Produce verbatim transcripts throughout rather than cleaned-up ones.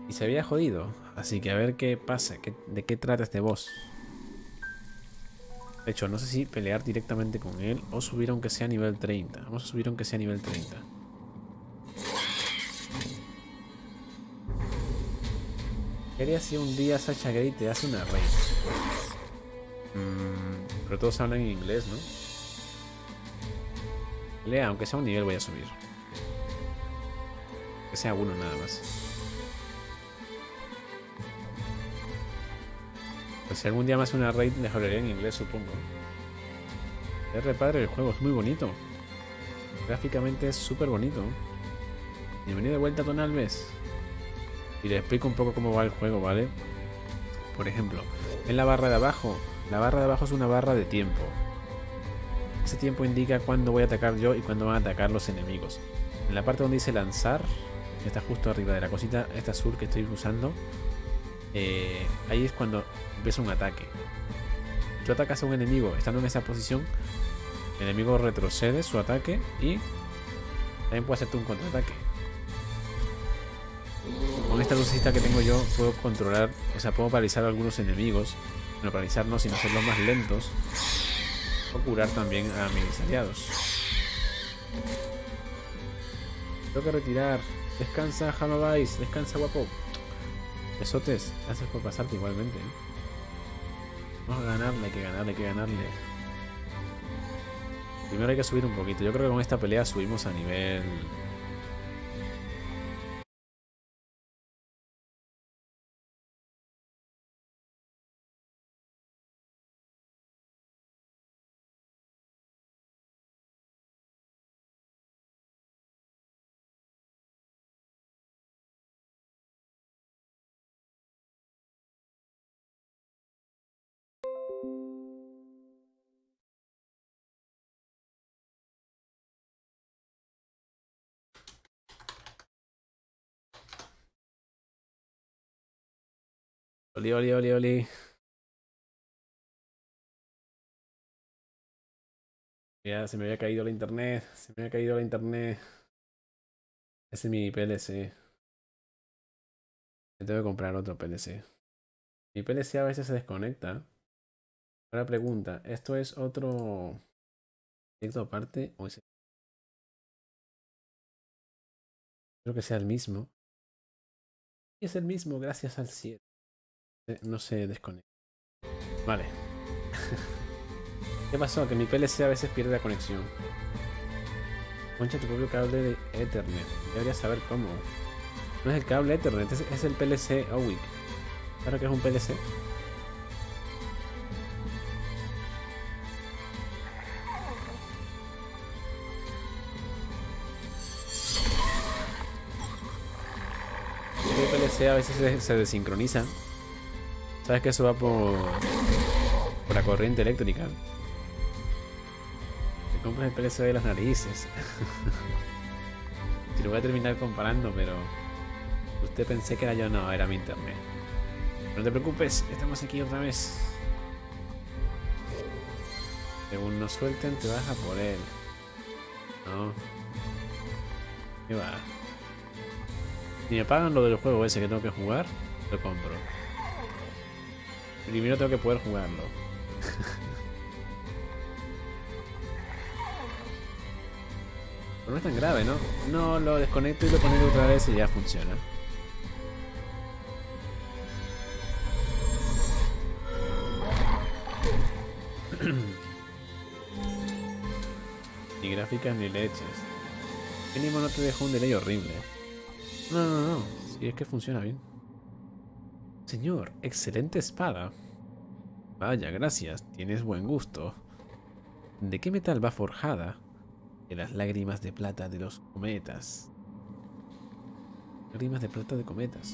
Y se había jodido. Así que a ver qué pasa. Qué, ¿De qué trata este boss? De hecho, no sé si pelear directamente con él o subir aunque sea a nivel treinta. Vamos a subir aunque sea a nivel treinta. ¿Qué haría si un día Sacha Grey te hace una raid? Mm, pero todos hablan en inglés, ¿no? Pelea, aunque sea un nivel voy a subir. Que sea uno nada más. Pues si algún día me hace una raid, le hablaré en inglés, supongo. Es re padre el juego, es muy bonito. Gráficamente es súper bonito. Bienvenido de vuelta a Tonalves. Y le explico un poco cómo va el juego, ¿vale? Por ejemplo, en la barra de abajo. La barra de abajo es una barra de tiempo. Ese tiempo indica cuándo voy a atacar yo y cuándo van a atacar los enemigos. En la parte donde dice lanzar, que está justo arriba de la cosita, esta azul que estoy usando, eh, ahí es cuando empieza un ataque. Si tú atacas a un enemigo estando en esa posición, el enemigo retrocede su ataque y también puede hacerte un contraataque. Con esta lucecita que tengo yo puedo controlar, o sea, puedo paralizar a algunos enemigos. No paralizar no, sino hacerlos más lentos. O curar también a mis aliados. Tengo que retirar. Descansa, Hamabais. Descansa, guapo. Besotes. Gracias por pasarte igualmente. Vamos a ganarle, hay que ganarle, hay que ganarle. Primero hay que subir un poquito. Yo creo que con esta pelea subimos a nivel... Oli, oli, oli, oli. Ya se me había caído la internet. Se me había caído la internet. Ese es mi P L C. Me tengo que comprar otro P L C. Mi P L C a veces se desconecta. Ahora pregunta, ¿esto es otro proyecto aparte o es... Creo que sea el mismo. Y es el mismo gracias al siete. No se desconecta. Vale. ¿Qué pasó? Que mi P L C a veces pierde la conexión. Poncha tu propio cable de Ethernet. Deberías saber cómo. No es el cable Ethernet, es, es el P L C O W I C. ¿Sabes que es un P L C? El P L C a veces se, se desincroniza. ¿Sabes que eso va por, por la corriente eléctrica? Te compras el P L C de las narices. Si lo voy a terminar comparando, pero... Usted pensé que era yo, no, era mi internet. No te preocupes, estamos aquí otra vez. Según nos suelten, te vas a por él. No. ¿Qué va? Si me pagan lo del juego ese que tengo que jugar, lo compro. Primero tengo que poder jugarlo. Pero no es tan grave, ¿no? No, lo desconecto y lo conecto otra vez y ya funciona. Ni gráficas ni leches. Mínimo no te dejo un delay horrible. No, no, no. Si es que funciona bien. Señor, excelente espada. Vaya, gracias. Tienes buen gusto. ¿De qué metal va forjada? De las lágrimas de plata de los cometas. Lágrimas de plata de cometas.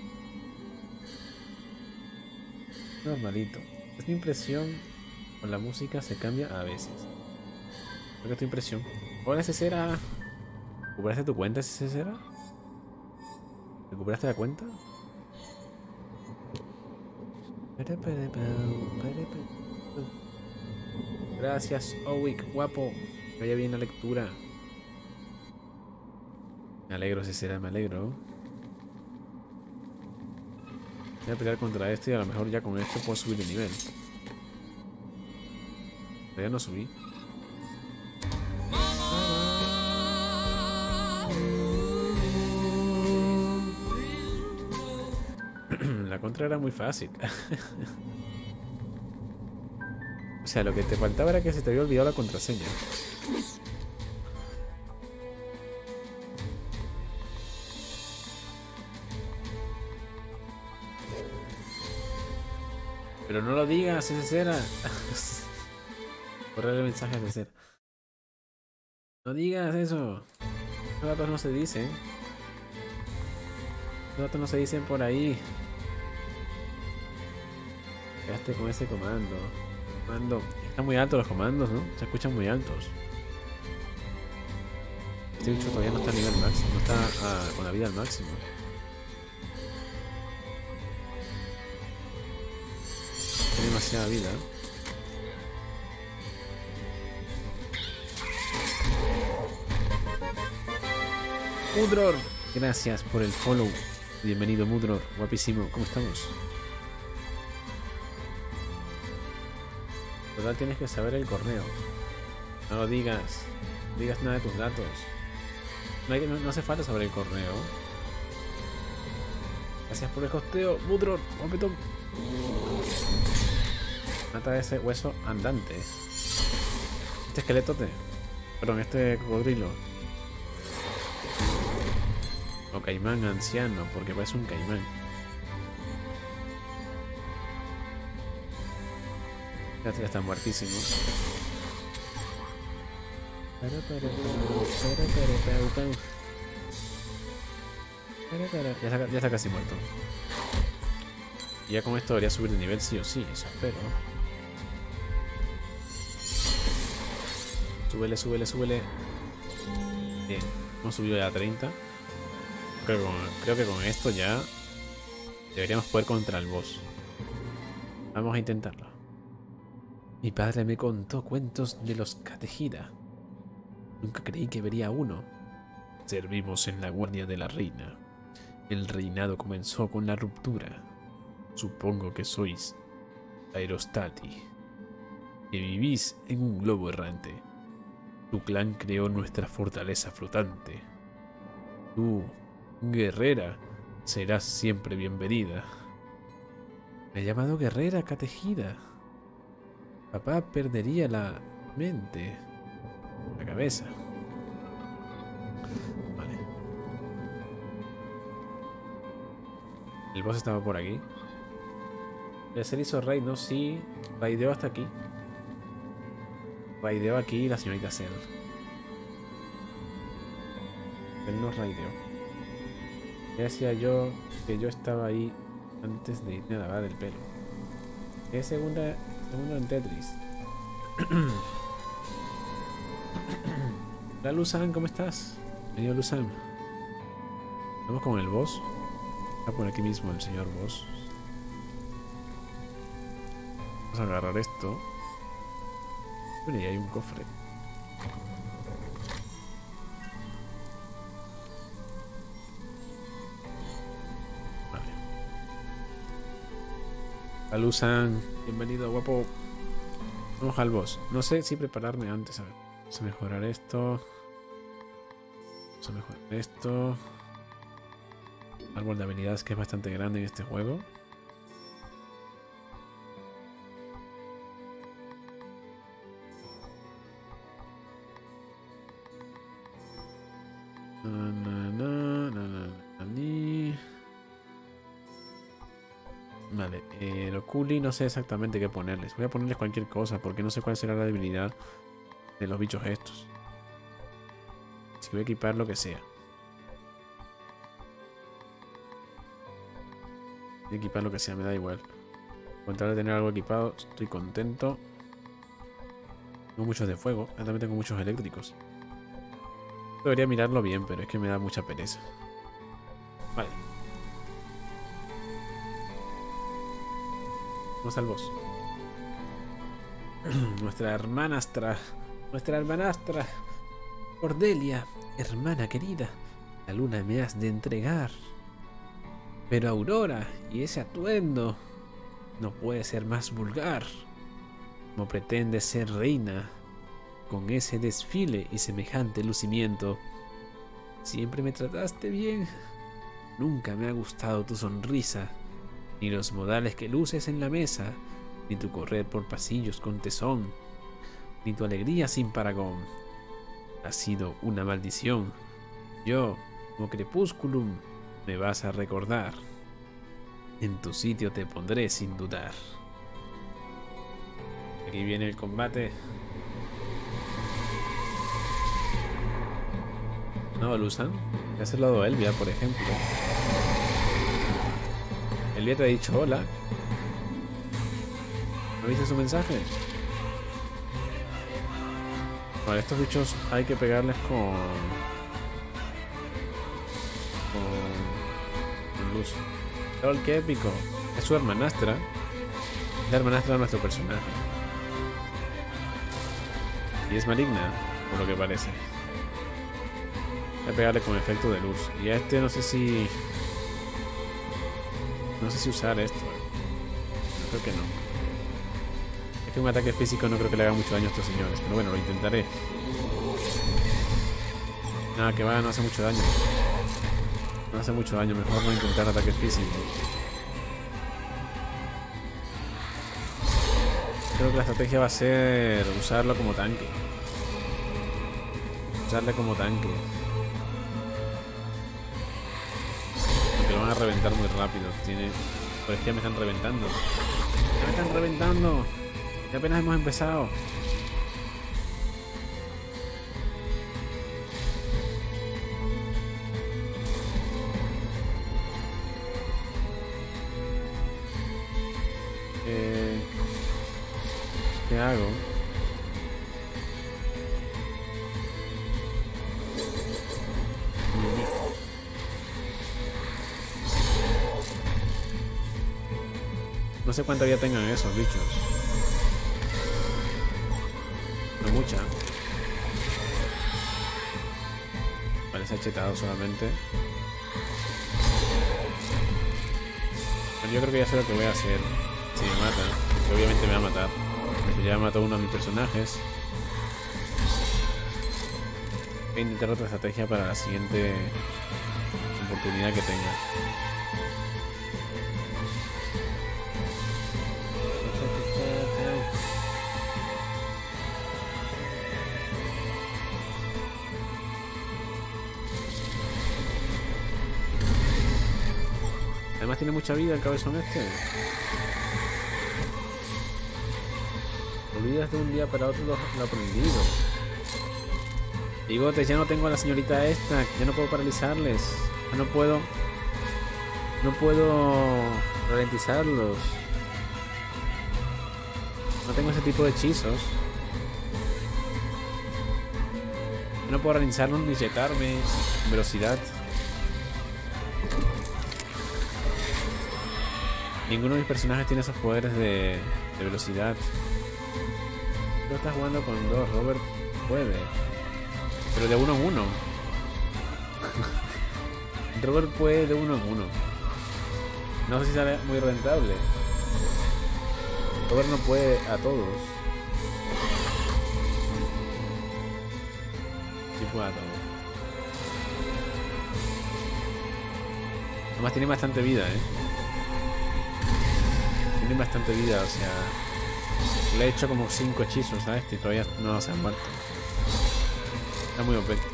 Normalito. Es mi impresión. Con la música se cambia a veces. Creo que es tu impresión. Hola, Cesera. ¿Recuperaste tu cuenta, Cesera? ¿Recuperaste la cuenta? Gracias, Owick, guapo. Que vaya bien la lectura. Me alegro, Cesera, me alegro. Voy a pelear contra este y a lo mejor ya con este puedo subir de nivel. Pero ya no subí. La contra era muy fácil. O sea, lo que te faltaba era que se te había olvidado la contraseña. Pero no lo digas, ese cera. Correr el mensaje de cera. No digas eso. Los datos no se dicen. Los datos no se dicen por ahí. Quedaste con ese comando. Comando. Están muy altos los comandos, ¿no? Se escuchan muy altos. Este bicho todavía no está a nivel máximo. No está ah, con la vida al máximo. Tiene demasiada vida. Mudror, gracias por el follow. Bienvenido Mudror, guapísimo. ¿Cómo estamos? Total, tienes que saber el correo. No lo digas. No digas nada de tus datos. No, hay, no, no hace falta saber el correo. Gracias por el hosteo, Mudror, guapetón. Mata a ese hueso andante. Este esqueletote. Perdón, este cocodrilo. O caimán anciano, porque parece un caimán. Ya está muertísimo. Ya está, ya está casi muerto. Y ya con esto debería subir de nivel sí o sí, eso espero. Súbele, súbele, súbele. Bien, hemos subido ya a treinta. Creo que, con, creo que con esto ya deberíamos poder contra el boss. Vamos a intentarlo. Mi padre me contó cuentos de los Katejira. Nunca creí que vería uno. Servimos en la guardia de la reina. El reinado comenzó con la ruptura. Supongo que sois Aerostati, que vivís en un globo errante. Tu clan creó nuestra fortaleza flotante. Tú, guerrera, serás siempre bienvenida. Me ha llamado guerrera Katejira. Papá perdería la mente, la cabeza. Vale. El boss estaba por aquí. El ser hizo raid, ¿no? Sí, raideó hasta aquí. Raideó aquí la señorita Cell. Él nos raideó. Ya decía yo que yo estaba ahí antes de irme a lavar el pelo. Es segunda, segundo en Tetris. Hola Luzan, ¿cómo estás? Bienvenido Luzan. Vamos con el boss. Está por aquí mismo el señor boss. Vamos a agarrar esto. Bueno, y hay un cofre. Vale. Alusan, bienvenido, guapo. Vamos al boss. No sé si prepararme antes. A ver. Vamos a mejorar esto. Vamos a mejorar esto. Árbol de habilidades que es bastante grande en este juego. Na, na, na, na, na, na, ni. Vale, eh, lo culi no sé exactamente qué ponerles. Voy a ponerles cualquier cosa porque no sé cuál será la debilidad de los bichos estos. Así que voy a equipar lo que sea. Voy a equipar lo que sea, me da igual. Con tal de tener algo equipado, estoy contento. Tengo muchos de fuego, también tengo muchos eléctricos. Debería mirarlo bien, pero es que me da mucha pereza. Vale. Vamos al boss. Nuestra hermanastra. Nuestra hermanastra. Cordelia, hermana querida. La luna me has de entregar. Pero Aurora y ese atuendo no puede ser más vulgar. Como pretende ser reina con ese desfile y semejante lucimiento. Siempre me trataste bien. Nunca me ha gustado tu sonrisa, ni los modales que luces en la mesa, ni tu correr por pasillos con tesón, ni tu alegría sin parangón. Ha sido una maldición. Yo, como crepúsculum, me vas a recordar. En tu sitio te pondré sin dudar. Aquí viene el combate. No lo usan. Ya se lo ha dado Elvia, por ejemplo. Elvia te ha dicho hola. ¿No viste su mensaje? Vale, estos bichos hay que pegarles con... Con... con luz. ¡Lol, qué épico! Es su hermanastra. Es la hermanastra de nuestro personaje. Y es maligna, por lo que parece. Voy a pegarle con efecto de luz. Y a este no sé si... No sé si usar esto. No, creo que no. Es que un ataque físico no creo que le haga mucho daño a estos señores. Pero bueno, lo intentaré. Nada, que va, no hace mucho daño. No hace mucho daño, mejor no intentar ataque físico. Creo que la estrategia va a ser usarlo como tanque. Usarle como tanque. Porque lo van a reventar muy rápido. Tiene... Pues ya me están reventando. Ya me están reventando. Y apenas hemos empezado. Eh, ¿Qué hago? No sé cuánta vida tengan esos bichos. No mucha. Parece chetado solamente. Pero yo creo que ya sé lo que voy a hacer. Si me matan, que obviamente me va a matar. Porque ya mató uno de mis personajes. Voy a intentar otra estrategia para la siguiente oportunidad que tenga. Además tiene mucha vida el cabezón este. Olvidas de un día para otro lo, lo aprendido. Bigotes, ya no tengo a la señorita esta. Ya no puedo paralizarles. Ya no puedo... No puedo ralentizarlos. No tengo ese tipo de hechizos. No puedo ralentizarlos ni inyectarme velocidad. Ninguno de mis personajes tiene esos poderes de, de velocidad. Tú estás jugando con dos, Robert puede. Pero de uno en uno. Robert puede de uno en uno. No sé si sale muy rentable. Robert no puede a todos. Sí puede a todos. Además tiene bastante vida, eh. Tiene bastante vida, o sea... Le he hecho como cinco hechizos a este y todavía no se han muerto. Está muy O P.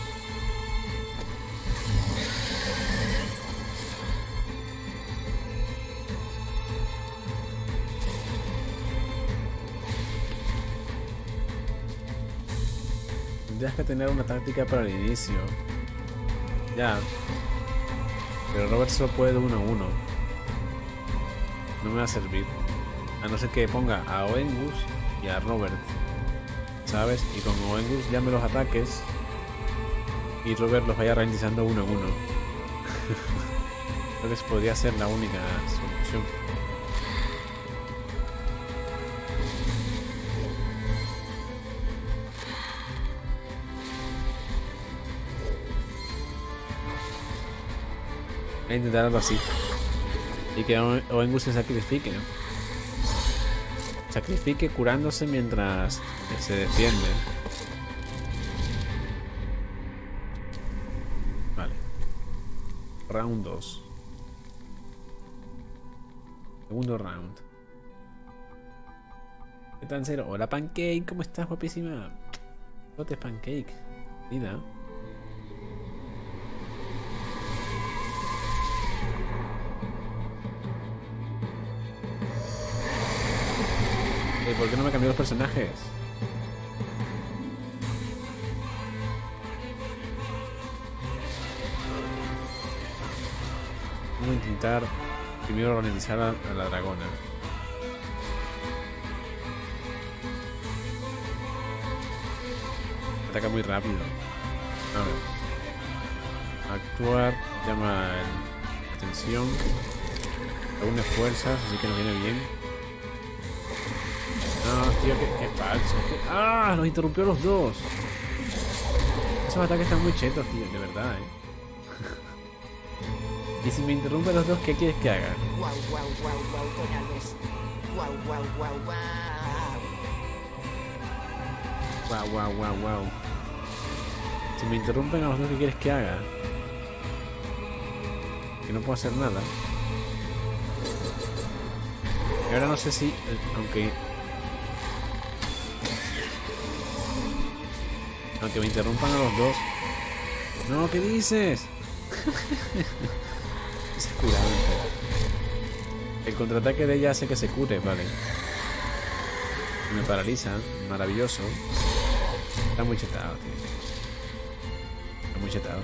Tendrías que tener una táctica para el inicio. Ya. Pero Robert solo puede de uno a uno. No me va a servir. A no ser que ponga a Oengus y a Robert. ¿Sabes? Y con Oengus llame los ataques y Robert los vaya ralentizando uno a uno. Creo que podría ser la única solución. Voy a intentar algo así. Y que Oengus se sacrifique. Sacrifique curándose mientras se defiende. Vale. Round dos. Segundo round. ¿Qué tal, Cero? Hola, Pancake. ¿Cómo estás, guapísima? Lotes, Pancake. Vida. ¿Por qué no me cambió los personajes? Vamos a intentar primero ralentizar a, a la dragona. Ataca muy rápido. A ver. Actuar. Llama extensión. Algunas fuerzas, así que nos viene bien. No, tío, qué, qué falso. Qué... ¡Ah! Nos interrumpió los dos. Esos ataques están muy chetos, tío, de verdad, eh. Y si me interrumpen los dos, ¿qué quieres que haga? Guau, guau, guau, guau, tonales. Guau, guau, guau, guau. Guau, guau, guau, guau. Si me interrumpen a los dos, ¿qué quieres que haga? Que no puedo hacer nada. Y ahora no sé si, aunque... Aunque me interrumpan a los dos. No, ¿qué dices? Se cura. El contraataque de ella hace que se cure, vale. Me paraliza, maravilloso. Está muy chetado, tío. Está muy chetado.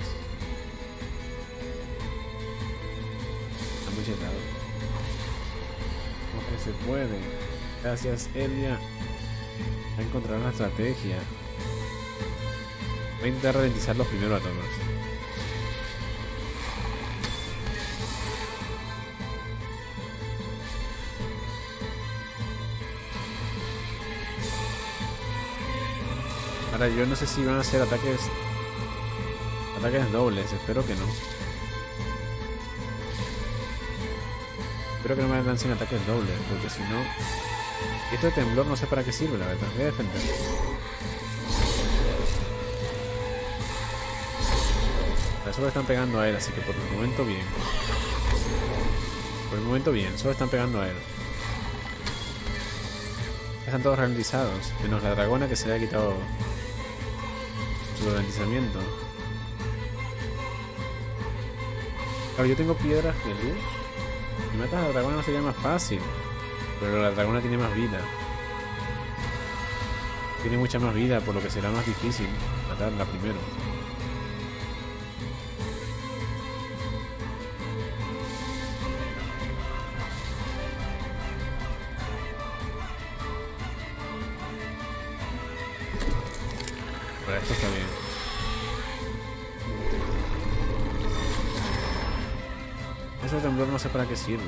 Está muy chetado. ¿Cómo que se puede? Gracias, Elia. Va a encontrar una estrategia. Voy a intentar ralentizarlos primero a todos. Ahora yo no sé si van a hacer ataques ataques dobles, espero que no. Espero que no me lancen ataques dobles, porque si no... Esto de temblor no sé para qué sirve, la verdad. Voy a defender. Solo están pegando a él, así que por el momento bien. Por el momento bien, solo están pegando a él. Están todos ralentizados, menos la dragona que se le ha quitado su ralentizamiento. Claro, yo tengo piedras de luz. Si matas a la dragona sería más fácil, pero la dragona tiene más vida. Tiene mucha más vida, por lo que será más difícil matarla primero. Esto está bien. Ese temblor no sé para qué sirve.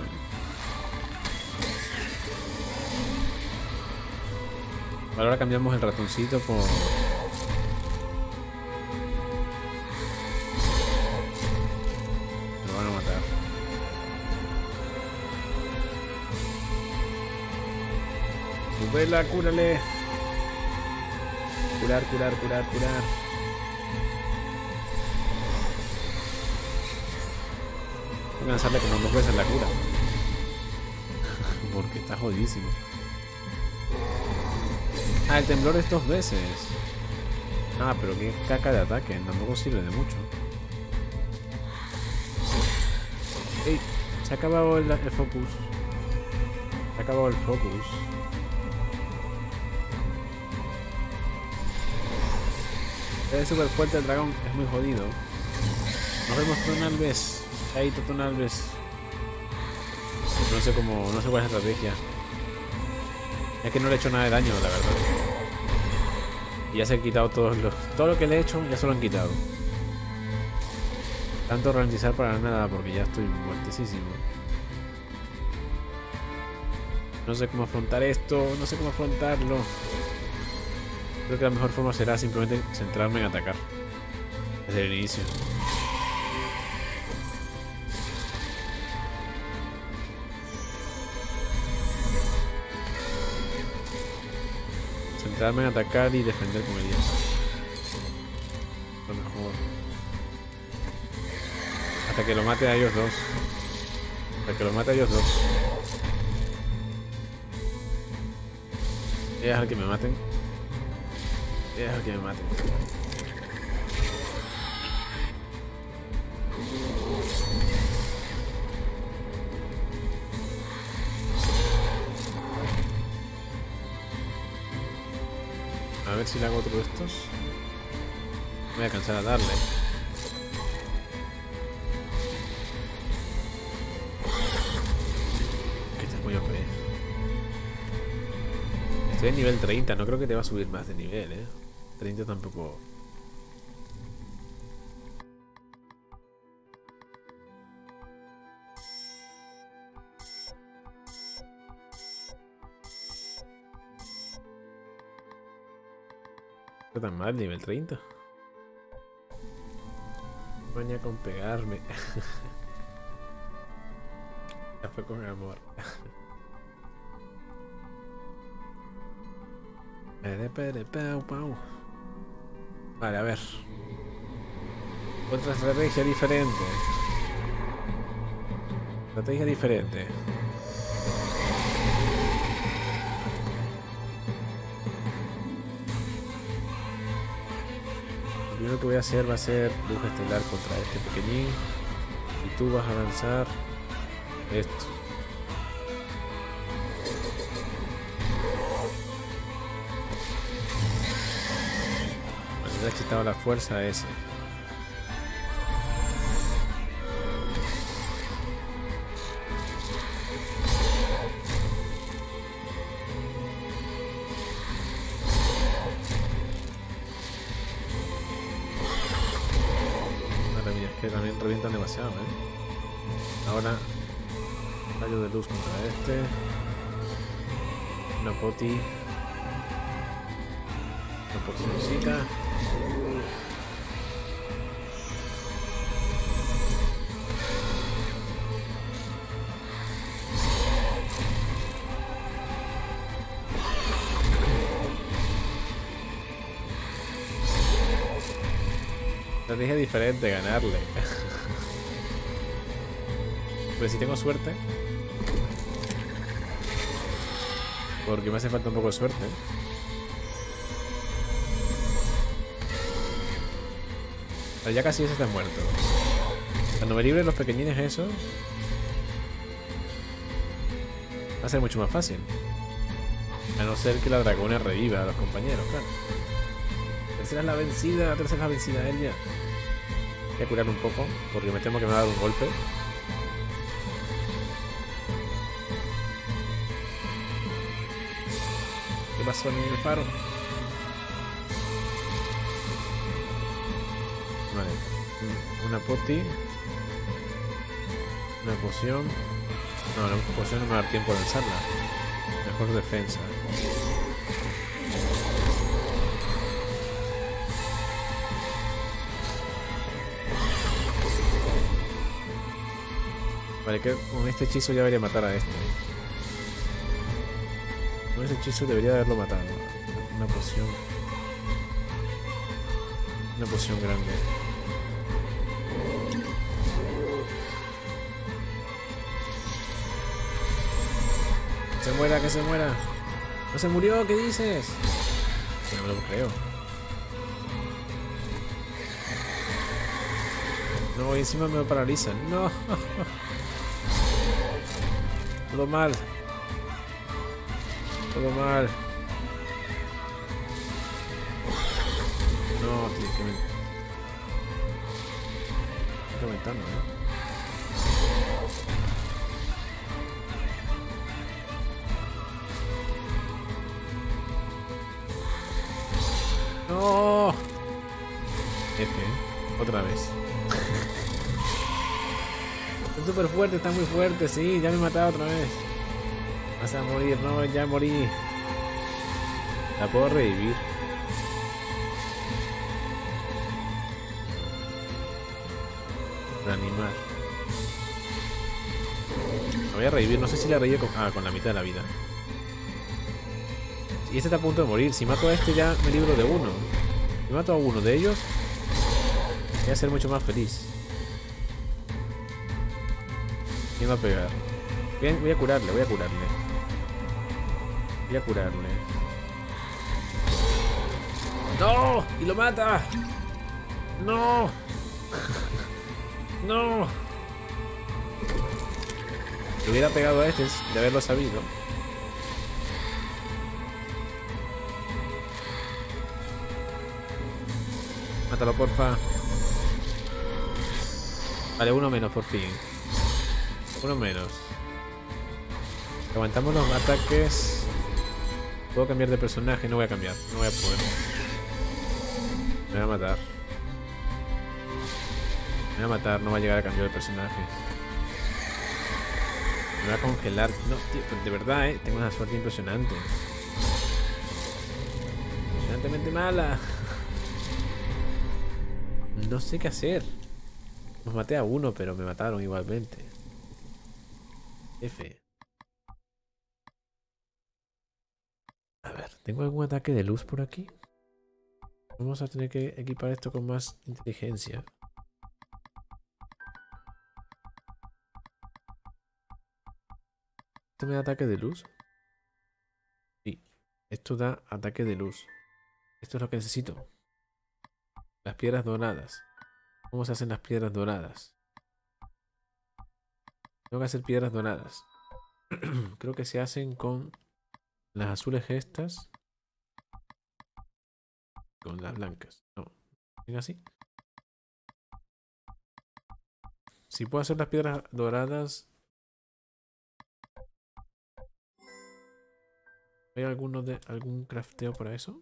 Ahora cambiamos el ratoncito por... Lo van a matar. Vela, cúrale. Curar, curar, curar, curar. Voy a lanzarle como dos veces la cura. Porque está jodidísimo. Ah, el temblor es dos veces. Ah, pero qué caca de ataque. Tampoco sirve de mucho. Ey, se ha acabado el, el focus. Se ha acabado el focus. Es súper fuerte el dragón, es muy jodido. Nos vemos Tonalves. Ahí Tonalves. No sé cómo, no sé cuál es la estrategia. Es que no le he hecho nada de daño, la verdad. Y ya se han quitado todos los... Todo lo que le he hecho ya se lo han quitado. Tanto ralentizar para nada porque ya estoy muertísimo. No sé cómo afrontar esto, no sé cómo afrontarlo. Creo que la mejor forma será simplemente centrarme en atacar desde el inicio. Centrarme en atacar y defender con el hielo. Lo mejor. Hasta que lo mate a ellos dos. Hasta que lo mate a ellos dos. Voy a dejar que me maten. Voy a dejar que me maten. A ver si le hago otro de estos. Me voy a cansar a darle. Que este es muy O P. Estoy en nivel treinta, no creo que te va a subir más de nivel, eh. treinta tampoco. No tan mal, nivel treinta. Maña con pegarme. Ya fue con amor. Pere, pere, pau, pau. Vale, a ver. Otra estrategia diferente. Estrategia diferente. Lo primero que voy a hacer va a ser luz estelar contra este pequeñín. Y tú vas a lanzar esto. Vale, le he quitado la fuerza a ese. Que también revientan demasiado, ¿eh? Ahora rayo de luz contra este. Una poti. Una pocioncita. Estrategia diferente, ganarle. Pero si tengo suerte. Porque me hace falta un poco de suerte. Pero ya casi ese está muerto. Cuando me libre los pequeñines esos, va a ser mucho más fácil. A no ser que la dragona reviva a los compañeros, claro. Tercera es la vencida, la tercera es la vencida a ella. Voy a curar un poco, porque me temo que me va a dar un golpe. ¿Qué pasó en el faro? Vale. Una poti. Una poción. No, la poción no me va a dar tiempo de lanzarla. Mejor defensa. Vale, que con este hechizo ya debería matar a este. Con este hechizo debería haberlo matado. Una poción. Una poción grande. Que se muera, que se muera. No se murió, ¿qué dices? Que no me lo creo. No, y encima me lo paralizan. No. Todo mal. Todo mal. No, tío, que me... Estoy comentando, ¿eh? No. F, otra vez. Está súper fuerte, está muy fuerte, sí, ya me he matado otra vez. Vas a morir, no, ya morí. La puedo revivir. Reanimar. La voy a revivir, no sé si la revivo con, ah, con la mitad de la vida. Y este está a punto de morir. Si mato a este ya me libro de uno. Si mato a uno de ellos, voy a ser mucho más feliz. ¿Quién va a pegar? Bien, voy a curarle, voy a curarle. Voy a curarle. ¡No! ¡Y lo mata! ¡No! ¡No! Le hubiera pegado a este de haberlo sabido. Mátalo, porfa. Vale, uno menos, por fin. Uno menos. Aguantamos los ataques. Puedo cambiar de personaje. No voy a cambiar. No voy a poder. Me va a matar. Me va a matar. No va a llegar a cambiar de personaje. Me va a congelar. No, tío, de verdad, eh. Tengo una suerte impresionante. Impresionantemente mala. No sé qué hacer. Nos maté a uno, pero me mataron igualmente. F. A ver, ¿tengo algún ataque de luz por aquí? Vamos a tener que equipar esto con más inteligencia. ¿Esto me da ataque de luz? Sí, esto da ataque de luz. Esto es lo que necesito. Las piedras doradas. ¿Cómo se hacen las piedras doradas? Tengo que hacer piedras doradas. Creo que se hacen con las azules estas. Con las blancas. No. ¿Ven así? Si puedo hacer las piedras doradas. ¿Hay alguno de algún crafteo para eso?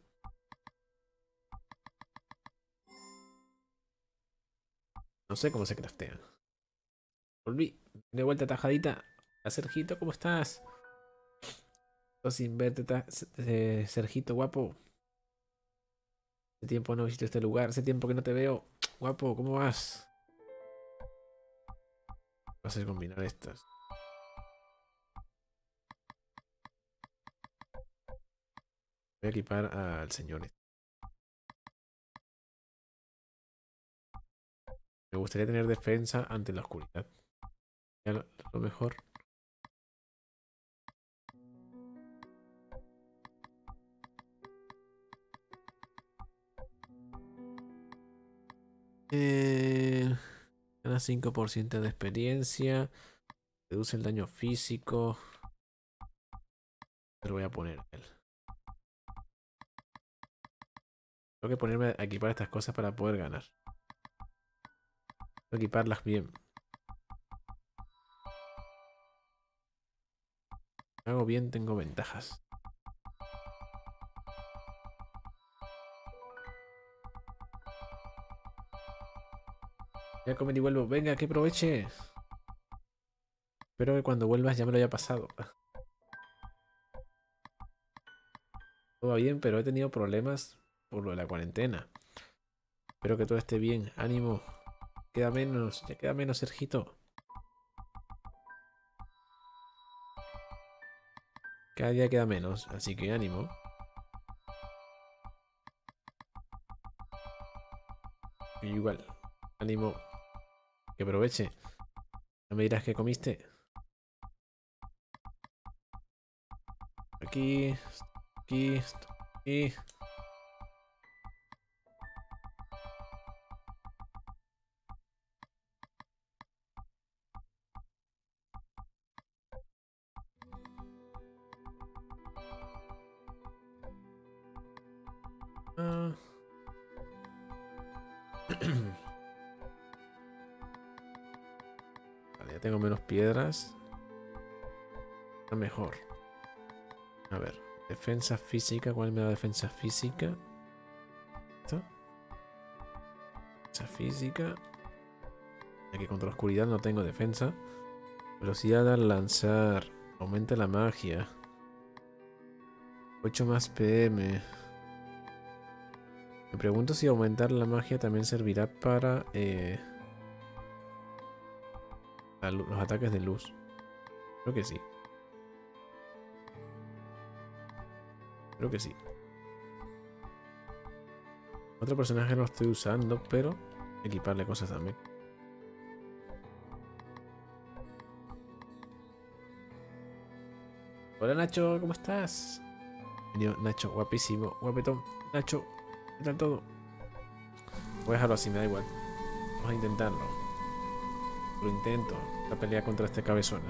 No sé cómo se craftea. Volví. De vuelta tajadita. A Sergito, ¿cómo estás? Sin verte, eh, Sergito, guapo. Hace tiempo no visito este lugar. Hace tiempo que no te veo. Guapo, ¿cómo vas? Vas a combinar estas. Voy a equipar al señor. Me gustaría tener defensa ante la oscuridad. Ya lo, lo mejor. Eh, gana cinco por ciento de experiencia. Reduce el daño físico. Pero voy a poner él. Tengo que ponerme a equipar estas cosas para poder ganar. Tengo que equiparlas bien. Si hago bien, tengo ventajas. Voy a comer y vuelvo. Venga, que aproveche. Espero que cuando vuelvas ya me lo haya pasado. Todo va bien, pero he tenido problemas por lo de la cuarentena. Espero que todo esté bien. Ánimo. Queda menos. Ya queda menos, Sergito. Cada día queda menos, así que ánimo. Y igual. Ánimo. Que aproveche. No me dirás que comiste. Aquí. Aquí. Aquí. Ah. Vale, ya tengo menos piedras. Está mejor. A ver, defensa física. ¿Cuál me da defensa física? ¿Esto? Defensa física. Aquí contra la oscuridad no tengo defensa. Velocidad al lanzar. Aumenta la magia. ocho más P M. Me pregunto si aumentar la magia también servirá para eh, los ataques de luz. Creo que sí. Creo que sí. Otro personaje no estoy usando, pero equiparle cosas también. Hola Nacho, ¿cómo estás? Venido Nacho, guapísimo, guapetón. Nacho, ¿qué tal todo? Voy a dejarlo así, me da igual. Vamos a intentarlo. Lo intento. La pelea contra este cabezona.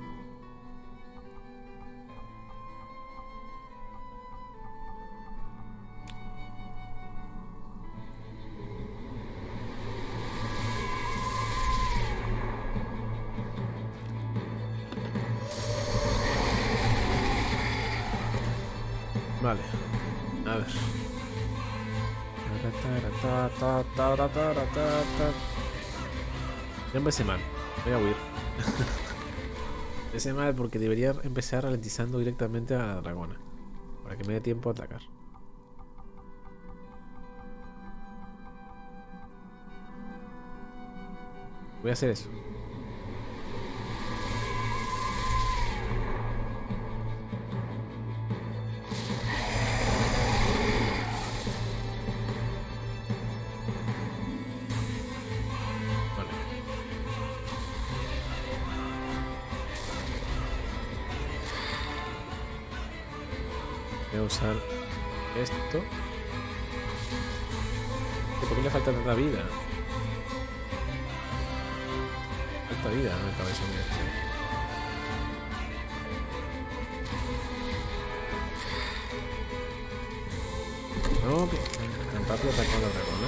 Vale, a ver. Ya empecé mal, voy a huir. Empecé mal porque debería empezar ralentizando directamente a la dragona, para que me dé tiempo a atacar. Voy a hacer eso. Voy a usar esto. ¿Por qué le falta tanta vida? Falta vida en el cabezón este. No, que tan rápido atacó a la dragona.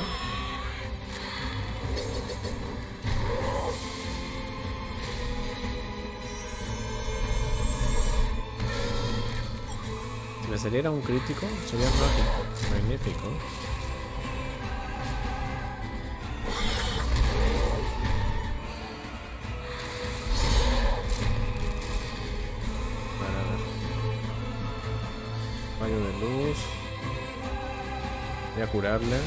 Si me saliera un crítico, sería mágico, magnífico. Para ver. Rayo de luz. Voy a curarle.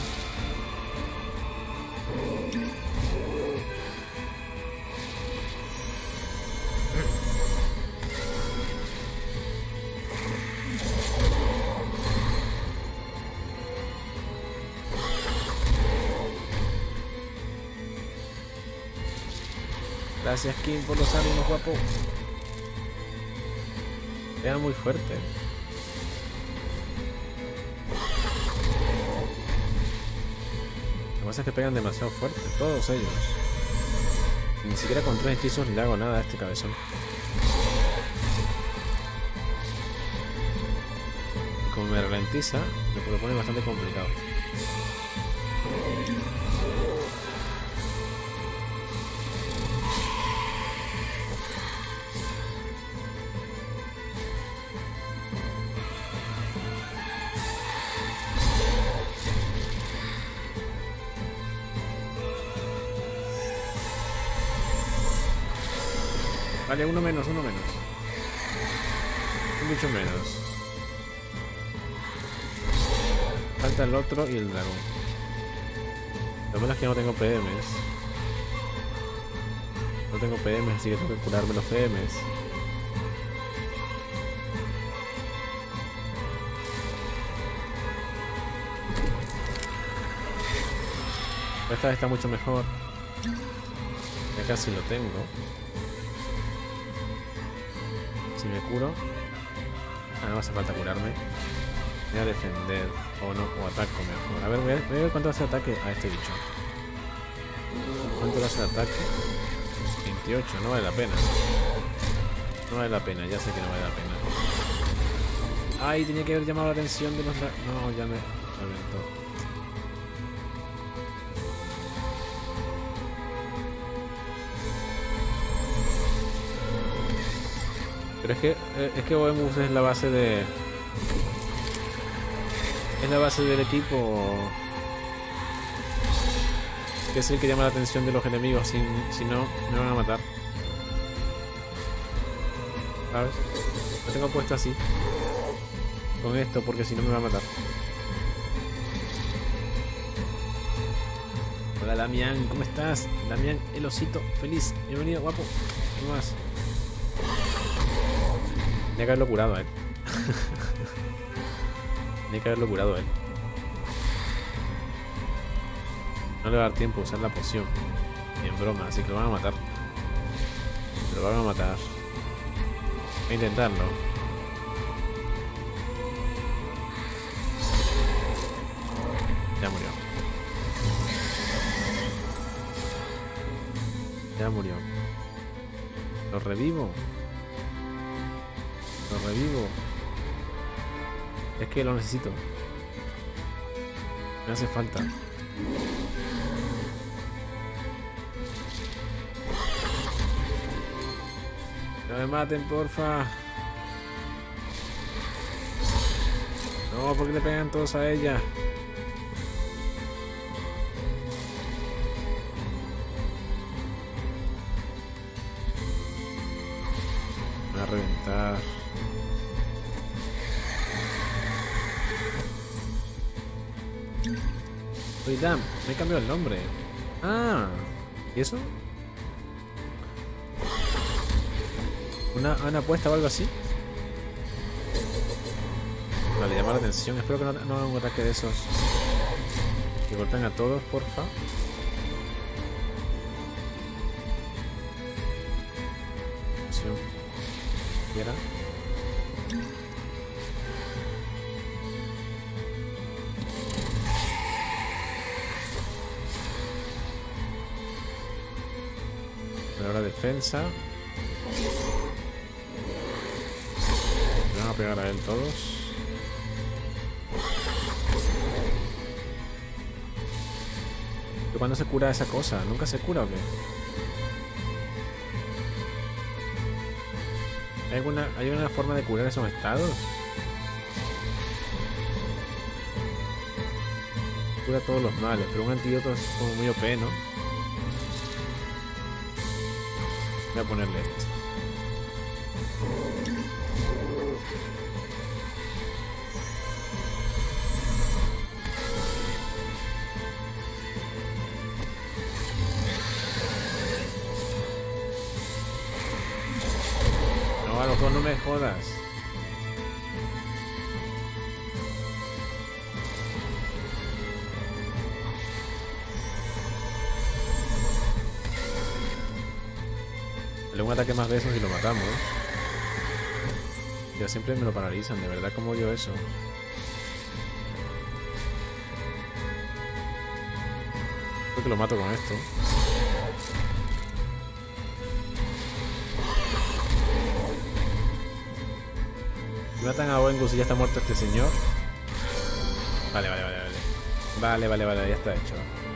Gracias Kim por los ánimos, guapo. Pega muy fuerte. Lo que pasa es que pegan demasiado fuerte, todos ellos. Ni siquiera con tres hechizos le hago nada a este cabezón. Y como me ralentiza, me lo pone bastante complicado. Vale, uno menos, uno menos. Un bicho menos. Falta el otro y el dragón. Lo malo es que no tengo P Ms. No tengo P Ms, así que tengo que curarme los P Ms. Esta vez está mucho mejor. Ya casi lo tengo. Si me curo, ah, no hace falta curarme. Voy a defender o no, o ataco mejor. A ver, voy a, voy a ver cuánto hace ataque a este bicho. ¿Cuánto le hace ataque? veintiocho, no vale la pena. No vale la pena, ya sé que no vale la pena. Ay, tenía que haber llamado la atención de los... No, ya me reventó. Pero es que, es que Oemus es la base de... Es la base del equipo... Que es el que llama la atención de los enemigos, si, si no, me van a matar. ¿Sabes? Lo tengo puesto así. Con esto, porque si no me va a matar. Hola Damián, ¿cómo estás? Damián, el osito, feliz. Bienvenido, guapo. ¿Cómo vas? Tenía que haberlo curado a él. Tiene que haberlo curado él. No le va a dar tiempo a usar la poción. Ni en broma, así que lo van a matar. Lo van a matar. Voy a intentarlo. Ya murió. Ya murió. Lo revivo. Lo revivo. Es que lo necesito. Me hace falta. No me maten, porfa. No, porque le pegan todos a ella. Me va a reventar. Oye, damn, me he cambiado el nombre. Ah, ¿y eso? ¿Una, una apuesta o algo así? Vale, llama la atención. Espero que no, no haga un ataque de esos que golpean a todos, porfa. Opción. ¿Quiera? Ahora defensa. Le van a pegar a él todos. ¿Pero cuándo se cura esa cosa? ¿Nunca se cura o qué? ¿Hay alguna, ¿hay una forma de curar esos estados? Cura todos los males, pero un antídoto es como muy O P, ¿no? Voy a ponerle esto. No, a los dos no me jodas. Un ataque más de esos y lo matamos. Ya siempre me lo paralizan, de verdad, como odio eso. Creo que lo mato con esto. Si matan a Oengus y ya está muerto este señor. Vale, vale, vale, vale. Vale, vale, vale, ya está hecho.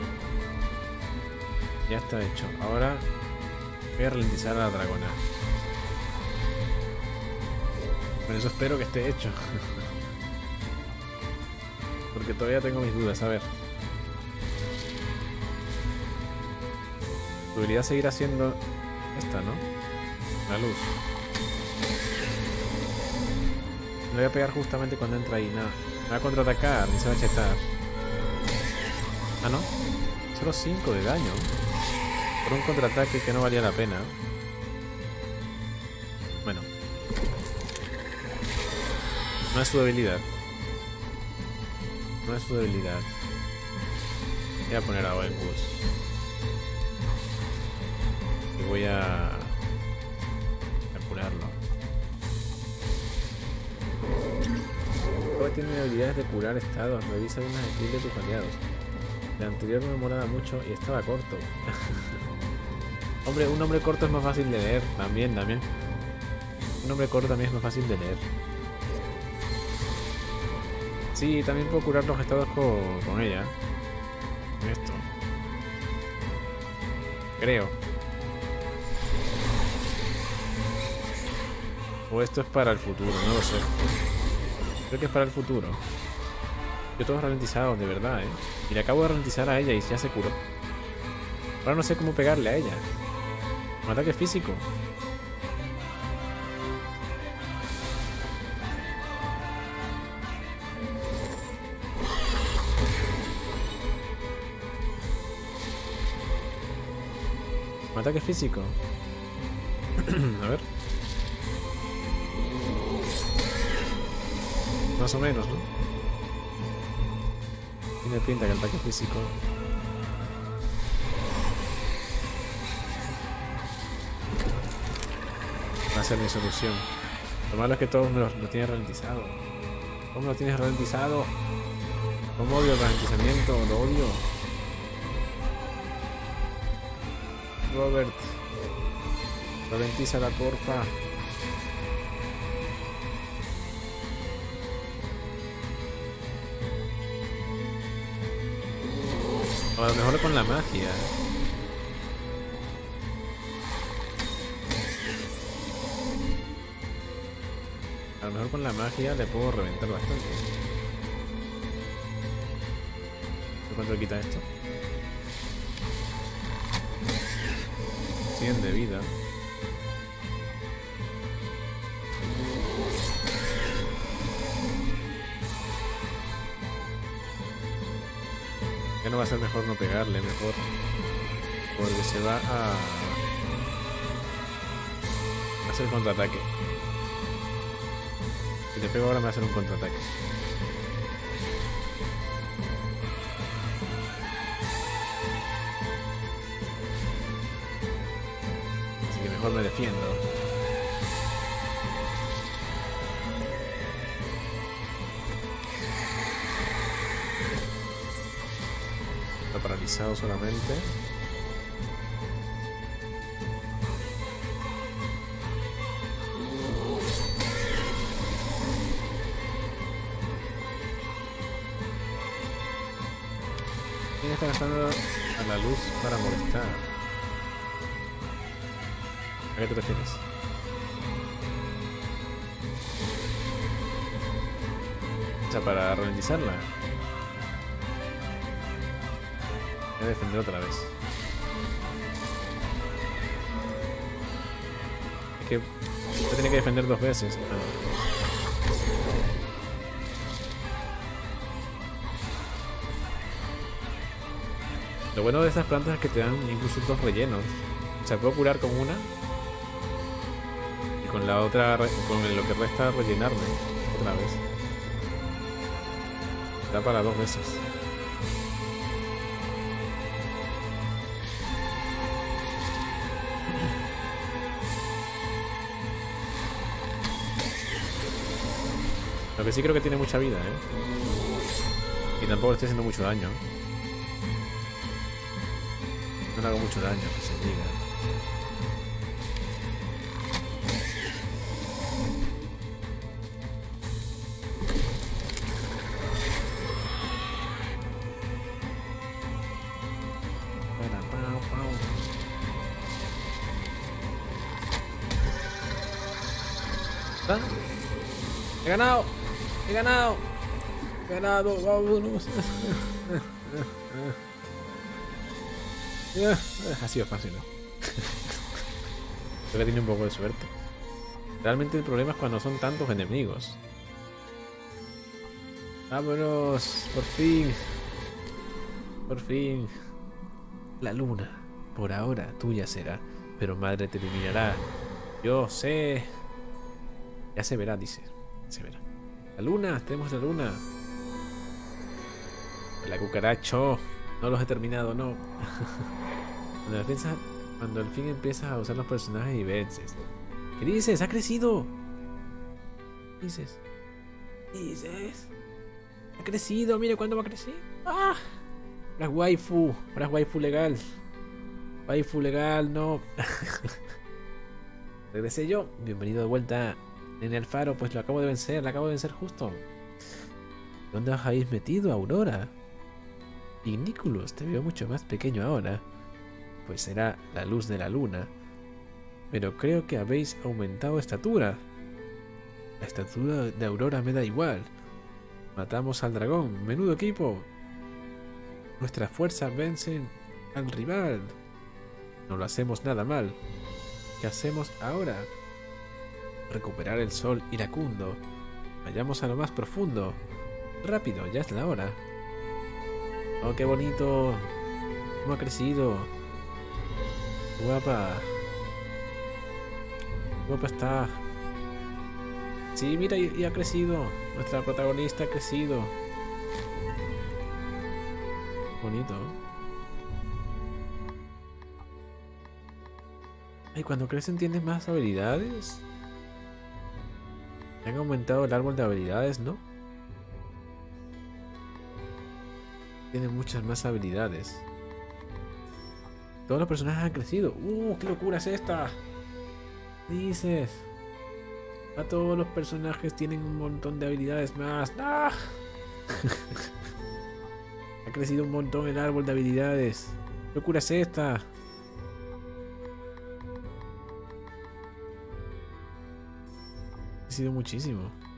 Ya está hecho. Ahora voy a ralentizar a la dragona. Por eso espero que esté hecho. Porque todavía tengo mis dudas. A ver. Tu habilidad seguirá siendo esta, ¿no? La luz. Le voy a pegar justamente cuando entra ahí. Nada. Me va a contraatacar. Ni se va a chetar. Ah, ¿no? Solo cinco de daño. Por un contraataque que no valía la pena. Bueno. No es su debilidad. No es su debilidad. Voy a poner a Oengus. Y voy a... a curarlo. Luego tiene habilidades de curar estados. Revisa unas skills de tus aliados. La anterior no me molaba mucho y estaba corto. Hombre, un nombre corto es más fácil de leer. También, también. Un nombre corto también es más fácil de leer. Sí, también puedo curar los estados con, con ella. Con esto. Creo. O esto es para el futuro, no lo sé. Creo que es para el futuro. Yo todos ralentizados, de verdad, ¿eh? Y le acabo de ralentizar a ella y ya se curó. Ahora no sé cómo pegarle a ella. Un ataque físico. Un ataque físico. A ver. Más o menos, ¿no? Tiene pinta que el ataque físico va a ser mi solución. Lo malo es que todos me lo, lo tienen ralentizado. ¿Cómo lo tienes ralentizado? ¿Cómo odio el ralentizamiento? Lo odio. Robert, ralentiza la porfa. O a lo mejor con la magia. A lo mejor con la magia le puedo reventar bastante. ¿Cuánto quita esto? cien de vida. Ya no va a ser mejor no pegarle, mejor. Porque se va a hacer contraataque. Si le pego ahora me va a hacer un contraataque. Así que mejor me defiendo. Está paralizado solamente. ¿Quién está gastando a la luz para molestar? ¿A qué te refieres? O sea, para ralentizarla. Voy a defender otra vez. Es que yo tenía que defender dos veces. Ah. Lo bueno de estas plantas es que te dan incluso dos rellenos. O sea, puedo curar con una y con la otra, con lo que resta rellenarme otra vez. Da para dos veces. Lo que sí creo que tiene mucha vida, ¿eh? Y tampoco le estoy haciendo mucho daño. No le hago mucho daño, que se diga. ¿Ah? ¡He ganado! ¡He ganado! ¡He ganado! ¡Vámonos! Ha sido fácil, ¿no? Creo que tiene un poco de suerte. Realmente el problema es cuando son tantos enemigos. ¡Vámonos! ¡Por fin! ¡Por fin! La luna, por ahora tuya será, pero madre te iluminará. Yo sé... Ya se verá, dice. Se verá. La luna, tenemos la luna. La cucaracho. No los he terminado, no. Cuando, la piensas, cuando al fin empiezas a usar los personajes y vences. ¿Qué dices? ¡Ha crecido! ¿Qué dices? ¿Qué dices? ¡Ha crecido! ¡Mire cuándo va a crecer! ¡Ah! Ahora es waifu. Ahora es waifu legal. Waifu legal, no. Regresé yo. Bienvenido de vuelta. Nene Alfaro, pues lo acabo de vencer. Lo acabo de vencer justo. ¿Dónde os habéis metido, Aurora? Ignículos, te veo mucho más pequeño ahora. Pues será la luz de la luna. Pero creo que habéis aumentado estatura. La estatura de Aurora me da igual. Matamos al dragón. Menudo equipo. Nuestras fuerzas vencen al rival. No lo hacemos nada mal. ¿Qué hacemos ahora? Recuperar el sol iracundo. Vayamos a lo más profundo. Rápido, ya es la hora. Oh, qué bonito. ¿Cómo ha crecido? Guapa. Guapa está. Sí, mira, y, y ha crecido. Nuestra protagonista ha crecido. Bonito. Ay, cuando crecen tienes más habilidades. Han aumentado el árbol de habilidades, ¿no? Tienen muchas más habilidades. Todos los personajes han crecido. ¡Uh! ¡Qué locura es esta! ¿Qué dices? A todos los personajes tienen un montón de habilidades más. ¡Ah! Ha crecido un montón el árbol de habilidades. ¿Qué locura es esta? Ha crecido muchísimo.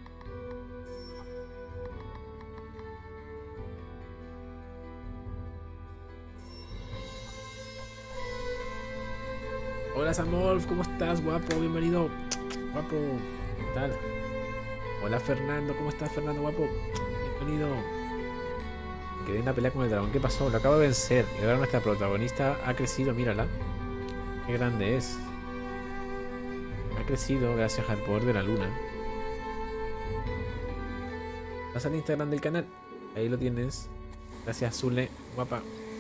Hola Samolf, ¿cómo estás, guapo? Bienvenido. Guapo, ¿qué tal? Hola Fernando, ¿cómo estás, Fernando, guapo? Bienvenido. Quedé en la pelea con el dragón, ¿qué pasó? Lo acabo de vencer y ahora nuestra protagonista ha crecido, mírala. Qué grande es. Ha crecido gracias al poder de la luna. Vas al Instagram del canal, ahí lo tienes. Gracias, Zule, guapa.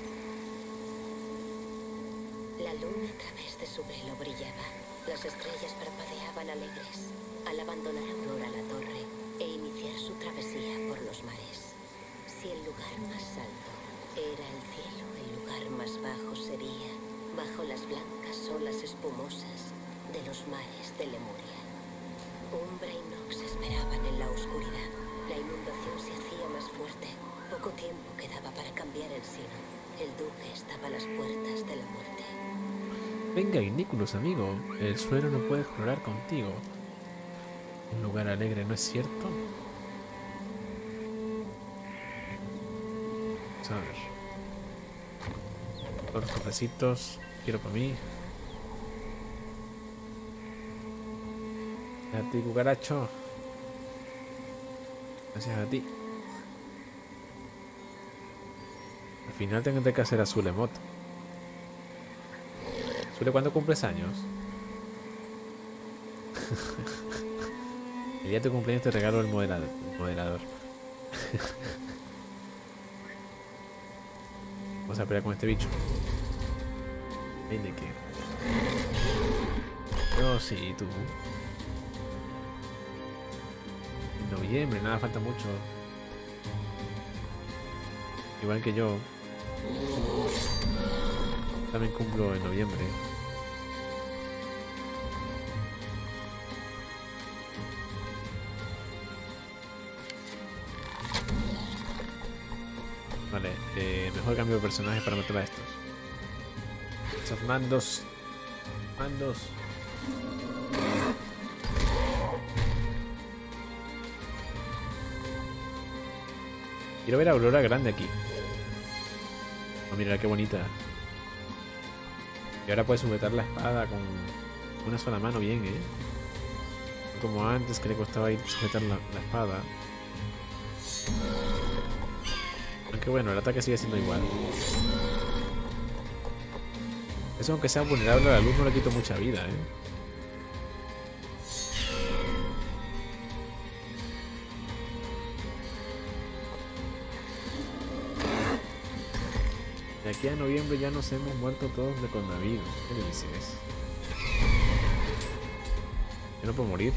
La luna a través de su velo brillaba. Las estrellas parpadeaban alegres al abandonar Aurora la torre e iniciar su travesía por los mares. Si el lugar más alto era el cielo, el lugar más bajo sería bajo las blancas olas espumosas de los mares de Lemuria. Umbra y Nox esperaban en la oscuridad. La inundación se hacía más fuerte. Poco tiempo quedaba para cambiar el sino. El duque estaba a las puertas de la muerte. Venga, Ignículos, amigo. El suelo no puede explorar contigo. Un lugar alegre, ¿no es cierto? Vamos a ver. Todos los cofrecitos. Quiero para mí. A ti, cucaracho. Gracias a ti. Al final tengo que hacer a Zulemot. Zule, ¿cuándo cumples años? El día de tu cumpleaños te regalo el moderador. El moderador. Vamos a pelear con este bicho. ¿Y de qué? Oh, sí, tú. En noviembre, nada, falta mucho. Igual que yo. También cumplo en noviembre. Vale, eh, mejor cambio de personaje para matar a estos. Esos mandos. Mandos. Quiero ver a Aurora grande aquí. Oh, mira qué bonita. Y ahora puedes sujetar la espada con una sola mano bien, ¿eh? No como antes que le costaba ir sujetar la, la espada. Aunque bueno, el ataque sigue siendo igual. Eso aunque sea vulnerable a la luz no le quito mucha vida, ¿eh? De aquí a noviembre ya nos hemos muerto todos de coronavirus. ¿Qué dices? Yo no puedo morir.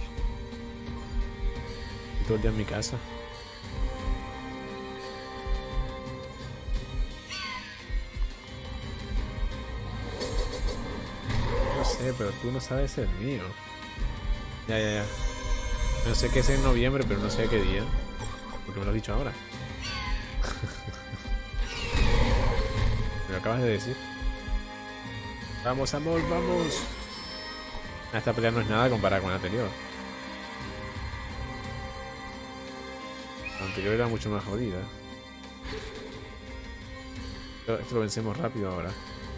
Estoy todo el día en mi casa. No sé, pero tú no sabes el mío. Ya, ya, ya. No sé qué es en noviembre, pero no sé qué día. Porque me lo has dicho ahora. Me lo acabas de decir. Vamos, amor, vamos. Esta pelea no es nada comparada con la anterior. La anterior era mucho más jodida. Esto, esto lo vencemos rápido ahora.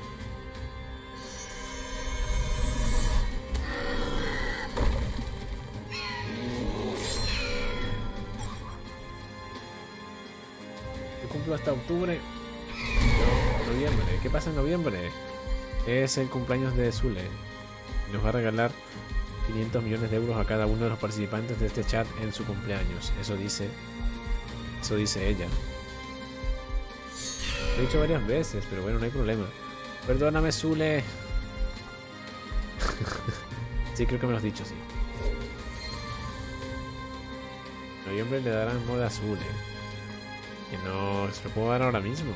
Yo cumplo hasta octubre. No, noviembre. ¿Qué pasa en noviembre? Es el cumpleaños de Zule. Nos va a regalar quinientos millones de euros a cada uno de los participantes de este chat en su cumpleaños. Eso dice. Eso dice ella. Lo he dicho varias veces, pero bueno, no hay problema. Perdóname, Zule. Sí, creo que me lo has dicho, sí. En noviembre le darán moda a Zule. Que no se lo puedo dar ahora mismo.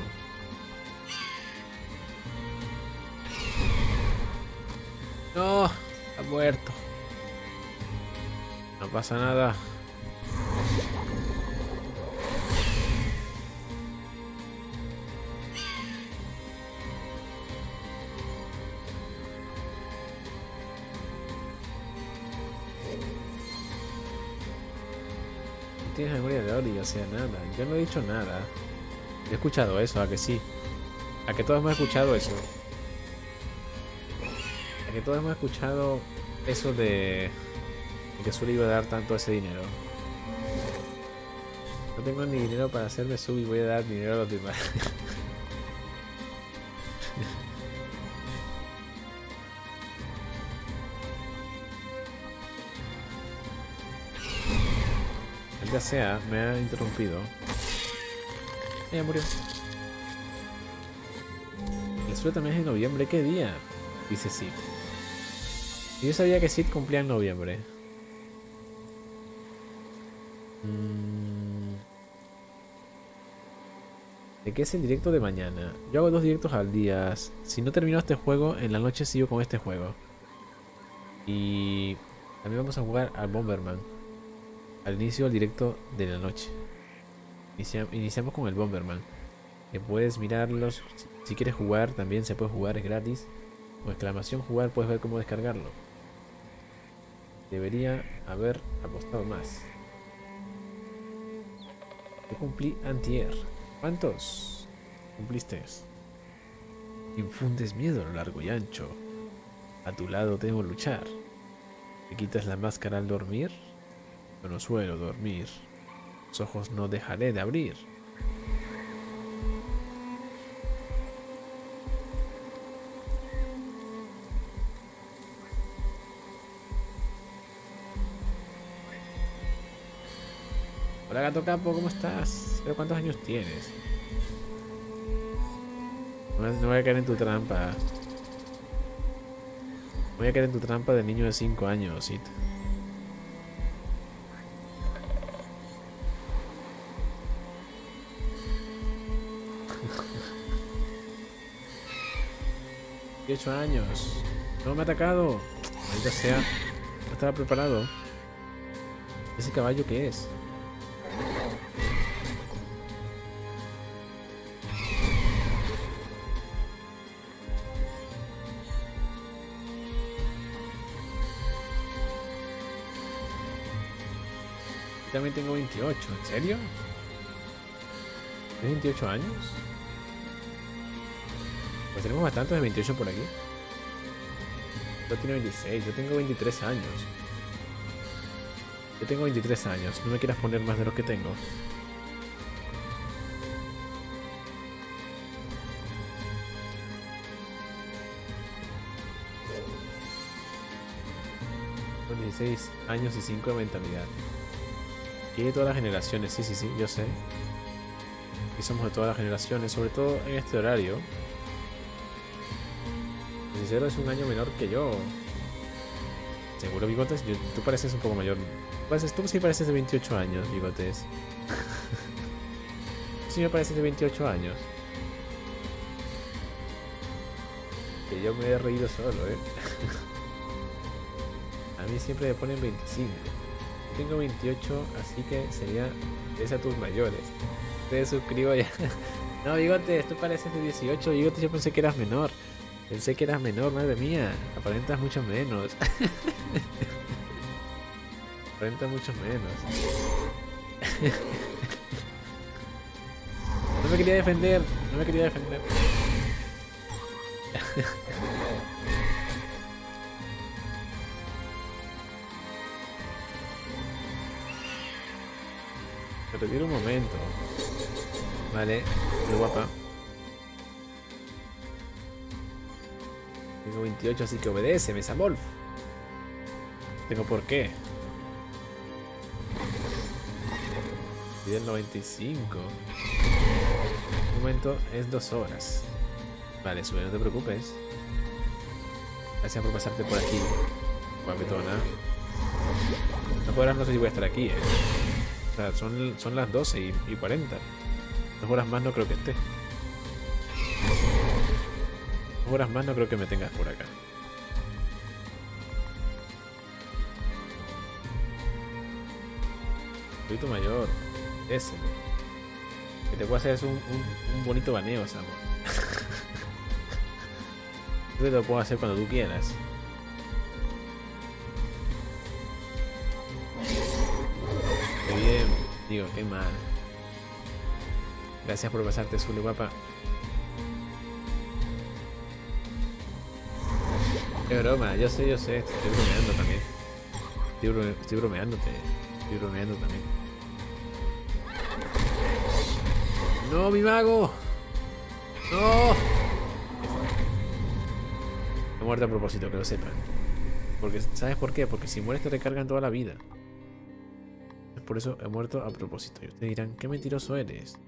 No, ha muerto. No pasa nada. No tienes memoria de Oli, o sea, nada. Yo no he dicho nada. He escuchado eso, ¿a que sí? ¿A que todos hemos escuchado eso? ¿A que todos hemos escuchado eso de... de que Zule iba a dar tanto ese dinero? No tengo ni dinero para hacerme sub y voy a dar dinero a los demás. Ya sea, me ha interrumpido. Ya murió. El Zule también es en noviembre. ¿Qué día? Dice Sid. Y yo sabía que Sid cumplía en noviembre. Mm. ¿De qué es el directo de mañana? Yo hago dos directos al día. Si no termino este juego, en la noche sigo con este juego. Y también vamos a jugar al Bomberman. Al inicio del directo de la noche. Inicia iniciamos con el Bomberman. Que puedes mirarlos. Si, si quieres jugar, también se puede jugar, es gratis. Con exclamación jugar puedes ver cómo descargarlo. Debería haber apostado más. Yo cumplí antier. ¿Cuántos cumpliste? Infundes miedo a lo largo y ancho. A tu lado debo luchar. ¿Te quitas la máscara al dormir? Yo no suelo dormir. Los ojos no dejaré de abrir. Hola Gato Capo, ¿cómo estás? ¿Pero cuántos años tienes? No, no voy a caer en tu trampa. Voy a caer en tu trampa de niño de cinco años, Sid. dieciocho años. No me ha atacado. Maldita sea. No estaba preparado. ¿Ese caballo qué es? Yo también tengo veintiocho. ¿En serio? ¿Tienes veintiocho años? Pues tenemos bastantes de veintiocho por aquí. Yo tiene veintiséis, yo tengo veintitrés años. Yo tengo veintitrés años, no me quieras poner más de los que tengo. Con dieciséis años y cinco de mentalidad. Y de todas las generaciones, sí, sí, sí, yo sé. Y somos de todas las generaciones, sobre todo en este horario. Sincero es un año menor que yo. Seguro, Bigotes, yo, tú pareces un poco mayor. Pareces, tú sí pareces de veintiocho años, Bigotes. Sí me pareces de veintiocho años. Que yo me he reído solo, eh. A mí siempre me ponen veinticinco. Yo tengo veintiocho, así que sería es a tus mayores. Te suscribo ya. No, Bigotes, tú pareces de dieciocho. Bigotes, yo pensé que eras menor. Pensé que eras menor, madre mía. Aparentas mucho menos. Aparentas mucho menos. No me quería defender. No me quería defender. Me retiro un momento. Vale, muy guapa. Tengo veintiocho, así que obedece, Mesamorph. Tengo por qué. Y del noventa y cinco. Un momento es dos horas. Vale, sube, no te preocupes. Gracias por pasarte por aquí. Guapetona. Dos horas no sé si voy a estar aquí, eh. O sea, son, son las doce y, y cuarenta. Dos horas más no creo que esté. Dos horas más no creo que me tengas por acá. Soy tu mayor. Ese. Lo que te puedo hacer es un, un, un bonito baneo, Samuel. Yo te lo puedo hacer cuando tú quieras. Qué bien. Digo, qué mal. Gracias por pasarte, Zule, guapa. Qué broma, yo sé, yo sé. Estoy bromeando también. Estoy, brome estoy bromeándote. Estoy bromeando también. ¡No, mi mago! ¡No! He muerto a propósito, que lo sepan. Porque, ¿sabes por qué? Porque si mueres te recargan toda la vida. Por eso he muerto a propósito. Y ustedes dirán, qué mentiroso eres.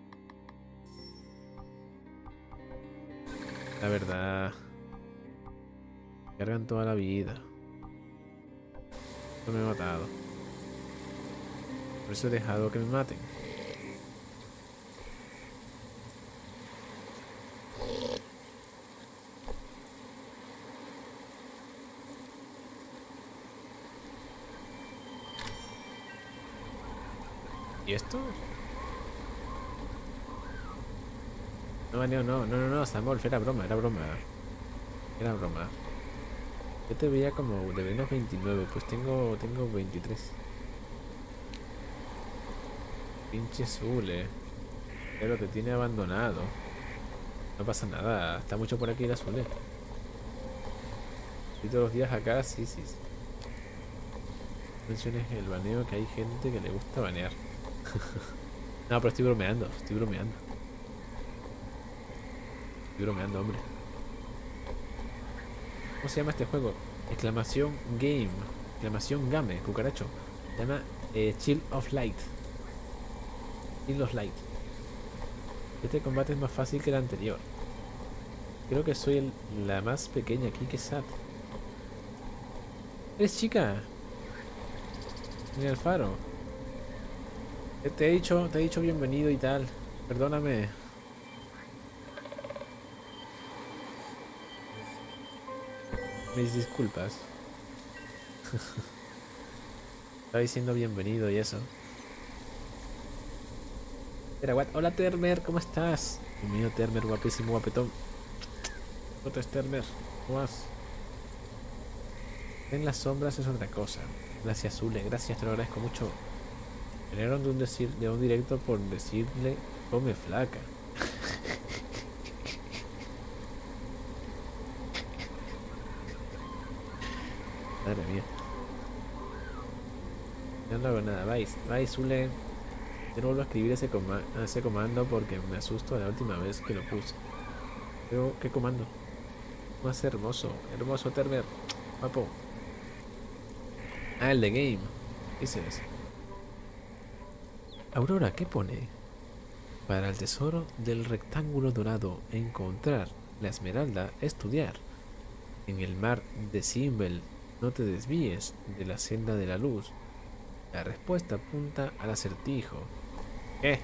La verdad. Cargan toda la vida. No me he matado. Por eso he dejado que me maten. ¿Y esto? No, no, no, no, no, no, Samuel, era broma, era broma. Era broma. Yo te veía como de menos veintinueve, pues tengo, tengo veintitrés. Pinche Zule. Pero te tiene abandonado. No pasa nada, está mucho por aquí la Zule. Y todos los días acá, sí, sí. sí. Menciones el baneo, que hay gente que le gusta banear. No, pero estoy bromeando, estoy bromeando. Estoy bromeando, hombre. ¿Cómo se llama este juego? Exclamación Game. Exclamación Game, cucaracho. Se llama eh, Chill of Light. Chill of Light. Este combate es más fácil que el anterior. Creo que soy el, la más pequeña aquí, que sad. ¿Eres chica? Mira el faro. Te he dicho, te he dicho bienvenido y tal. Perdóname. Mis disculpas. Estaba diciendo bienvenido y eso. Espera, what? Hola Termer, ¿cómo estás? Dios mío, Termer, guapísimo, guapetón. Otro es Termer, ¿cómo vas? En las sombras es otra cosa. Gracias, Zule, gracias, te lo agradezco mucho. Vinieron de un, decir, de un directo por decirle come flaca. Madre mía. Yo no hago nada. Vais, vais, Zule. Yo no vuelvo a escribir ese, coma ese comando porque me asusto la última vez que lo puse. Pero, ¿qué comando? Más hermoso. Hermoso, Termer. Guapo. Ah, el de game. ¿Qué es eso? Aurora, ¿qué pone? Para el tesoro del rectángulo dorado, encontrar la esmeralda, estudiar. En el mar de Simbel, no te desvíes de la senda de la luz. La respuesta apunta al acertijo. ¿Qué?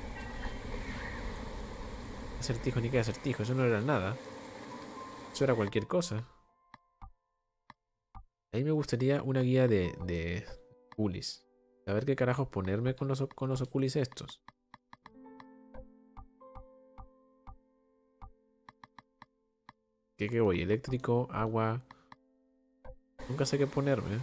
Acertijo ni qué acertijo, eso no era nada. Eso era cualquier cosa. A mí me gustaría una guía de, de Ulis. A ver qué carajos ponerme con los, con los oculis estos. ¿Qué, qué voy? Eléctrico, agua. Nunca sé qué ponerme.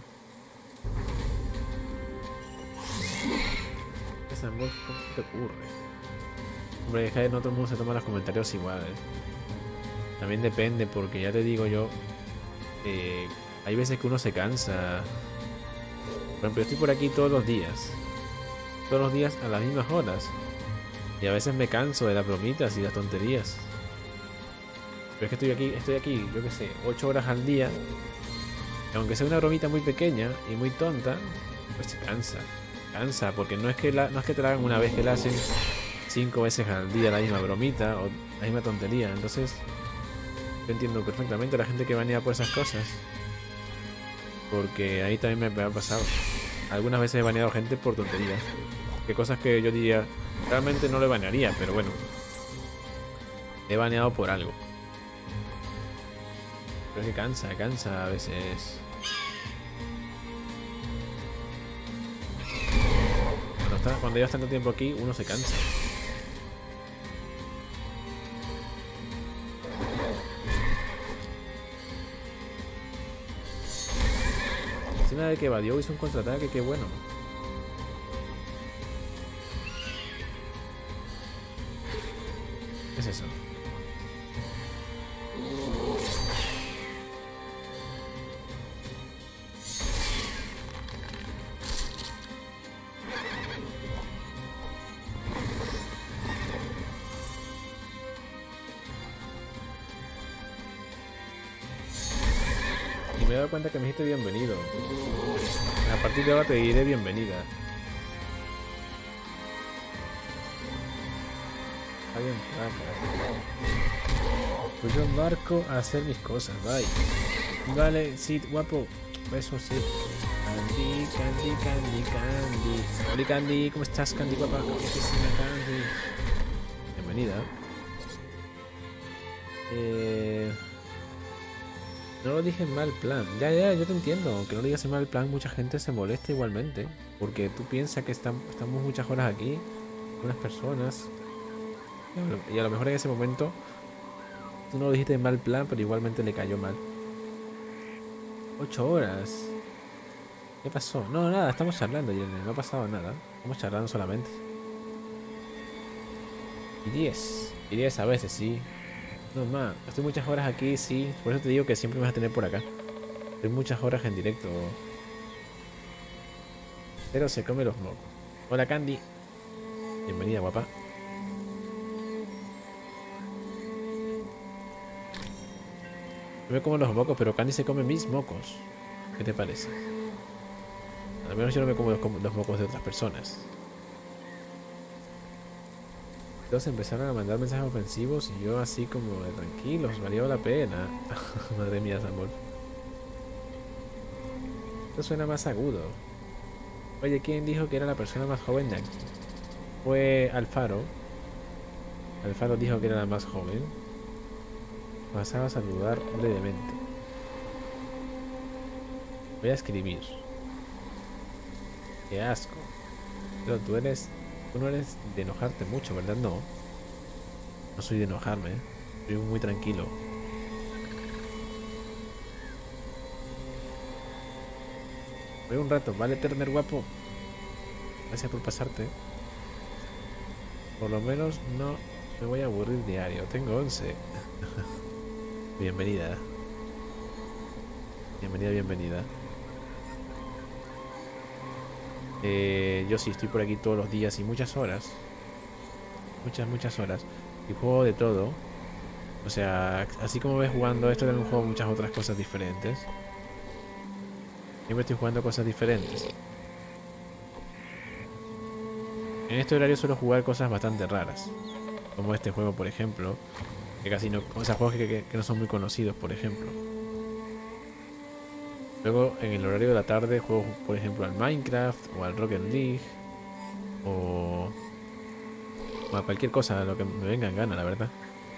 Esa voz, ¿cómo te ocurre? Hombre, deja de no todo el mundo se toma los comentarios igual, ¿eh? También depende, porque ya te digo yo. Eh, hay veces que uno se cansa. Por ejemplo, yo estoy por aquí todos los días. Todos los días a las mismas horas. Y a veces me canso de las bromitas y las tonterías. Pero es que estoy aquí, estoy aquí, yo qué sé, ocho horas al día. Y aunque sea una bromita muy pequeña y muy tonta, pues se cansa. Cansa, porque no es que la, no es que te la hagan una vez que la hacen, cinco veces al día la misma bromita o la misma tontería. Entonces, yo entiendo perfectamente a la gente que banea por esas cosas. Porque ahí también me, me ha pasado. Algunas veces he baneado gente por tonterías. Que cosas que yo diría, realmente no le banearía, pero bueno. He baneado por algo. Pero es que cansa, cansa a veces. Cuando, está, cuando llevas tanto tiempo aquí, uno se cansa. Encima de que evadió, hizo un contraataque, qué bueno. ¿Qué es eso? Y me he dado cuenta que me dijiste bienvenido. A partir de ahora te diré bienvenida. Está bien flaca. Pues yo embarco a hacer mis cosas, bye. Vale, sí, guapo. Eso sí. Candy, Candy, Candy, Candy. Hola Candy, ¿cómo estás, Candy guapa? Guapísima Candy. Bienvenida. Eh... No lo dije en mal plan. Ya, ya, yo te entiendo. Aunque no lo digas en mal plan, mucha gente se molesta igualmente. Porque tú piensas que estamos, estamos muchas horas aquí. Unas personas. Y a lo mejor en ese momento tú no lo dijiste en mal plan, pero igualmente le cayó mal. Ocho horas. ¿Qué pasó? No, nada, estamos charlando, Irene. No ha pasado nada. Estamos charlando solamente. Y diez. Y diez a veces, sí. No, más. Estoy muchas horas aquí, sí. Por eso te digo que siempre me vas a tener por acá. Estoy muchas horas en directo. Pero se come los mocos. Hola, Candy. Bienvenida, guapa. Yo me como los mocos, pero Candy se come mis mocos. ¿Qué te parece? Al menos yo no me como los, los mocos de otras personas. Todos empezaron a mandar mensajes ofensivos y yo así como de tranquilos, valió la pena. Madre mía, Samuel. Esto suena más agudo. Oye, ¿quién dijo que era la persona más joven de aquí? Fue Alfaro. Alfaro dijo que era la más joven. Pasaba a saludar brevemente. Voy a escribir. Qué asco. Pero tú eres... Tú no eres de enojarte mucho, ¿verdad? No. No soy de enojarme. Soy muy tranquilo. Voy un rato, ¿vale, Turner guapo? Gracias por pasarte. Por lo menos no me voy a aburrir diario. Tengo once. Bienvenida. Bienvenida, bienvenida. Eh, yo sí estoy por aquí todos los días y muchas horas. Muchas, muchas horas. Y juego de todo. O sea, así como ves jugando esto, también juego muchas otras cosas diferentes. Siempre estoy jugando cosas diferentes. En este horario suelo jugar cosas bastante raras. Como este juego, por ejemplo. Que casi no... O sea, juegos que, que, que no son muy conocidos, por ejemplo. Luego, en el horario de la tarde, juego, por ejemplo, al Minecraft o al Rocket League. O... o a cualquier cosa, a lo que me venga en gana, la verdad.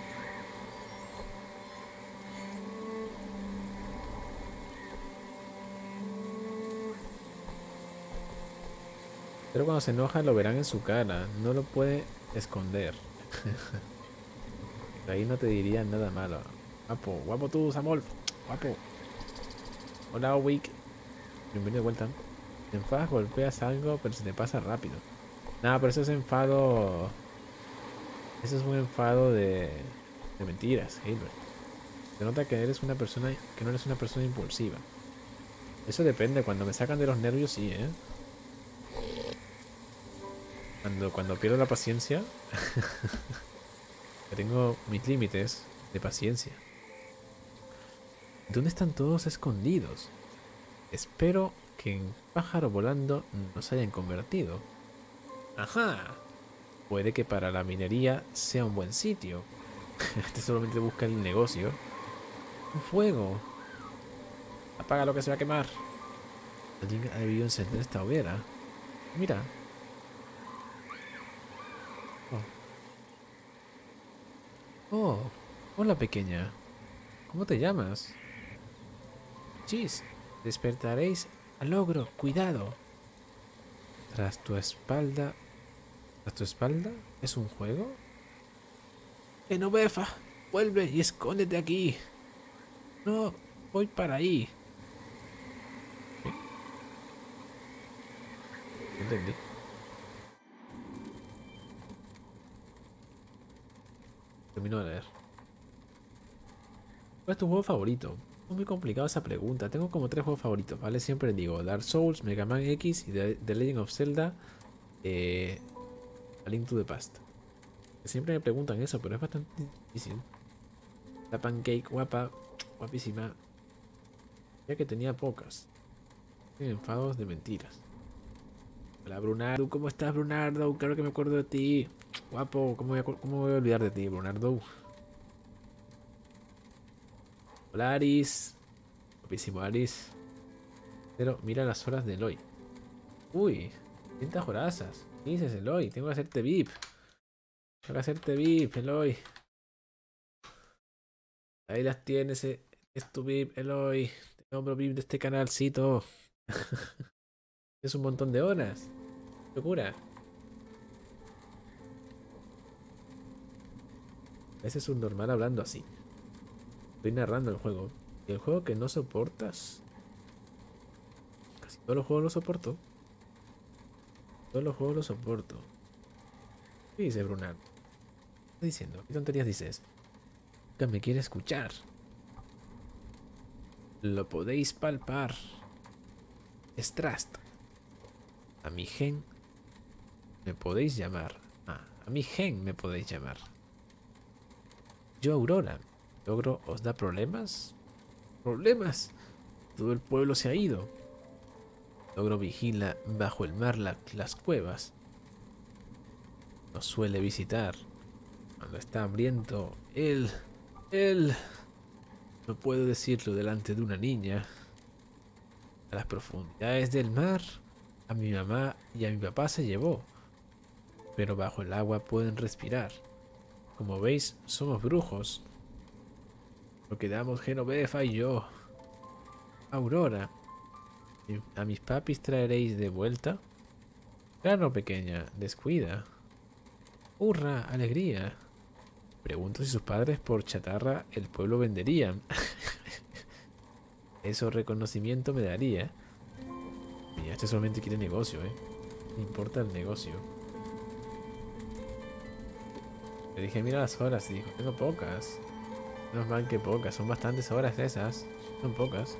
Pero cuando se enoja lo verán en su cara. No lo puede esconder. Ahí no te diría nada malo. Guapo, guapo tú, Samol. Guapo. Hola, Wick. Bienvenido de vuelta. Te enfadas, golpeas algo, pero se te pasa rápido. Nada, pero eso es enfado. Eso es un enfado de, de mentiras, Hilbert. Se nota que eres una persona, que no eres una persona impulsiva. Eso depende. Cuando me sacan de los nervios, sí, ¿eh? Cuando, cuando pierdo la paciencia. Tengo mis límites de paciencia. ¿Dónde están todos escondidos? Espero que en pájaro volando nos hayan convertido. ¡Ajá! puede que para la minería sea un buen sitio. Este solamente busca el negocio. Un fuego. Apaga lo que se va a quemar. Alguien ha debido encender esta hoguera. Mira. Oh. Oh. Hola, pequeña. ¿Cómo te llamas? Chis. Despertaréis al ogro. Cuidado. Tras tu espalda. ¿Tras tu espalda? ¿Es un juego? Genovefa, vuelve y escóndete aquí. No, voy para ahí. ¿Sí? Entendí. Termino de leer. ¿Cuál es tu juego favorito? Es muy complicada esa pregunta. Tengo como tres juegos favoritos, ¿vale? Siempre digo Dark Souls, Mega Man X y The, The Legend of Zelda, eh, A Link to the Past. Siempre me preguntan eso, pero es bastante difícil. La pancake guapa, guapísima. Ya que tenía pocas. Enfados de mentiras. Hola Brunardo, ¿cómo estás Brunardo? Claro que me acuerdo de ti. Guapo, ¿cómo voy a, cómo voy a olvidar de ti Brunardo? Hola Aris. Guapísimo Aris. Pero mira las horas de Eloy. Uy, quintas horazas. ¿Qué dices Eloy? Tengo que hacerte V I P. Tengo que hacerte V I P, Eloy. Ahí las tienes, eh. Es tu V I P, Eloy. Te nombro V I P de este canalcito. Es un montón de horas. Locura. Ese es un normal hablando así. Estoy narrando el juego. ¿Y el juego que no soportas? Casi todos los juegos los soporto. Todos los juegos los soporto. ¿Qué dice Brunard? ¿Qué está diciendo? ¿Qué tonterías dices? Nunca me quiere escuchar. Lo podéis palpar. Strast. A mi gen me podéis llamar. Ah, a mi gen me podéis llamar. Yo Aurora. ¿Logro os da problemas? ¿Problemas? Todo el pueblo se ha ido. Logro vigila bajo el mar la, las cuevas. Nos suele visitar. Cuando está hambriento, él... Él... No puedo decirlo delante de una niña. A las profundidades del mar, a mi mamá y a mi papá se llevó. Pero bajo el agua pueden respirar. Como veis, somos brujos. Lo quedamos Genovefa y yo. Aurora. ¿A mis papis traeréis de vuelta? Claro, pequeña, descuida. ¡Hurra! ¡Alegría! Pregunto si sus padres por chatarra el pueblo venderían. Eso reconocimiento me daría. Y este solamente quiere negocio, eh. Me importa el negocio. Le dije, mira las horas. Y dijo, tengo pocas. Menos mal que pocas. Son bastantes horas esas. Son pocas.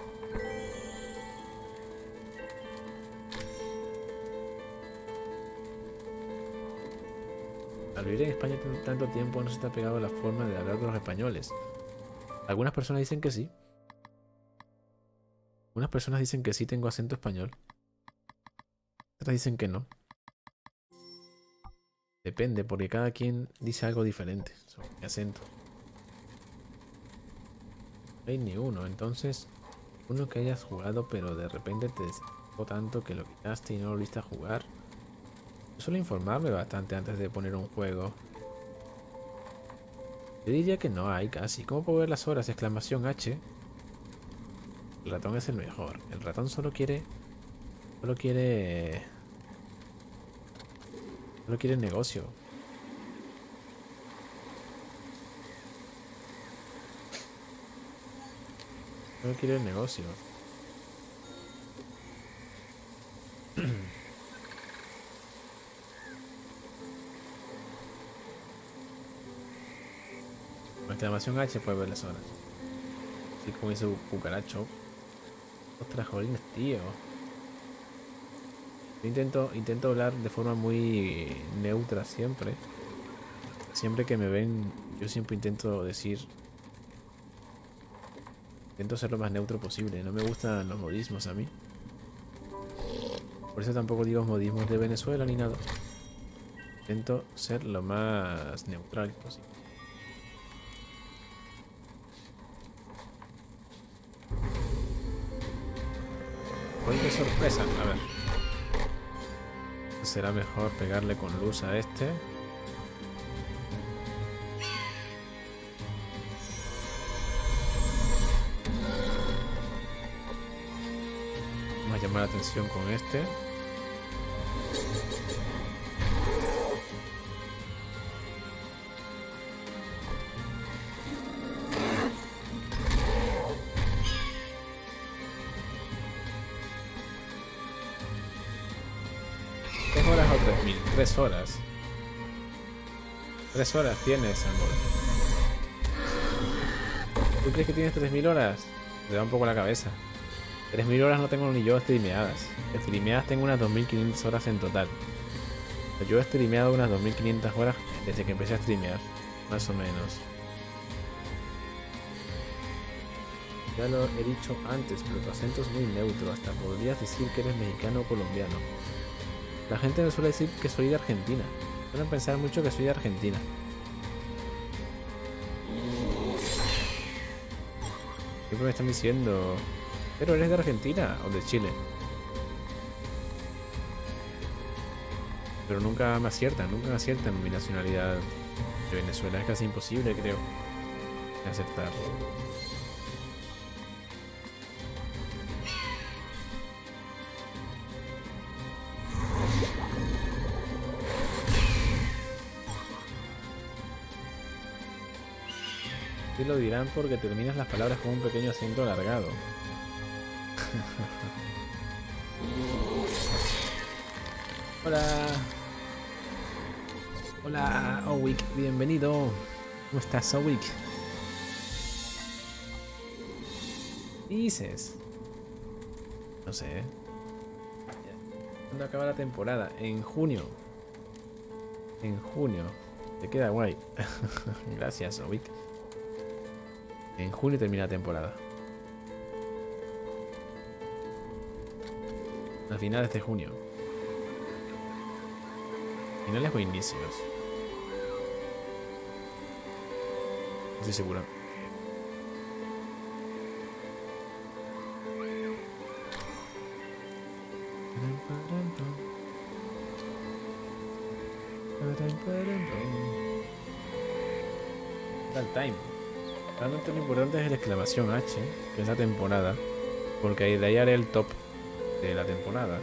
Al vivir en España tanto tiempo no se está pegado a la forma de hablar de los españoles. Algunas personas dicen que sí. Algunas personas dicen que sí tengo acento español. Otras dicen que no. Depende, porque cada quien dice algo diferente sobre mi acento. No hay ni uno, entonces uno que hayas jugado pero de repente te desagradó tanto que lo quitaste y no lo volviste a jugar. Yo suelo informarme bastante antes de poner un juego. Yo diría que no hay casi. ¿Cómo puedo ver las horas? Exclamación H. El ratón es el mejor. El ratón solo quiere... Solo quiere... Solo quiere negocio. Solo quiere negocio. Exclamación H puede ver las horas. Así como dice cucaracho. Ostras, jolines, tío. Yo intento, intento hablar de forma muy neutra siempre. Siempre que me ven, yo siempre intento decir... Intento ser lo más neutro posible. No me gustan los modismos a mí. Por eso tampoco digo modismos de Venezuela ni nada. Intento ser lo más neutral posible. ¡Uy, qué sorpresa! A ver. Será mejor pegarle con luz a este. Vamos a llamar la atención con este. ¿Tres horas o tres mil? Tres horas. Tres horas tienes, amor. ¿Tú crees que tienes tres mil horas? Te da un poco la cabeza. tres mil horas no tengo ni yo streameadas. Streameadas tengo unas dos mil quinientas horas en total. Yo he streameado unas dos mil quinientas horas desde que empecé a streamear. Más o menos. Ya lo he dicho antes, pero tu acento es muy neutro. Hasta podrías decir que eres mexicano o colombiano. La gente me suele decir que soy de Argentina. Suelen pensar mucho que soy de Argentina. Siempre me están diciendo... ¿Pero eres de Argentina o de Chile? Pero nunca me aciertan, nunca me aciertan mi nacionalidad de Venezuela. Es casi imposible, creo, de aceptar. Sí lo dirán porque terminas las palabras con un pequeño acento alargado. Hola. Hola, Owick, bienvenido. ¿Cómo estás, Owick? ¿Qué dices? No sé. ¿Cuándo acaba la temporada? En junio. En junio. Te queda guay. Gracias, Owick. En junio termina la temporada. A finales de junio. Finales o inicios. No estoy seguro. Tal time. Realmente lo importante es la exclamación H, que es la temporada, porque de ahí haré el top de la temporada.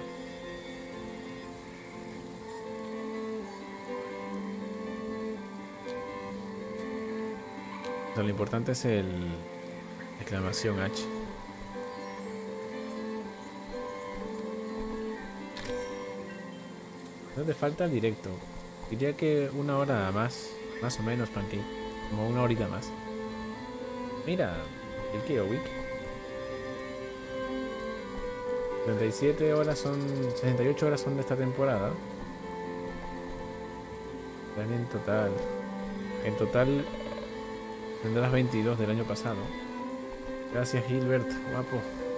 O sea, lo importante es el exclamación H. No te falta el directo. Diría que una hora más, más o menos, Pancake. Como una horita más. Mira, el que Owick. treinta y siete horas son. sesenta y ocho horas son de esta temporada. En total. En total tendrás veintidós del año pasado. Gracias, Gilbert, guapo.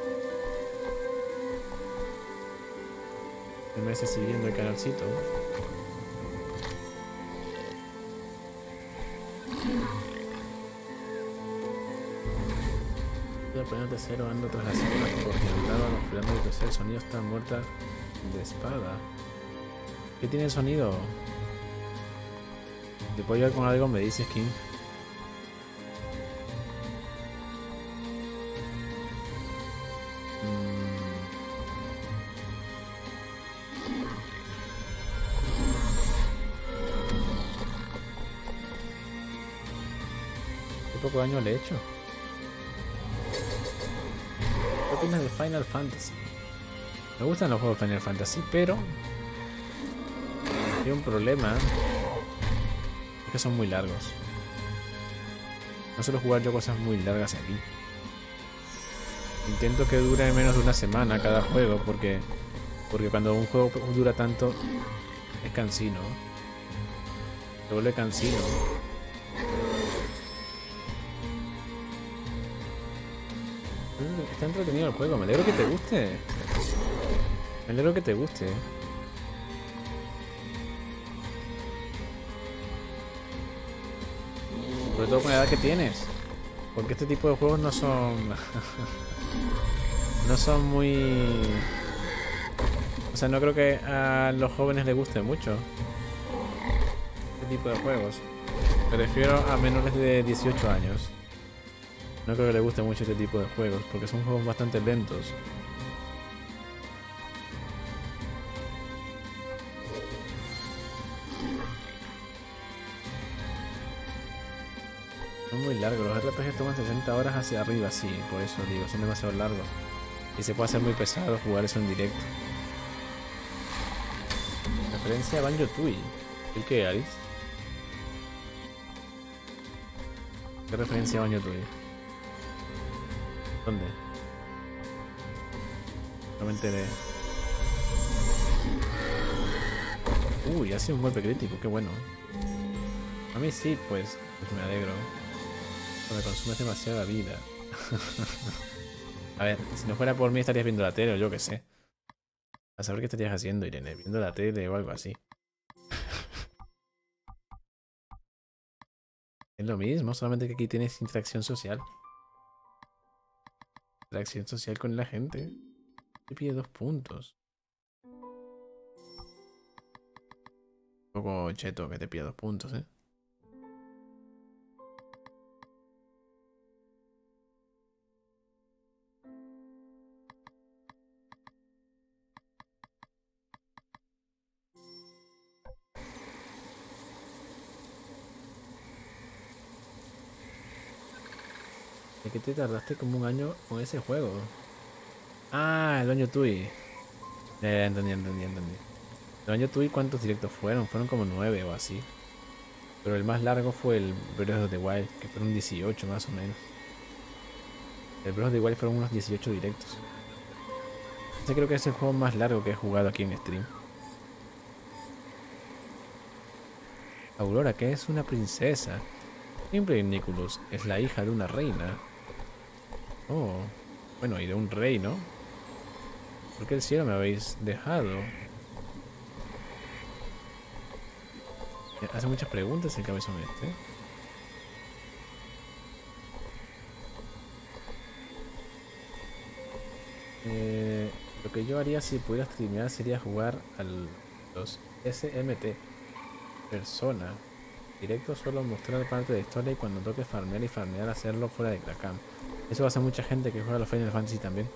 meses siguiendo el canalcito. Estoy aprendiendo de cero, ando tras las esquinas porque andaba esperando que crecer. El sonido está muerta de espada. ¿Qué tiene el sonido? ¿Te puedo ayudar con algo? Me dices, King. Poco daño le he hecho. ¿Qué opinas de Final Fantasy? Me gustan los juegos de Final Fantasy, pero hay un problema, es que son muy largos. No suelo jugar yo cosas muy largas aquí. Intento que dure menos de una semana cada juego, porque porque cuando un juego dura tanto es cansino. Se vuelve cansino. Está entretenido el juego, me alegro que te guste. Me alegro que te guste. Sobre todo con la edad que tienes. Porque este tipo de juegos no son... no son muy... O sea, no creo que a los jóvenes les guste mucho este tipo de juegos. Me refiero a menores de dieciocho años. No creo que les guste mucho este tipo de juegos, porque son juegos bastante lentos. Son muy largos, los R P Gs toman sesenta horas hacia arriba, sí, por eso digo, son demasiado largos. Y se puede hacer muy pesado jugar eso en directo. Referencia a Banjo-Tooie. ¿El qué, Alice? ¿Qué referencia a Banjo-Tooie? ¿Dónde? No me enteré. Uy, ha sido un golpe crítico, qué bueno. A mí sí, pues, pues me alegro. Me consumes demasiada vida. A ver, si no fuera por mí estarías viendo la tele o yo qué sé. A saber qué estarías haciendo, Irene, viendo la tele o algo así. Es lo mismo, solamente que aquí tienes interacción social. Interacción social con la gente. Te pide dos puntos. Un poco cheto que te pide dos puntos, eh. ¿De qué te tardaste como un año con ese juego? Ah, el Banjo-Tooie. Ya, ya, entendí, entendí, entendí. El Banjo-Tooie, ¿cuántos directos fueron? Fueron como nueve o así. Pero el más largo fue el Breath of the Wild, que fueron dieciocho más o menos. El Breath of the Wild fueron unos dieciocho directos. Ese creo que es el juego más largo que he jugado aquí en stream. Aurora, que es una princesa. Siempre Nicholas es la hija de una reina. Oh, bueno, y de un rey, ¿no? ¿Por qué el cielo me habéis dejado? Hace muchas preguntas el cabezón este. Eh, lo que yo haría si pudiera streamear sería jugar a los S M T. Persona. Directo solo mostrar parte de historia y cuando toque farmear y farmear hacerlo fuera de Cracam. Eso va a hacer mucha gente que juega a los Final Fantasy también.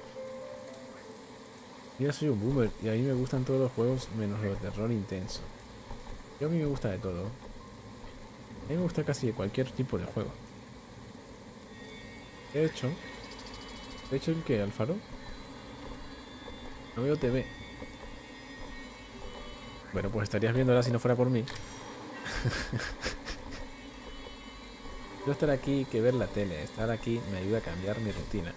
Yo soy un boomer y a mí me gustan todos los juegos menos los de terror intenso. Yo a mí me gusta de todo. A mí me gusta casi de cualquier tipo de juego. De hecho, de hecho el que Alfaro no veo T V. Bueno, pues estarías viéndola si no fuera por mí. Yo estar aquí que ver la tele, estar aquí me ayuda a cambiar mi rutina.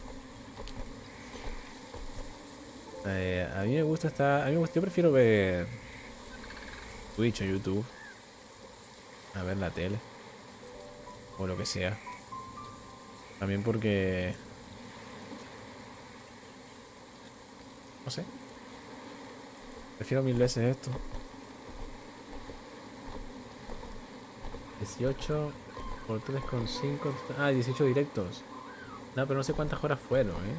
Eh, a mí me gusta estar, a mí me gusta, yo prefiero ver Twitch o YouTube a ver la tele o lo que sea. También porque no sé, prefiero mil veces esto. dieciocho por tres coma cinco. Ah, dieciocho directos. No, pero no sé cuántas horas fueron, eh.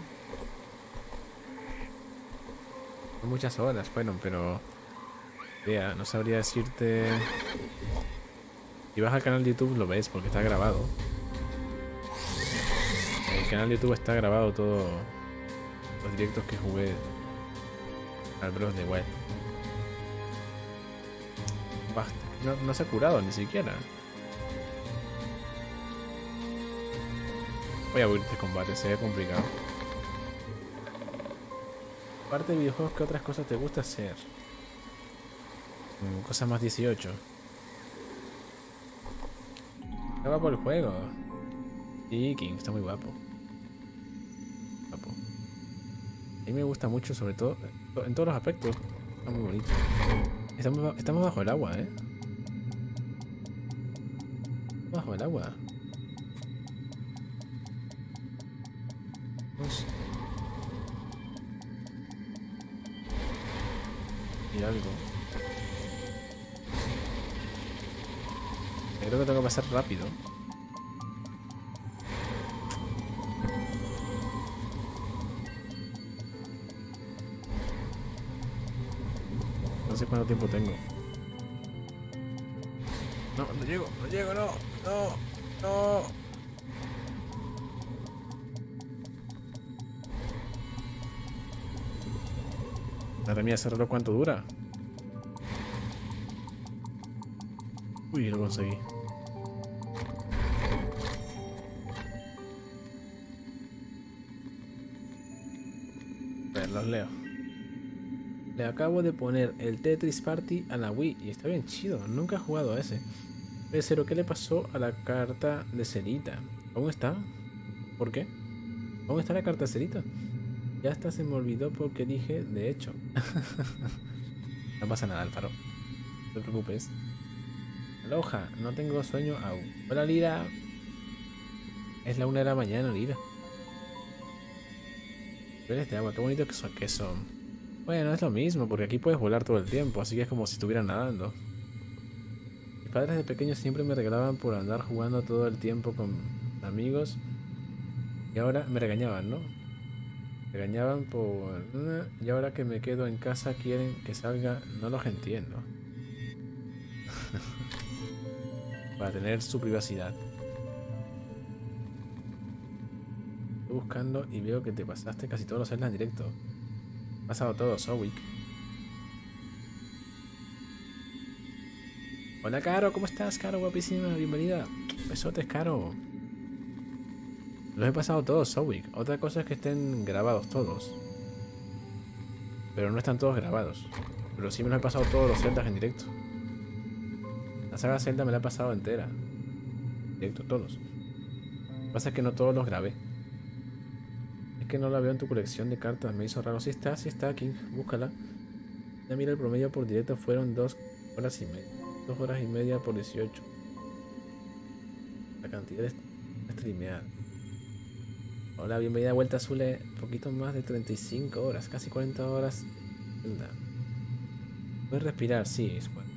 Muchas horas fueron, pero vea, no sabría decirte. Si vas al canal de YouTube lo ves porque está grabado. En el canal de YouTube está grabado todos los directos que jugué al Breath of the Wild. Basta, no, no se ha curado ni siquiera. Voy a huir de combate, se ve complicado. Aparte de videojuegos, ¿qué otras cosas te gusta hacer? Mm, cosas más dieciocho. Está guapo el juego. Sí, King, está muy guapo. Guapo. A mí me gusta mucho, sobre todo, en todos los aspectos. Está muy bonito. Estamos, estamos bajo el agua, ¿eh? Bajo el agua. Vamos. Mira algo. Creo que tengo que pasar rápido. No sé cuánto tiempo tengo. No, no llego, no llego, no, no, no. Madre mía, ese reloj cuánto dura. Uy, lo conseguí. A ver, los leo. Le acabo de poner el Tetris Party a la Wii y está bien chido. Nunca he jugado a ese. Pero ¿qué le pasó a la carta de Cerita? ¿Aún está? ¿Por qué? ¿Aún está la carta de Cerita? Ya hasta se me olvidó porque dije de hecho. No pasa nada, Alfaro. No te preocupes. Aloha, no tengo sueño aún. Hola, Lira. Es la una de la mañana, Lira. Niveles de agua, qué bonito que son, que son. Bueno, es lo mismo, porque aquí puedes volar todo el tiempo, así que es como si estuvieran nadando. Mis padres de pequeño siempre me regalaban por andar jugando todo el tiempo con amigos. Y ahora me regañaban, ¿no? Me regañaban por... Y ahora que me quedo en casa quieren que salga, no los entiendo. Para tener su privacidad. Estoy buscando y veo que te pasaste casi todos los Zelda en directo. He pasado todo, Sowick. Hola, Caro, ¿cómo estás, Caro? Guapísima, bienvenida. Besotes, Caro. Los he pasado todos, Sowick. Otra cosa es que estén grabados todos. Pero no están todos grabados. Pero sí me los he pasado todos los Zeldas en directo. La saga Zelda me la he pasado entera. Directo, todos. Lo que pasa es que no todos los grabé. Es que no la veo en tu colección de cartas. Me hizo raro. Sí está, sí está, King. Búscala. Ya mira, el promedio por directo fueron dos horas y media. Dos horas y media por dieciocho. La cantidad de streamear. Hola, bienvenida a Vuelta Azul. Poquito más de treinta y cinco horas. Casi cuarenta horas. Zelda. Puedes respirar, sí, es bueno.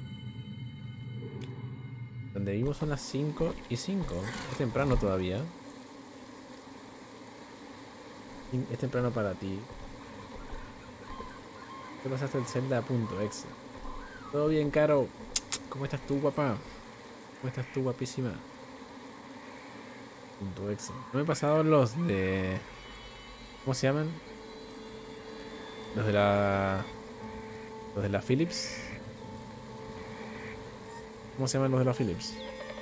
Donde vivimos son las cinco y cinco. Es temprano todavía. Es temprano para ti. ¿Qué pasaste el Zelda.exe? Todo bien, Caro. ¿Cómo estás tú, guapa? ¿Cómo estás tú, guapísima? Punto exe. No me he pasado los de... ¿Cómo se llaman? Los de la... Los de la Philips. ¿Cómo se llaman los de la Philips?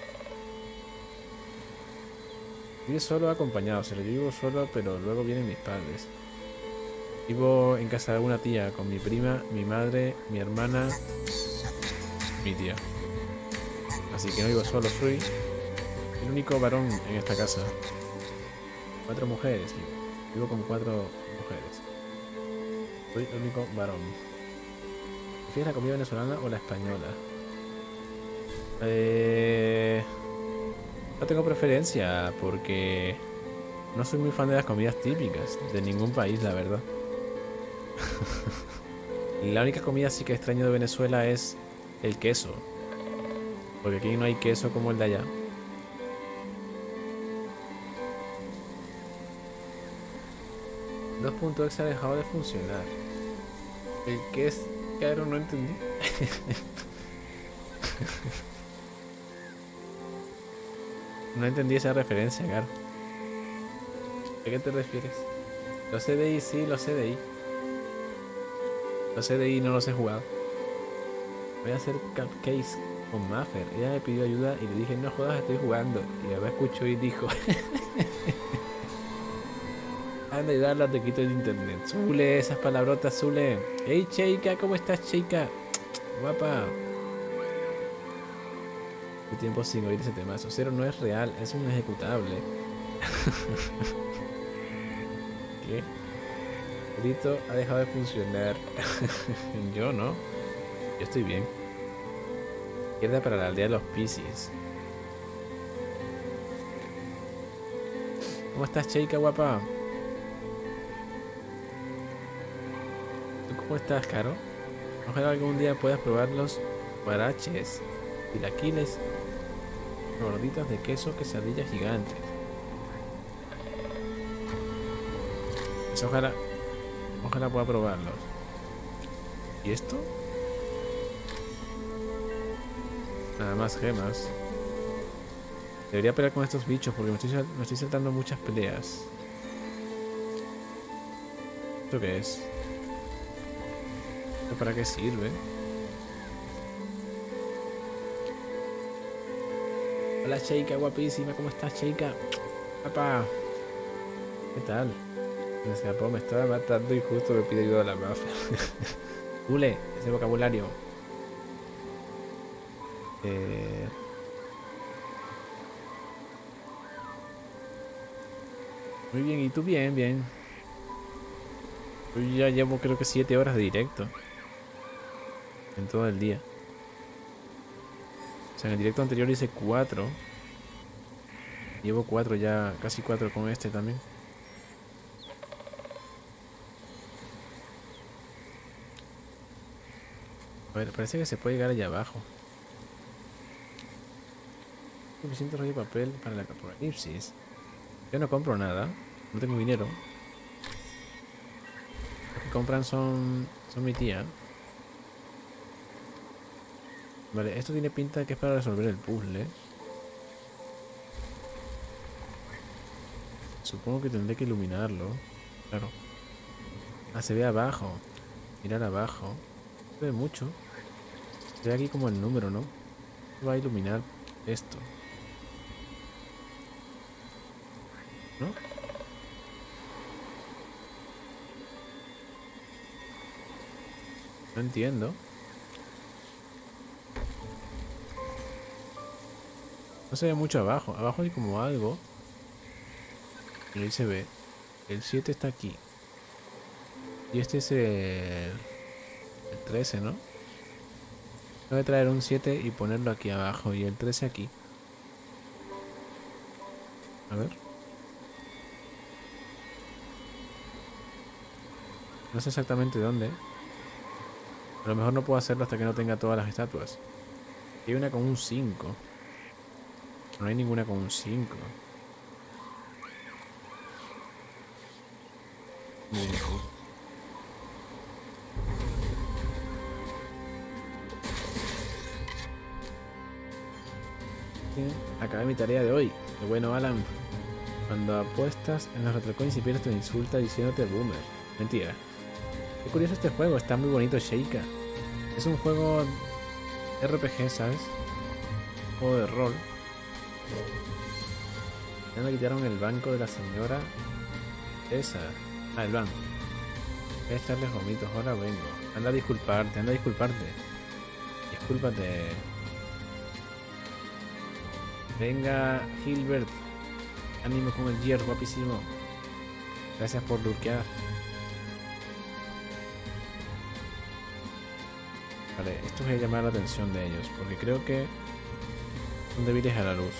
Vivo solo acompañado, o sea, yo vivo solo, pero luego vienen mis padres. Vivo en casa de una tía con mi prima, mi madre, mi hermana, mi tía. Así que no vivo solo, soy el único varón en esta casa. Cuatro mujeres, vivo, vivo con cuatro mujeres. Soy el único varón. ¿Prefieres la comida venezolana o la española? Eh... No tengo preferencia porque no soy muy fan de las comidas típicas de ningún país, la verdad. La única comida sí que extraño de Venezuela es el queso, porque aquí no hay queso como el de allá. dos punto exe ha dejado de funcionar. ¿El qué es? Claro, no entendí. No entendí esa referencia, Gar. ¿A qué te refieres? Los C D I, sí, los C D I. Los C D I no los he jugado. Voy a hacer cupcakes con Maffer. Ella me pidió ayuda y le dije, no jodas, estoy jugando. Y la escuchó y dijo... Anda a ayudarla, te quito el internet. Zule, esas palabrotas, Zule. Hey, Cheika, ¿cómo estás, Cheika? Guapa. Tiempo sin oír ese temazo. Cero no es real, es un ejecutable. ¿Qué? El grito ha dejado de funcionar. Yo no. Yo estoy bien. Izquierda para la aldea de los Piscis. ¿Cómo estás, Cheika, guapa? ¿Tú cómo estás, Caro? Ojalá algún día puedas probar los guaraches, chilaquiles, gorditas de queso, quesadillas gigantes. Pues ojalá, ojalá pueda probarlos. ¿Y esto? Nada más gemas. Debería pelear con estos bichos porque me estoy, me estoy saltando muchas peleas. ¿Esto qué es? ¿Esto para qué sirve? Hola Sheika, guapísima, ¿cómo estás Sheika? Papá. ¿Qué tal? Me escapó, me estaba matando y justo me pide ayuda a la mafia. Ule, ese vocabulario. Eh... Muy bien, ¿y tú? Bien, bien. Yo ya llevo creo que siete horas de directo. En todo el día. O sea, en el directo anterior hice cuatro. Llevo cuatro ya, casi cuatro con este también. A ver, parece que se puede llegar allá abajo. Suficiente rollo de papel para la apocalipsis. Yo no compro nada. No tengo dinero. Los que compran son, son mi tía. Vale, esto tiene pinta de que es para resolver el puzzle. Supongo que tendré que iluminarlo. Claro. Ah, se ve abajo. Mirar abajo. Se ve mucho. Se ve aquí como el número, ¿no? Va a iluminar esto. ¿No? No entiendo. No se ve mucho abajo. Abajo hay como algo. Y ahí se ve. El siete está aquí. Y este es el, el trece, ¿no? Voy a traer un siete y ponerlo aquí abajo. Y el trece aquí. A ver. No sé exactamente dónde. A lo mejor no puedo hacerlo hasta que no tenga todas las estatuas. Hay una con un cinco. No hay ninguna con un cinco. Muy bien. Acabé mi tarea de hoy. Qué bueno, Alan. Cuando apuestas en los retrocoins y pierdes, te insulta diciéndote boomer. Mentira. Qué curioso este juego, está muy bonito, Sheika. Es un juego R P G, ¿sabes? Un juego de rol. Ya me quitaron el banco de la señora esa. Ah, el banco. Voy a echarle gomitos, ahora vengo. Anda a disculparte, anda a disculparte. Discúlpate. Venga, Gilbert. Ánimo con el Gear, guapísimo. Gracias por lurkear. Vale, esto es llamar la atención de ellos, porque creo que son débiles a la luz.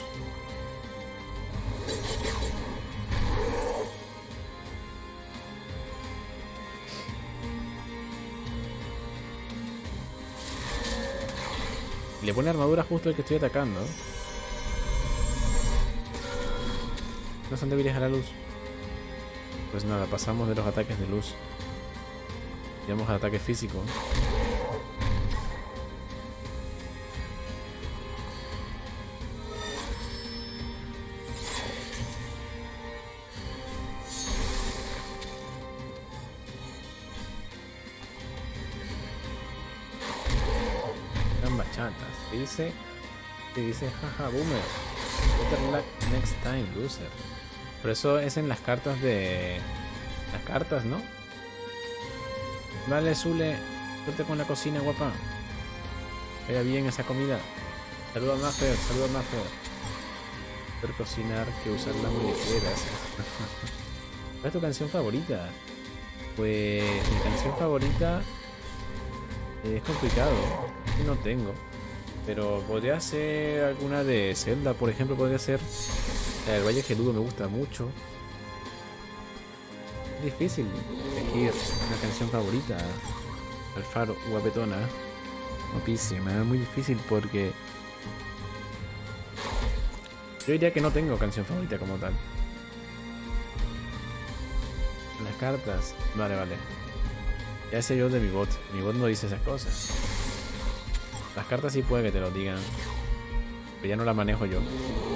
Y le pone armadura justo al que estoy atacando. No son débiles a la luz. Pues nada, pasamos de los ataques de luz. Vamos al ataque físico. ¿Qué dice? ¿Qué dice? Jaja, boomer. Better luck next time, loser. Por eso es en las cartas de... Las cartas, ¿no? Vale, Zule. Suerte con la cocina, guapa. Vaya bien esa comida. Saluda a Maffer, saluda a Maffer. Poder cocinar que usar las muñequeras. ¿Cuál es tu canción favorita? Pues mi canción favorita es complicado. No tengo. Pero podría ser alguna de Zelda, por ejemplo, podría ser la del Valle Geludo, me gusta mucho. Es difícil elegir una canción favorita. Alfaro, guapetona, guapísima, es muy difícil porque yo diría que no tengo canción favorita como tal. Las cartas, vale, vale. Ya sé yo de mi bot, mi bot no dice esas cosas. Las cartas sí puede que te lo digan. Pero ya no la manejo yo.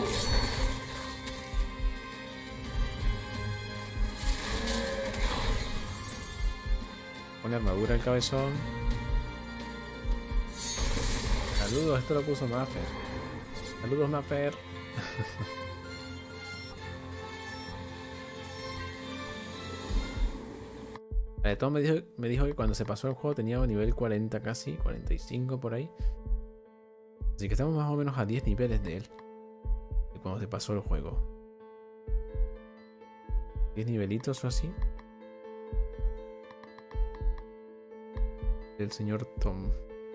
Pone armadura el cabezón. Saludos, esto lo puso Maffer. Saludos, Maffer. Vale, Tom me dijo, me dijo que cuando se pasó el juego tenía nivel cuarenta casi, cuarenta y cinco por ahí. Así que estamos más o menos a diez niveles de él. De cuando se pasó el juego. diez nivelitos o así. El señor Tom.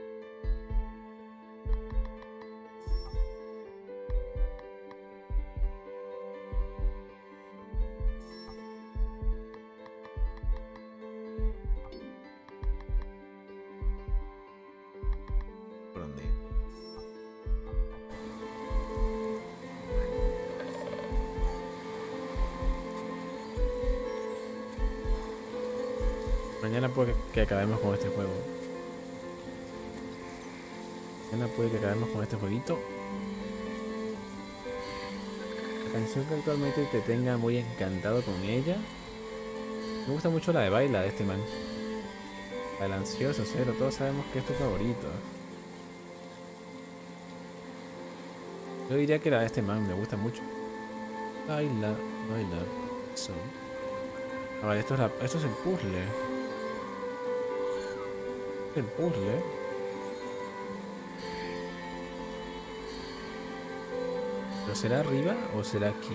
¿Por dónde? Mañana puede que acabemos con este juego. Mañana puede que acabemos con este jueguito. La canción que actualmente te tenga muy encantado con ella. Me gusta mucho la de Baila de este man. La del ansioso, cero. Todos sabemos que es tu favorito. Yo diría que la de este man me gusta mucho. Baila, baila. Eso. A ver, esto es, la, esto es el puzzle. El puzzle. ¿Pero será arriba o será aquí?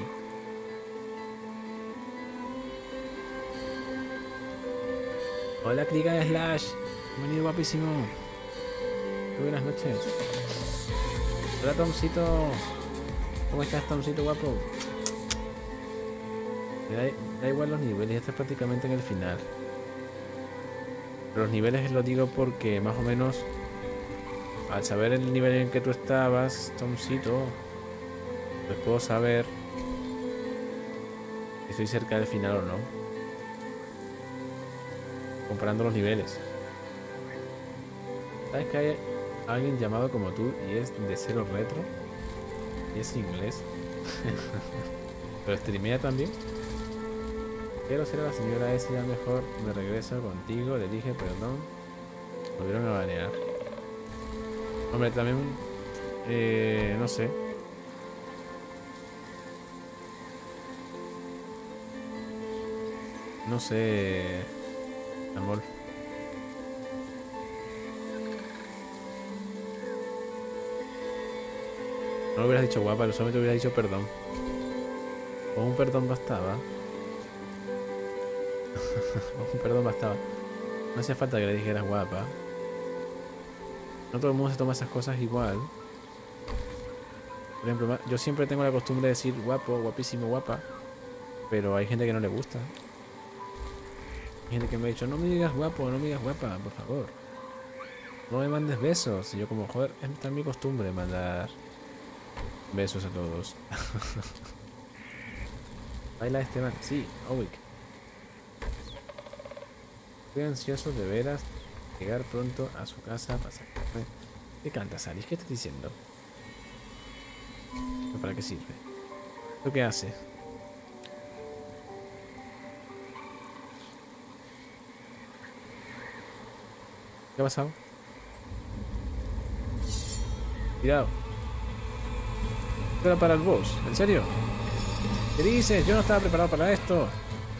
Hola, Kliga de Slash. Bienvenido, guapísimo. Muy buenas noches. Hola, Tomcito. ¿Cómo estás, Tomcito guapo? Me da, da igual los niveles, ya estás prácticamente en el final. Pero los niveles lo digo porque más o menos al saber el nivel en que tú estabas, Tomcito, pues puedo saber si estoy cerca del final o no. Comparando los niveles. ¿Sabes que hay alguien llamado como tú y es de Cero Retro? Y es inglés. Pero streamea también. Quiero ser a la señora S, ya mejor me regreso contigo. Le dije perdón. Volvieron a banear. Hombre, también... Eh, no sé. No sé... Amor. No lo hubieras dicho guapa, solamente te hubiera dicho perdón. Con un perdón bastaba. Con un perdón bastaba. No hacía falta que le dijeras guapa. No todo el mundo se toma esas cosas igual. Por ejemplo, yo siempre tengo la costumbre de decir guapo, guapísimo, guapa. Pero hay gente que no le gusta. Hay gente que me ha dicho, no me digas guapo, no me digas guapa, por favor. No me mandes besos. Y yo como, joder, es mi costumbre mandar besos a todos. Baila este man. Sí, Owick. Estoy ansioso de veras llegar pronto a su casa para sacar. ¿Qué cantas, Alice? ¿Qué estás diciendo? ¿Para qué sirve? ¿Lo que hace? ¿Qué ha pasado? Cuidado. Esto era para el boss, ¿en serio? ¿Qué dices? Yo no estaba preparado para esto.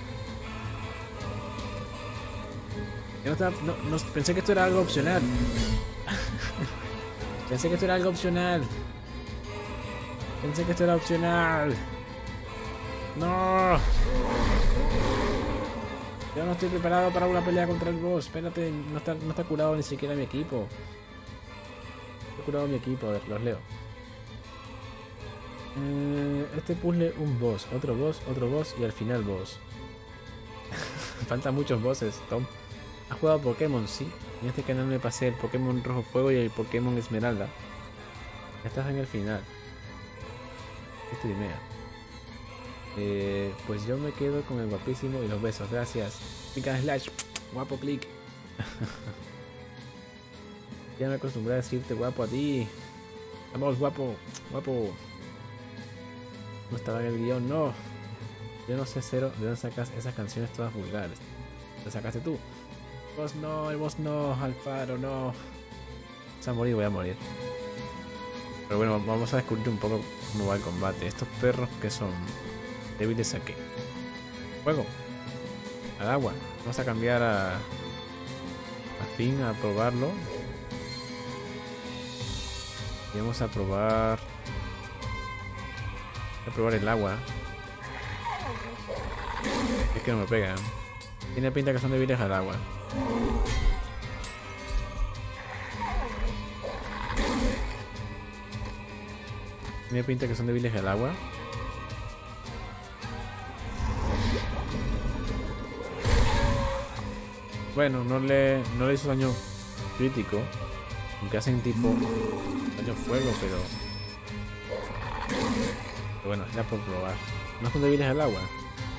Yo no estaba... No, no, pensé que esto era algo opcional. Pensé que esto era algo opcional. Pensé que esto era opcional. No. Yo no estoy preparado para una pelea contra el boss. Espérate, no está, no está curado ni siquiera mi equipo. No está curado mi equipo, a ver, los leo. Eh, este puzzle, un boss, otro boss, otro boss y al final boss. Faltan muchos bosses, Tom. ¿Has jugado Pokémon? Sí. En este canal me pasé el Pokémon Rojo Fuego y el Pokémon Esmeralda. Ya estás en el final. Streamea. Eh, pues yo me quedo con el guapísimo y los besos. Gracias. Click slash. Guapo click. Ya me acostumbré a decirte guapo a ti. Vamos, guapo, guapo. No estaba en el guión, no. Yo no sé, Cero, de dónde sacas esas canciones todas vulgares. ¿Te sacaste tú? Vos no, el vos no, Alfaro, no. Vas a morir, voy a morir. Pero bueno, vamos a descubrir un poco cómo va el combate. Estos perros que son débiles a qué. Fuego. Al agua. Vamos a cambiar a... a fin a probarlo. Y vamos a probar... Voy a probar el agua. Es que no me pegan. Tiene pinta que son débiles al agua. Tiene pinta que son débiles al agua. Bueno, no le, no le hizo daño crítico. Aunque hacen tipo daño fuego, pero... pero bueno, ya por probar. No son débiles al agua.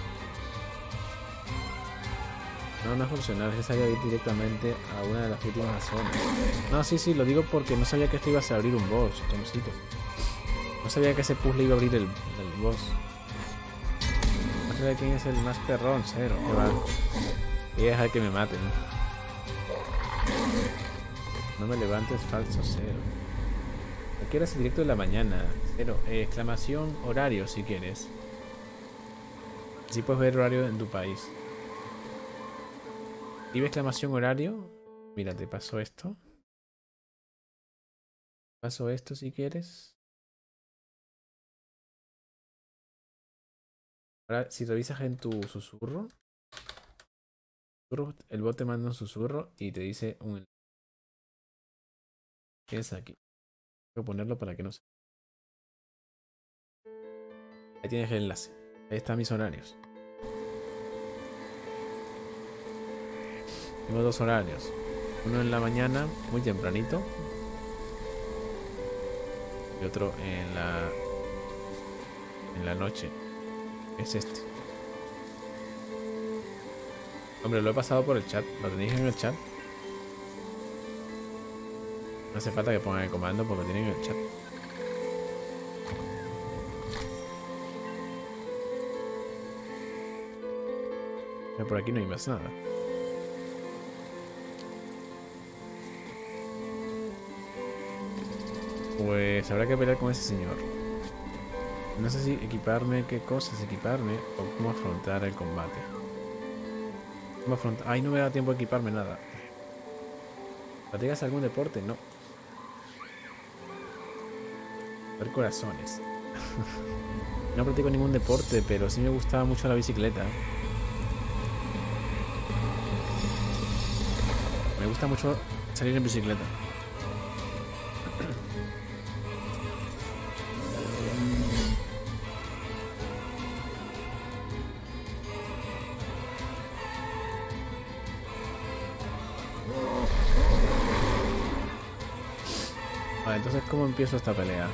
No, no es opcional, es que sabía ir directamente a una de las últimas zonas. No, sí, sí, lo digo porque no sabía que esto iba a abrir un boss, Tomcito. No sabía que ese puzzle iba a abrir el, el boss. No sabía quién es el más perrón, Cero. Que va. Voy a dejar que me maten. No me levantes, falso, Cero. ¿A qué hora es el directo de la mañana? Cero. Eh, exclamación horario si quieres. Así puedes ver horario en tu país. ¿Y exclamación horario? Mira, te paso esto. Paso esto si quieres. Ahora, si revisas en tu susurro, el bot te manda un susurro y te dice un... Tienes aquí. Voy a ponerlo para que no se... Ahí tienes el enlace. Ahí están mis horarios. Tengo dos horarios. Uno en la mañana, muy tempranito. Y otro en la... en la noche. Es este. Hombre, lo he pasado por el chat. ¿Lo tenéis en el chat? No hace falta que pongan el comando porque lo tienen en el chat. Pero por aquí no hay más nada. Pues habrá que pelear con ese señor. No sé si equiparme, qué cosas equiparme o cómo afrontar el combate. ¿Cómo afrontar? Ay, no me da tiempo de equiparme nada. ¿Practicas algún deporte? No. Ver corazones. No practico ningún deporte, pero sí me gustaba mucho la bicicleta. Me gusta mucho salir en bicicleta. Vale, entonces ¿cómo empiezo esta pelea?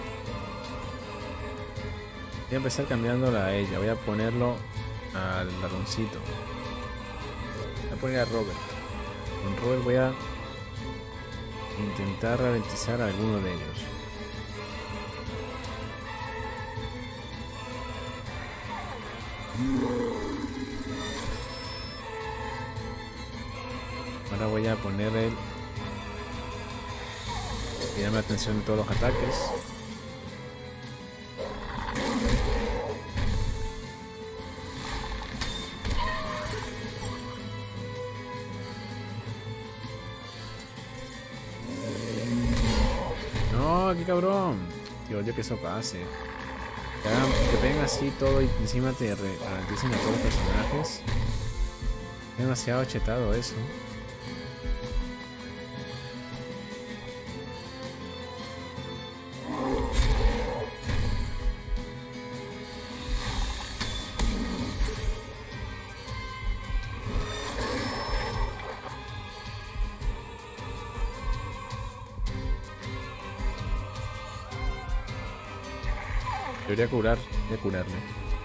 Voy a empezar cambiándola a ella. Voy a ponerlo al ratoncito. Voy a poner a Robert. Con Robert voy a intentar ralentizar a alguno de ellos. Ahora voy a poner el... llame la atención de todos los ataques. No, qué cabrón. Tío, odio que eso pase. Que, hagan, que peguen así todo y encima te garanticen a todos los personajes. Es demasiado chetado eso. Debería curar, voy a curarle.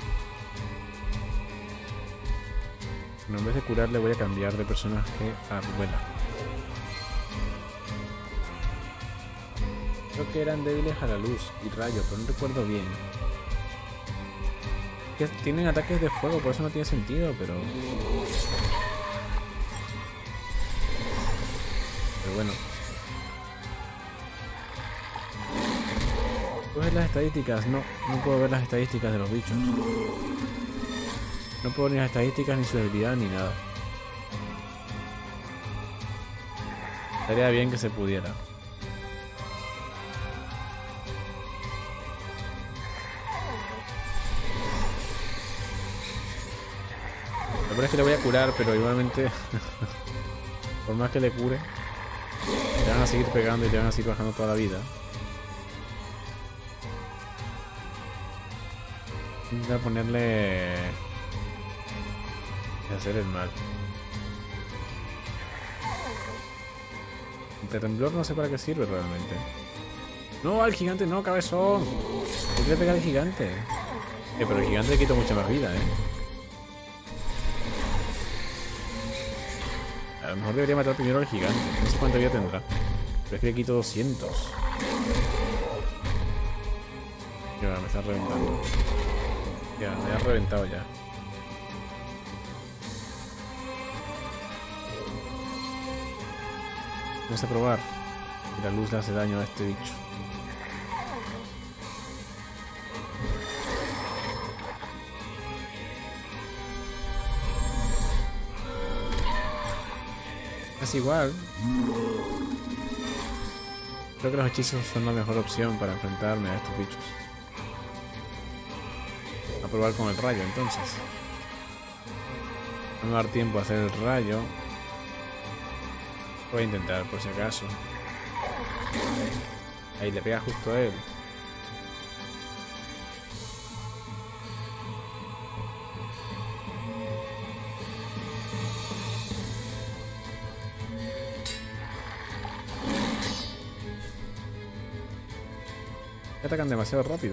No, en vez de curarle voy a cambiar de personaje a Ruela. Creo que eran débiles a la luz y rayo, pero no recuerdo bien. Que tienen ataques de fuego, por eso no tiene sentido, pero... Pero bueno. ¿Puedo ver las estadísticas? No, no puedo ver las estadísticas de los bichos. No puedo ni las estadísticas, ni su debilidad, ni nada. Estaría bien que se pudiera. Lo peor es que le voy a curar, pero igualmente... por más que le cure, te van a seguir pegando y te van a seguir bajando toda la vida. Voy a ponerle... y hacer el mal. El temblor no sé para qué sirve realmente. No, al gigante no, cabezón. ¿Por qué le pega al gigante? Eh, pero el gigante le quita mucha más vida, eh. A lo mejor debería matar primero al gigante. No sé cuánta vida tendrá. Pero es que le quito doscientos. Ya, me está reventando. Ya, me ha reventado ya. Vamos a probar si la luz le hace daño a este bicho. Es igual. Creo que los hechizos son la mejor opción para enfrentarme a estos bichos. A probar con el rayo entonces. No me va a dar tiempo a hacer el rayo. Voy a intentar por si acaso. Ahí le pega justo a él. Atacan demasiado rápido.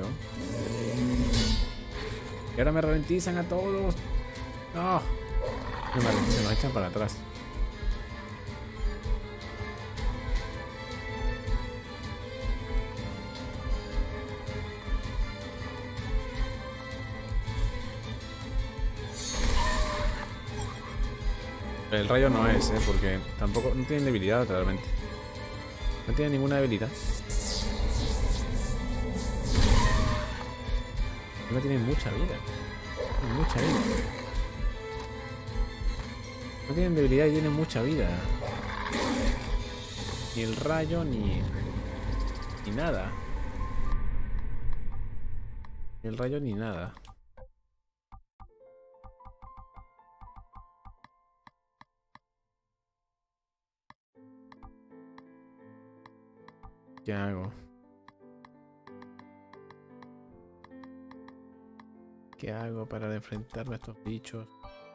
Y ahora me ralentizan a todos. No. Me ralentizan, nos echan para atrás. El rayo no es, eh, porque tampoco no tienen debilidad realmente. No tiene ninguna debilidad. No tienen mucha vida. Tienen mucha vida. No tienen debilidad y tienen mucha vida. Ni el rayo ni... ni nada. Ni el rayo ni nada. ¿Qué hago? ¿Qué hago para enfrentarme a estos bichos?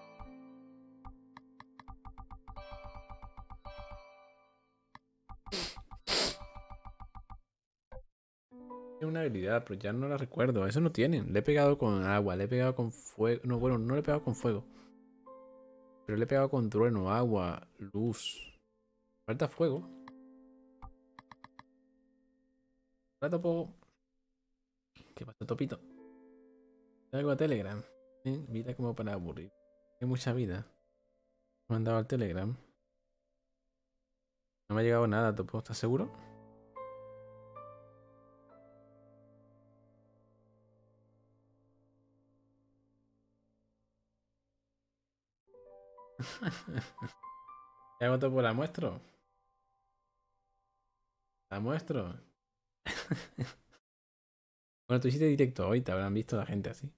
Tiene una habilidad, pero ya no la recuerdo. Eso no tienen. Le he pegado con agua, le he pegado con fuego. No, bueno, no le he pegado con fuego. Pero le he pegado con trueno, agua, luz. Falta fuego. Ahora topo. ¿Qué pasa, Topito? Algo a Telegram. ¿Eh? Vida como para aburrir. Hay mucha vida. Me han dado al Telegram. No me ha llegado nada, Topo. ¿Estás seguro? ¿Qué hago, Topo? ¿La muestro? ¿La muestro? Bueno, tú hiciste directo hoy, te habrán visto la gente así.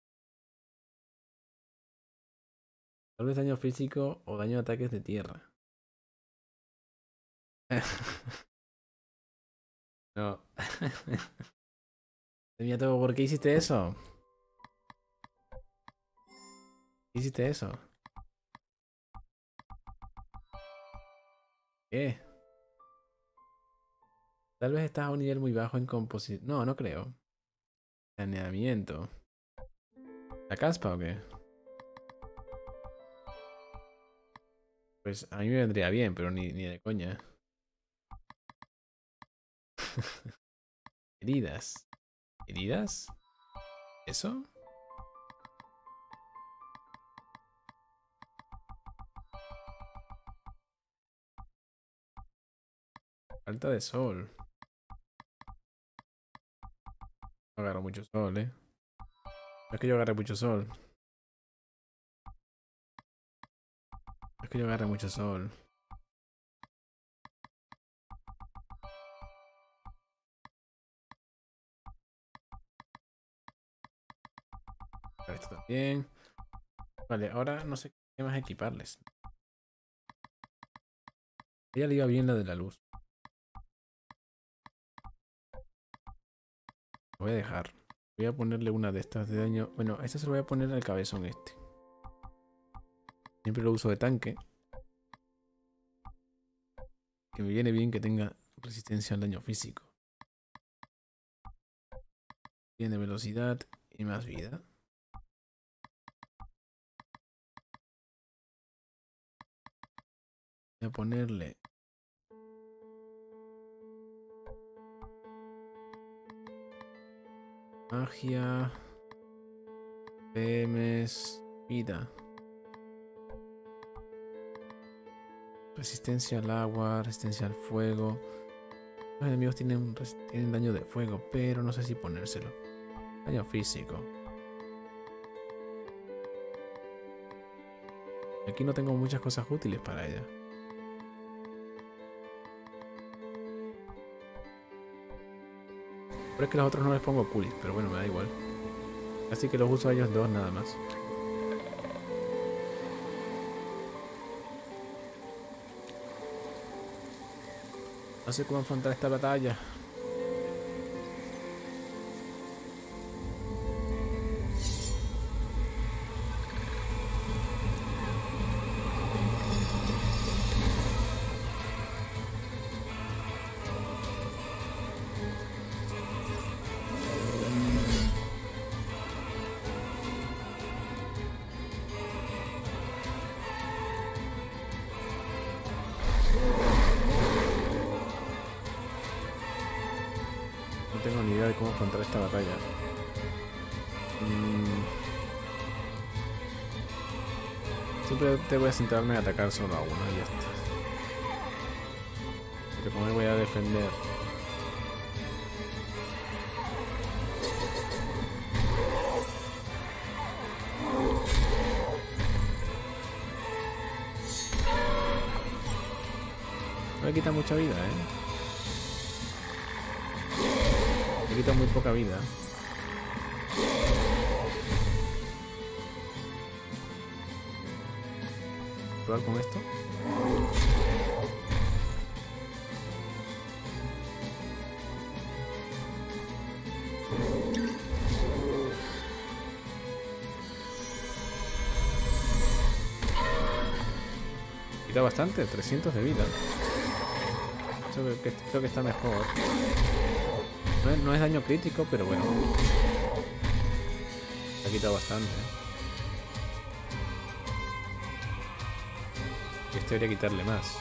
Tal vez daño físico o daño de ataques de tierra. No. Mira, Topo, ¿por qué hiciste eso? ¿Qué hiciste eso? ¿Qué? Tal vez estás a un nivel muy bajo en composición. No, no creo. Saneamiento. ¿La caspa o qué? Pues a mí me vendría bien, pero ni, ni de coña. Heridas. ¿Heridas? ¿Eso? Falta de sol. No agarro mucho sol, eh. No es que yo agarre mucho sol. No es que yo agarre mucho sol. Esto también. Vale, ahora no sé qué más equiparles. A ella le iba bien la de la luz. Lo voy a dejar. Voy a ponerle una de estas de daño. Bueno, esta se lo voy a poner al cabezón este. Siempre lo uso de tanque. Que me viene bien que tenga resistencia al daño físico. Tiene velocidad y más vida. Voy a ponerle magia, P Ms, vida, resistencia al agua, resistencia al fuego. Los enemigos tienen, tienen daño de fuego, pero no sé si ponérselo. Daño físico. Aquí no tengo muchas cosas útiles para ella. Pero es que los otros no les pongo coolies, pero bueno, me da igual. Así que los uso a ellos dos nada más. No sé cómo afrontar esta batalla. No tengo ni idea de cómo afrontar esta batalla. Mm. Siempre te voy a centrarme en atacar solo a uno y ya está. Pero como me voy a defender. No me quita mucha vida, eh. Me quita muy poca vida. ¿Probar con esto? Quita bastante, trescientos de vida. Creo que, creo que está mejor. No es, no es daño crítico, pero bueno. Ha quitado bastante. Y este debería quitarle más.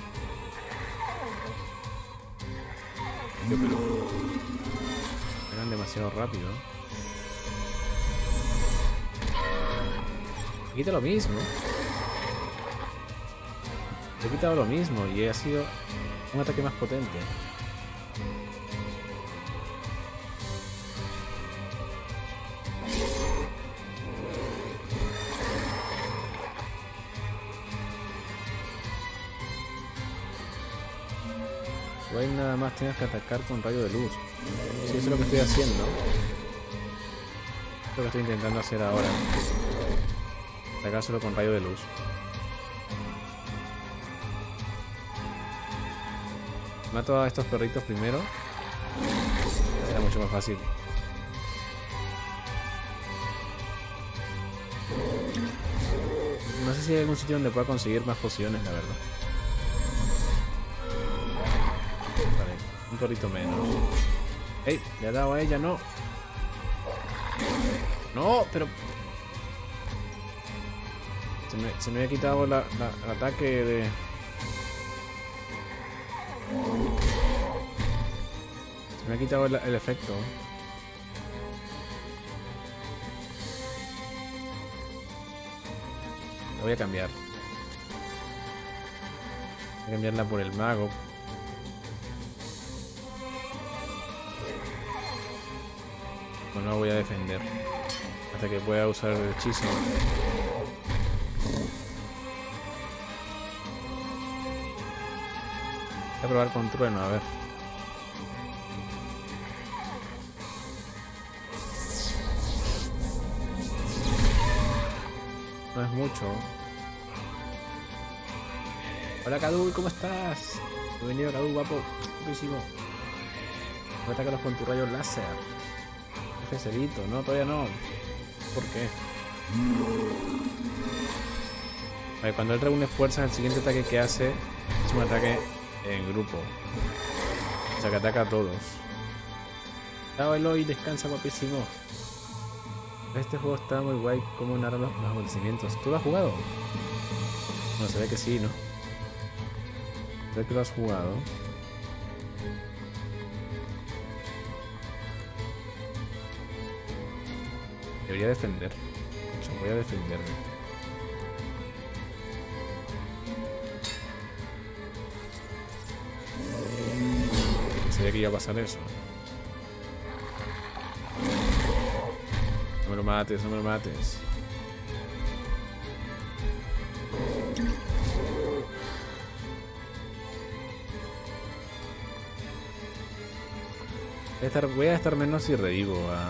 Yo, pero eran demasiado rápido. Me quita lo mismo. Le he quitado lo mismo y ha sido un ataque más potente. O ahí nada más tengas que atacar con rayo de luz. Si eso es lo que estoy haciendo. Es lo que estoy intentando hacer ahora. Atacar solo con rayo de luz. Mato a estos perritos primero. Será mucho más fácil. No sé si hay algún sitio donde pueda conseguir más pociones, la verdad. Vale, un perrito menos. ¡Ey! Le ha dado a ella, no. No, pero... Se me, se me había quitado la, la, el ataque de... Se Me ha quitado el, el efecto. Lo voy a cambiar. Voy a cambiarla por el mago. Bueno, no voy a defender hasta que pueda usar el hechizo. Voy a probar con trueno, a ver. No es mucho. Hola Cadu, ¿cómo estás? Bienvenido Cadu, guapo. Guapísimo. Voy a atacarlos con tu rayo láser. F cerito, no, todavía no. ¿Por qué? Vale, cuando él reúne fuerzas, el siguiente ataque que hace es un ataque en grupo. O sea que ataca a todos. Chao Eloy, descansa guapísimo. Este juego está muy guay, como narra los, los acontecimientos. ¿Tú lo has jugado? No, se ve que sí, ¿no? Se ve que lo has jugado. Debería defender. De hecho, voy a defenderme. Sabía que iba a pasar eso. No me lo mates, no me lo mates. Voy a estar, voy a estar menos si revivo a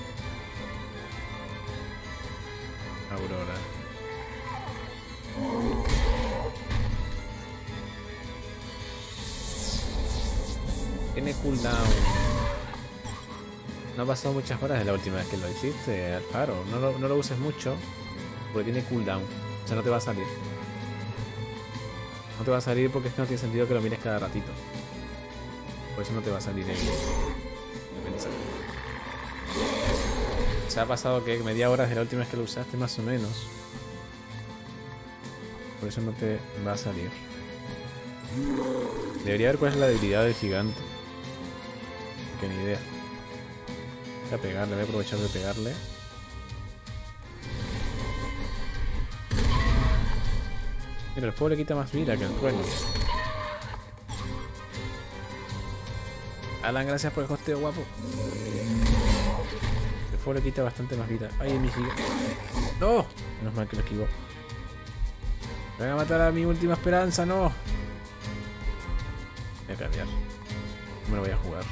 Aurora. Tiene cooldown. No ha pasado muchas horas de la última vez que lo hiciste, Alfaro. No lo, no lo uses mucho porque tiene cooldown. O sea, no te va a salir. No te va a salir porque es que no tiene sentido que lo mires cada ratito. Por eso no te va a salir en... Se ha pasado que media hora desde la última vez que lo usaste, más o menos. Por eso no te va a salir. Debería ver cuál es la debilidad del gigante. Que ni idea. Voy a pegarle, voy a aprovechar de pegarle. Mira, el fuego le quita más vida que el trueno. Alan, gracias por el hosteo, guapo. El fuego le quita bastante más vida. Ay, mi gigante. ¡No! Menos mal que lo esquivó. Me van a matar a mi última esperanza, no. Voy a cambiar. No me lo voy a jugar.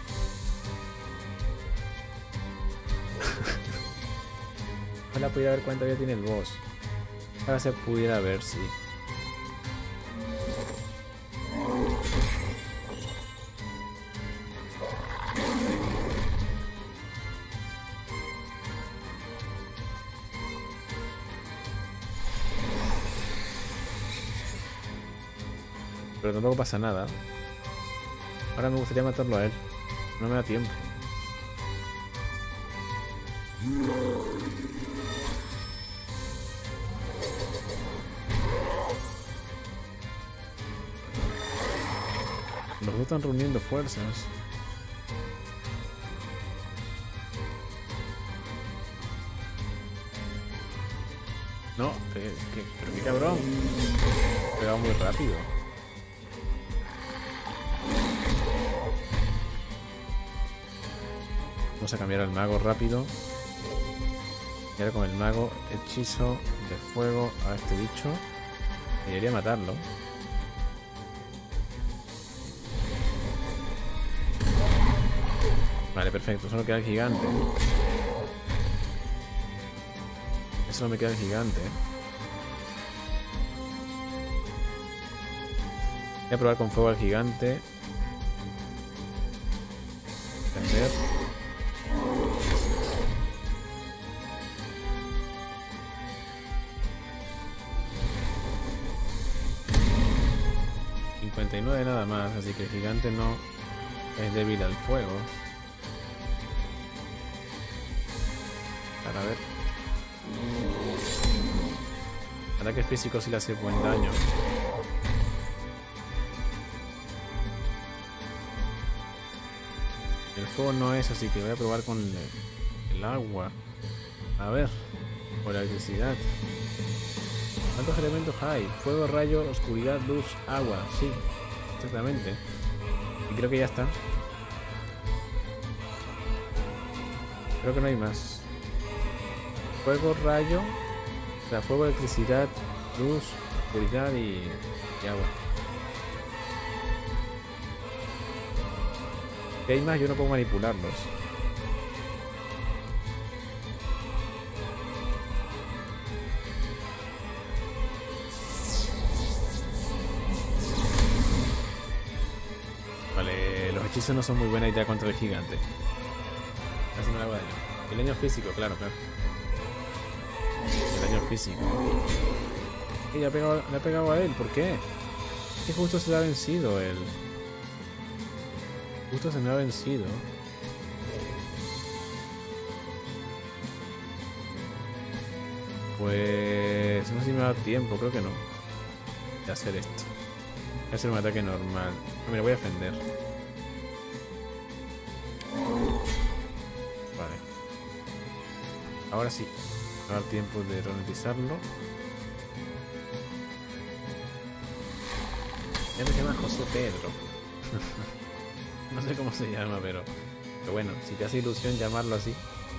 Ojalá pudiera ver cuánta vida tiene el boss. Ahora se pudiera ver, sí. Pero tampoco pasa nada. Ahora me gustaría matarlo a él. No me da tiempo. Los dos están reuniendo fuerzas. No, que, que, pero qué cabrón. Pegaba muy rápido. Vamos a cambiar al mago rápido. Y ahora con el mago hechizo de fuego a este bicho. Y debería matarlo. Vale, perfecto. Solo queda el gigante. Solo me queda el gigante. Voy a probar con fuego al gigante. Defender. cincuenta y nueve nada más, así que el gigante no es débil al fuego. Para ver. Ataque físico sí le hace buen daño. El fuego no es, así que voy a probar con el, el agua. A ver, o la electricidad. ¿Cuántos elementos hay? Fuego, rayo, oscuridad, luz, agua. Sí, exactamente. Y creo que ya está. Creo que no hay más. Fuego, rayo, o sea, fuego, electricidad, luz, oscuridad y, y agua. Si hay más, yo no puedo manipularlos. Vale, los hechizos no son muy buena idea contra el gigante. Casi no le hago daño. El daño físico, claro, claro. El daño físico. Y le ha pegado, le ha pegado a él, ¿por qué? Es que justo se le ha vencido él. Justo se me ha vencido. Pues no sé si me va a dar tiempo, creo que no. Voy a hacer esto. Voy a hacer un ataque normal. No, me lo voy a defender. Vale. Ahora sí. Me va a dar tiempo de ralentizarlo. Ya se llama José Pedro. No sé cómo se llama, pero... Pero bueno, si te hace ilusión llamarlo así.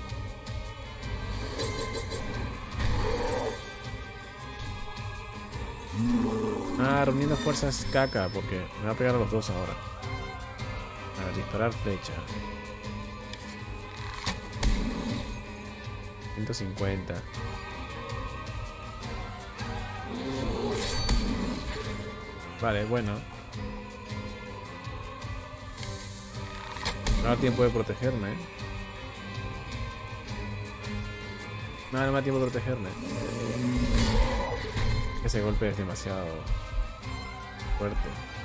Ah, reuniendo fuerzas caca, porque me va a pegar a los dos ahora. A ver, disparar flecha. ciento cincuenta. Vale, bueno. No da tiempo de protegerme, ¿eh? No, no me da tiempo de protegerme. Ese golpe es demasiado fuerte.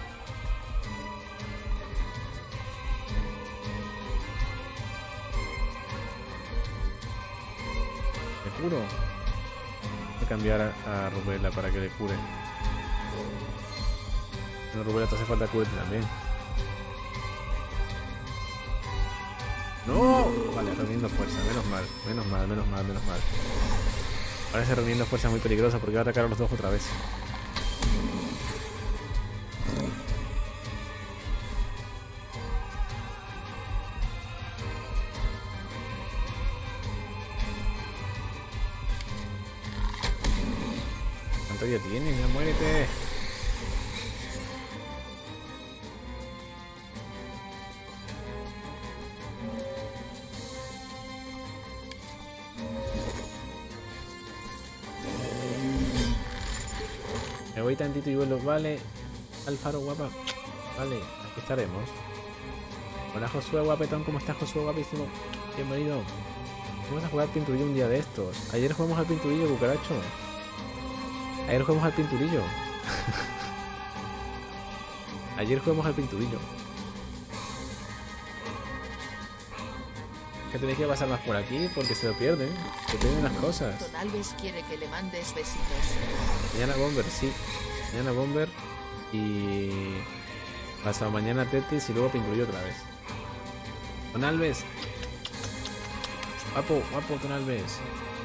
¿Me curo? Voy a cambiar a, a Rubela para que le cure. No, Rubela, te hace falta curarte también. ¡No! Vale, reuniendo fuerza. Menos mal, menos mal, menos mal, menos mal. Ahora ese reuniendo fuerza es muy peligrosa porque va a atacar a los dos otra vez. ¿Cuánto ya tienes? ¡Ya muérete! Me voy tantito y vuelo. Vale. Alfaro guapa. Vale, aquí estaremos. Hola Josué guapetón, ¿cómo estás Josué guapísimo? Bienvenido. Vamos a jugar pinturillo un día de estos. Ayer jugamos al pinturillo, cucaracho. Ayer jugamos al pinturillo. Ayer jugamos al pinturillo. Que tenéis que pasar más por aquí porque se lo pierden. Se pierden las cosas. Don Alves quiere que le mandes besitos. Mañana Bomber, sí. Mañana Bomber. Y... pasado mañana Tetris y luego pinturillo otra vez. Don Alves. Guapo, guapo, Don Alves.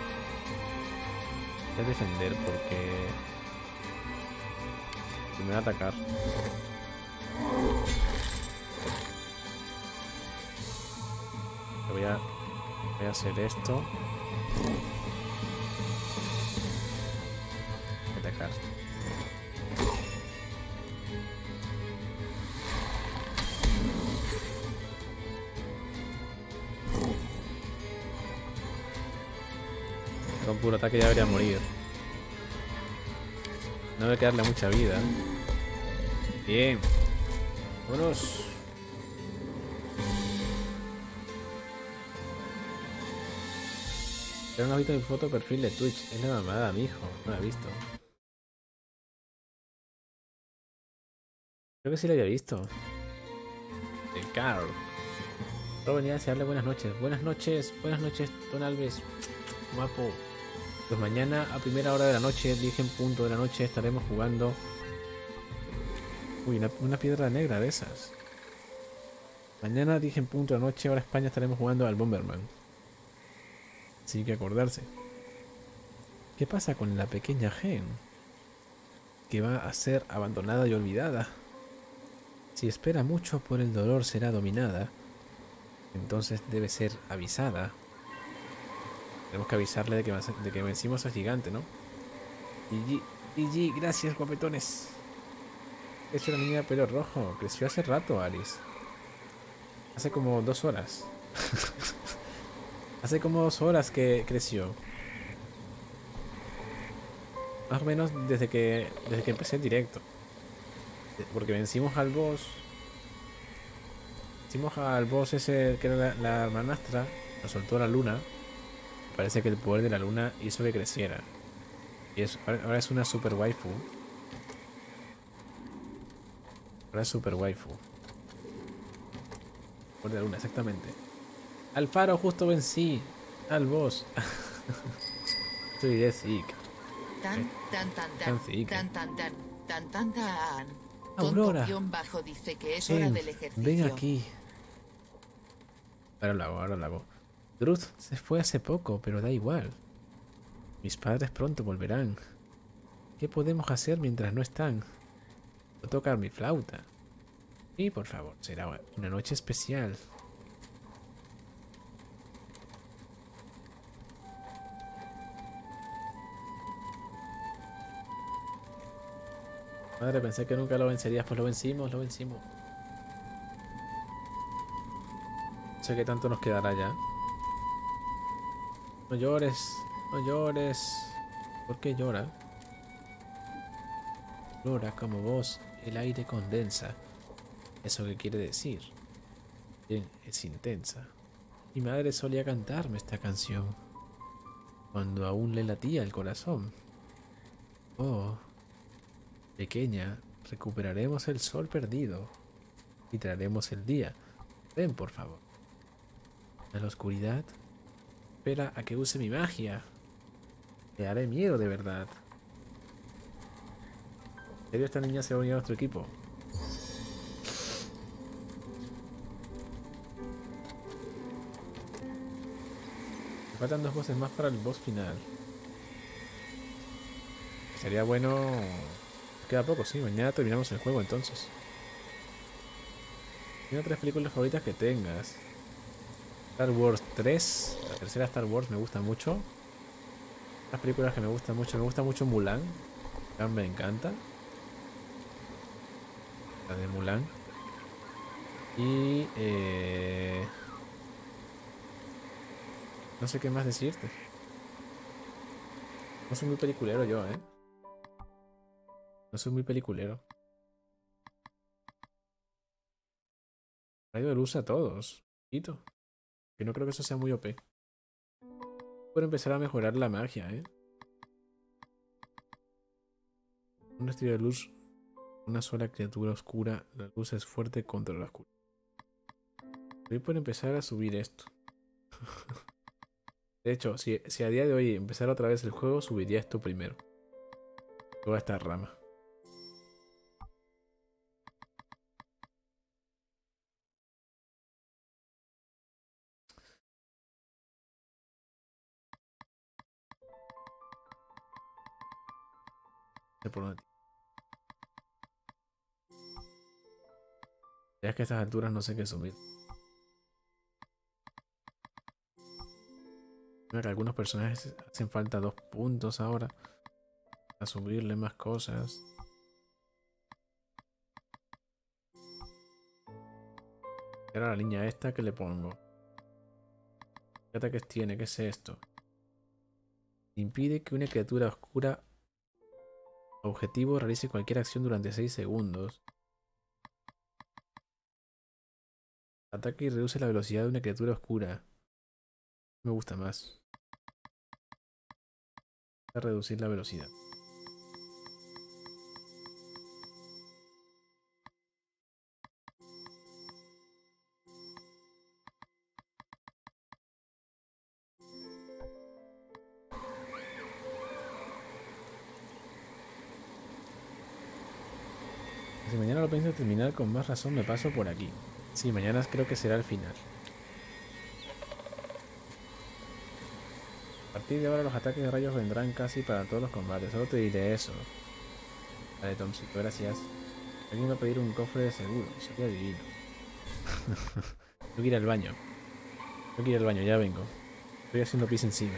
Voy a defender porque... se me va a atacar. Voy a, voy a hacer esto. Voy a atacar. Con puro ataque ya debería morir. No debe quedarle mucha vida. Bien. Vámonos. Pero no has visto mi foto de perfil de Twitch. Es la mamada, mi hijo. No la he visto. Creo que sí la había visto. El Carl. Solo venía a desearle buenas noches. Buenas noches, buenas noches, Don Alves. Guapo. Pues mañana a primera hora de la noche, dije en punto de la noche, estaremos jugando. Uy, una, una piedra negra de esas. Mañana dije en punto de noche, ahora España estaremos jugando al Bomberman. Así que acordarse. ¿Qué pasa con la pequeña Gen? Que va a ser abandonada y olvidada. Si espera mucho por el dolor será dominada. Entonces debe ser avisada. Tenemos que avisarle de que, de que vencimos al gigante, ¿no? G G, G G, gracias guapetones. Es una niña de pelo rojo. Creció hace rato, Alice. Hace como dos horas. Hace como dos horas que creció. Más o menos desde que desde que empecé el directo. Porque vencimos al boss. Vencimos al boss ese que era la, la hermanastra. Nos soltó la luna. Parece que el poder de la luna hizo que creciera. Y es, ahora es una super waifu. Ahora es super waifu. Poder de la luna, exactamente. Al faro justo vencí. Al boss. Soy de Zeke. Tan, tan, tan, tan, tan, tan, tan, tan, tan, tan. Aurora. Tonto bajo dice que es hora Ven, del ejercicio. ven aquí. Ahora lo hago, ahora lo hago. Druth se fue hace poco, pero da igual. Mis padres pronto volverán. ¿Qué podemos hacer mientras no están? Puedo tocar mi flauta. Sí, por favor, será una noche especial. Madre, pensé que nunca lo vencerías, pues lo vencimos, lo vencimos. No sé qué tanto nos quedará ya. No llores, no llores. ¿Por qué llora? Llora como vos, el aire condensa. ¿Eso qué quiere decir? Bien, es intensa. Mi madre solía cantarme esta canción cuando aún le latía el corazón. Oh, pequeña, recuperaremos el sol perdido y traeremos el día. Ven, por favor. A la oscuridad. Espera a que use mi magia. Le haré miedo de verdad. ¿En serio esta niña se va a unir a nuestro equipo? Me faltan dos voces más para el boss final. Sería bueno... Queda poco, sí. Mañana terminamos el juego entonces. ¿Tiene otras películas favoritas que tengas? Star Wars tres. La tercera Star Wars me gusta mucho. Las películas que me gustan mucho. Me gusta mucho Mulan. Mulan me encanta. La de Mulan. Y... Eh... No sé qué más decirte. No soy muy peliculero yo, ¿eh? No soy muy peliculero. Rayo de luz a todos. Poquito. Que no creo que eso sea muy O P. Por empezar a mejorar la magia, ¿eh? Un estilo de luz. Una sola criatura oscura. La luz es fuerte contra la oscuridad. Voy por empezar a subir esto. De hecho, si, si a día de hoy empezara otra vez el juego, subiría esto primero. Toda esta rama. Por dónde. Ya es que a estas alturas no sé qué subir. Mira que algunos personajes hacen falta dos puntos ahora. A subirle más cosas. Y ahora la niña esta que le pongo. ¿Qué ataques tiene? ¿Qué es esto? Impide que una criatura oscura objetivo realice cualquier acción durante seis segundos. Ataque y reduce la velocidad de una criatura oscura. Me gusta más. Voy a reducir la velocidad. Si mañana lo pienso terminar, con más razón me paso por aquí. Sí, mañana creo que será el final. A partir de ahora los ataques de rayos vendrán casi para todos los combates. Solo te diré eso. Vale, Tomcito, gracias. Alguien va a pedir un cofre de seguro. Sería divino. Tengo que ir al baño. Tengo que ir al baño, ya vengo. Estoy haciendo pis encima.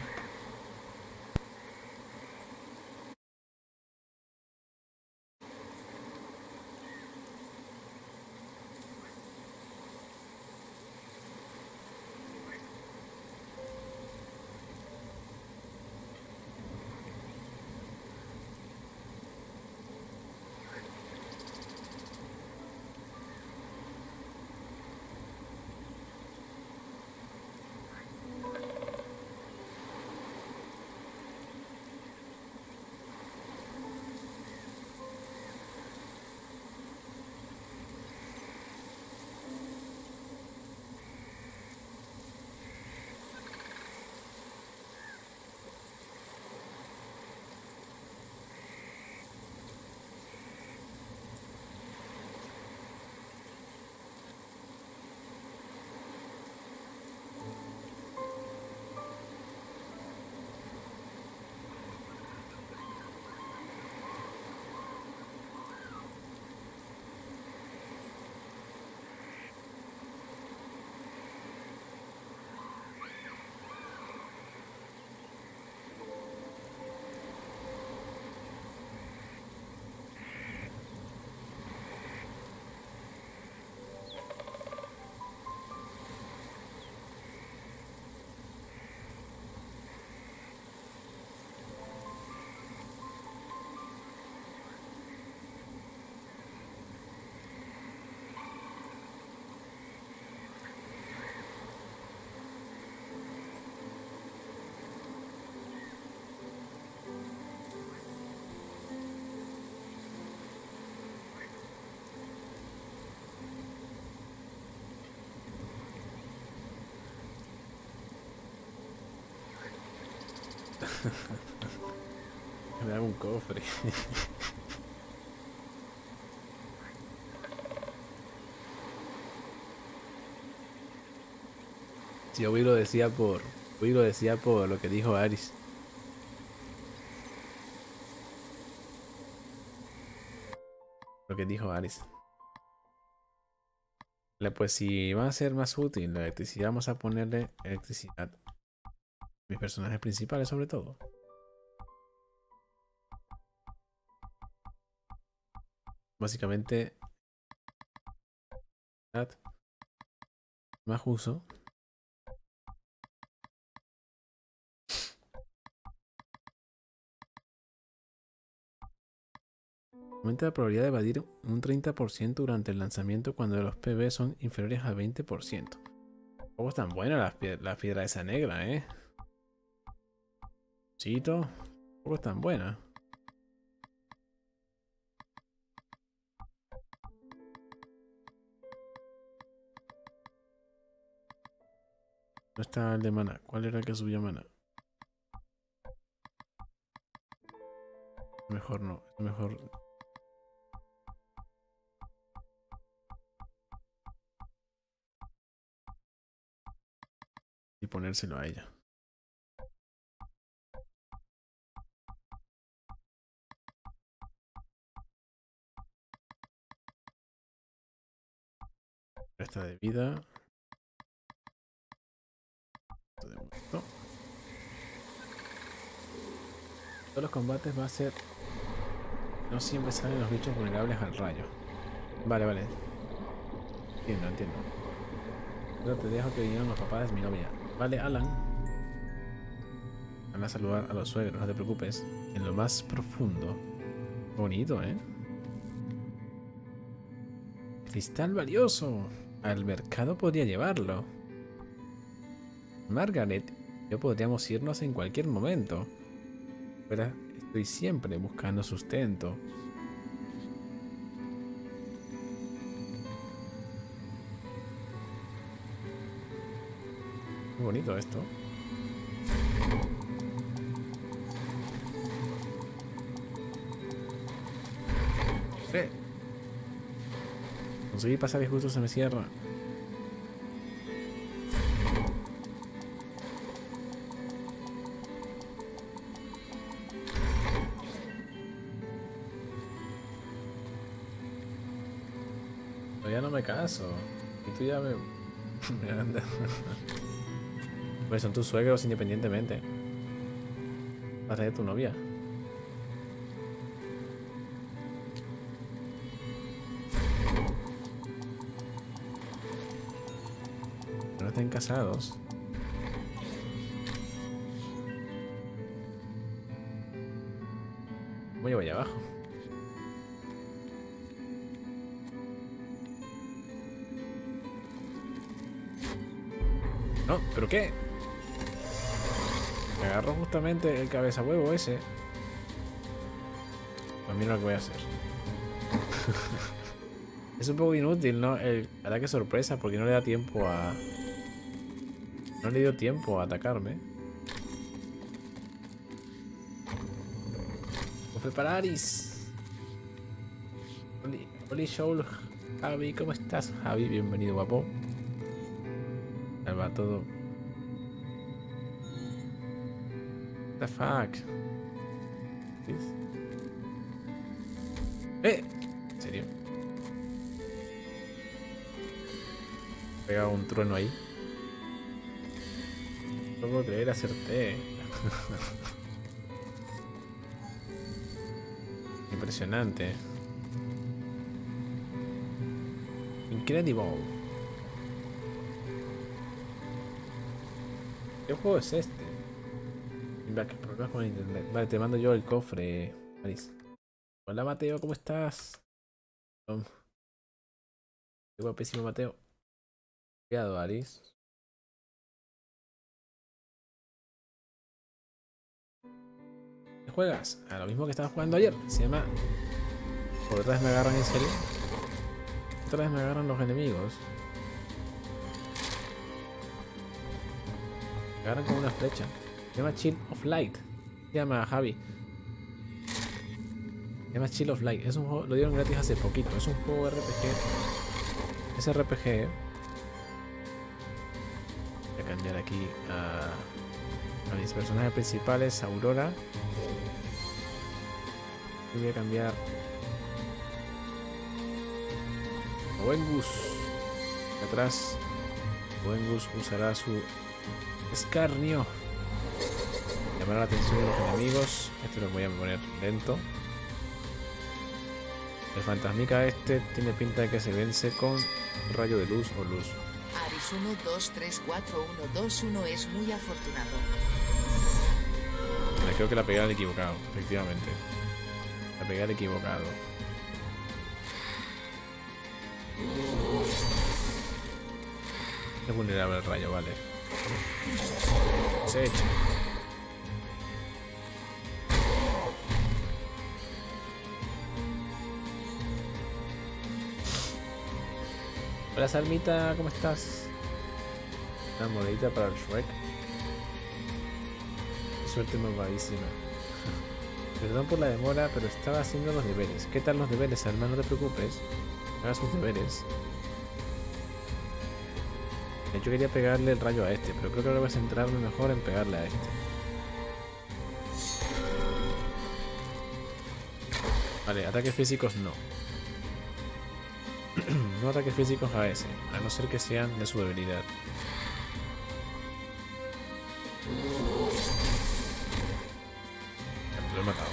Me da un cofre. Si yo lo decía por. Hoy lo decía por lo que dijo Aris. Lo que dijo Aris. Pues si va a ser más útil la electricidad, vamos a ponerle electricidad. Mis personajes principales sobre todo. Básicamente más uso. Aumenta la probabilidad de evadir un treinta por ciento durante el lanzamiento cuando los P B son inferiores al veinte por ciento. Tampoco es tan buena la, piedra, la piedra esa negra, eh. Chito, tampoco es tan buena. No está el de mana. ¿Cuál era el que subía mana? Mejor no, mejor. Y ponérselo a ella. Esta de vida. Esto de muerto. Todos los combates va a ser. No siempre salen los bichos vulnerables al rayo. Vale, vale. Entiendo, entiendo. Pero te dejo que vinieron los papás de mi novia. Vale, Alan. Van a saludar a los suegros, no te preocupes. En lo más profundo. Bonito, ¿eh? Cristal valioso. Al mercado podría llevarlo. Margaret, yo podríamos irnos en cualquier momento. Pero estoy siempre buscando sustento. Muy bonito esto. Sí. Conseguí pasar y justo se me cierra. caso. Y tú ya me... Pues son tus suegros independientemente. Padre de tu novia. No estén casados. Voy a allá abajo. No, ¿pero qué? Me agarró justamente el cabeza huevo ese. Pues mira lo que voy a hacer. Es un poco inútil, ¿no? El ataque sorpresa porque no le da tiempo a... No le dio tiempo a atacarme. Cofre para Aris. Oli, Oli Show, Javi, ¿cómo estás? Javi, bienvenido, guapo. Salva todo. What the fuck? ¿Sí? ¡Eh! ¿En serio? He pegado un trueno ahí. No puedo creer, acerté. Impresionante. Incredible. ¿Qué juego es este? Problemas con internet. Vale, te mando yo el cofre, Aris. Hola Mateo, ¿cómo estás? Um, qué guapísimo Mateo. Cuidado, Aris. ¿Qué juegas? A lo mismo que estaba jugando ayer. Se llama... ¿Por otra vez me agarran en serio? Otra vez me agarran los enemigos. Me agarran con una flecha. Se llama Chill of Light. Se llama Javi. Se llama Chill of Light. Es un juego, lo dieron gratis hace poquito. Es un juego R P G. Es R P G. Voy a cambiar aquí a, a mis personajes principales. Aurora. Y voy a cambiar a Wengus. Atrás Wengus usará su escarnio. Llamar la atención de los enemigos. Este lo voy a poner lento. El fantasmica este tiene pinta de que se vence con rayo de luz o luz. Aris uno dos tres cuatro uno dos uno es muy afortunado. Me creo que la pegué al equivocado, efectivamente. La pegué al equivocado. Es vulnerable el rayo, vale. Se echa. Hola Salmita, ¿cómo estás? Una monedita para el Shrek. Suerte malvadísima. Perdón por la demora, pero estaba haciendo los deberes. ¿Qué tal los deberes, Alma? No te preocupes. Haga sus deberes. Yo quería pegarle el rayo a este, pero creo que ahora voy a centrarme mejor en pegarle a este. Vale, ataques físicos no. No ataques físicos a ese, a no ser que sean de su debilidad. Lo he matado.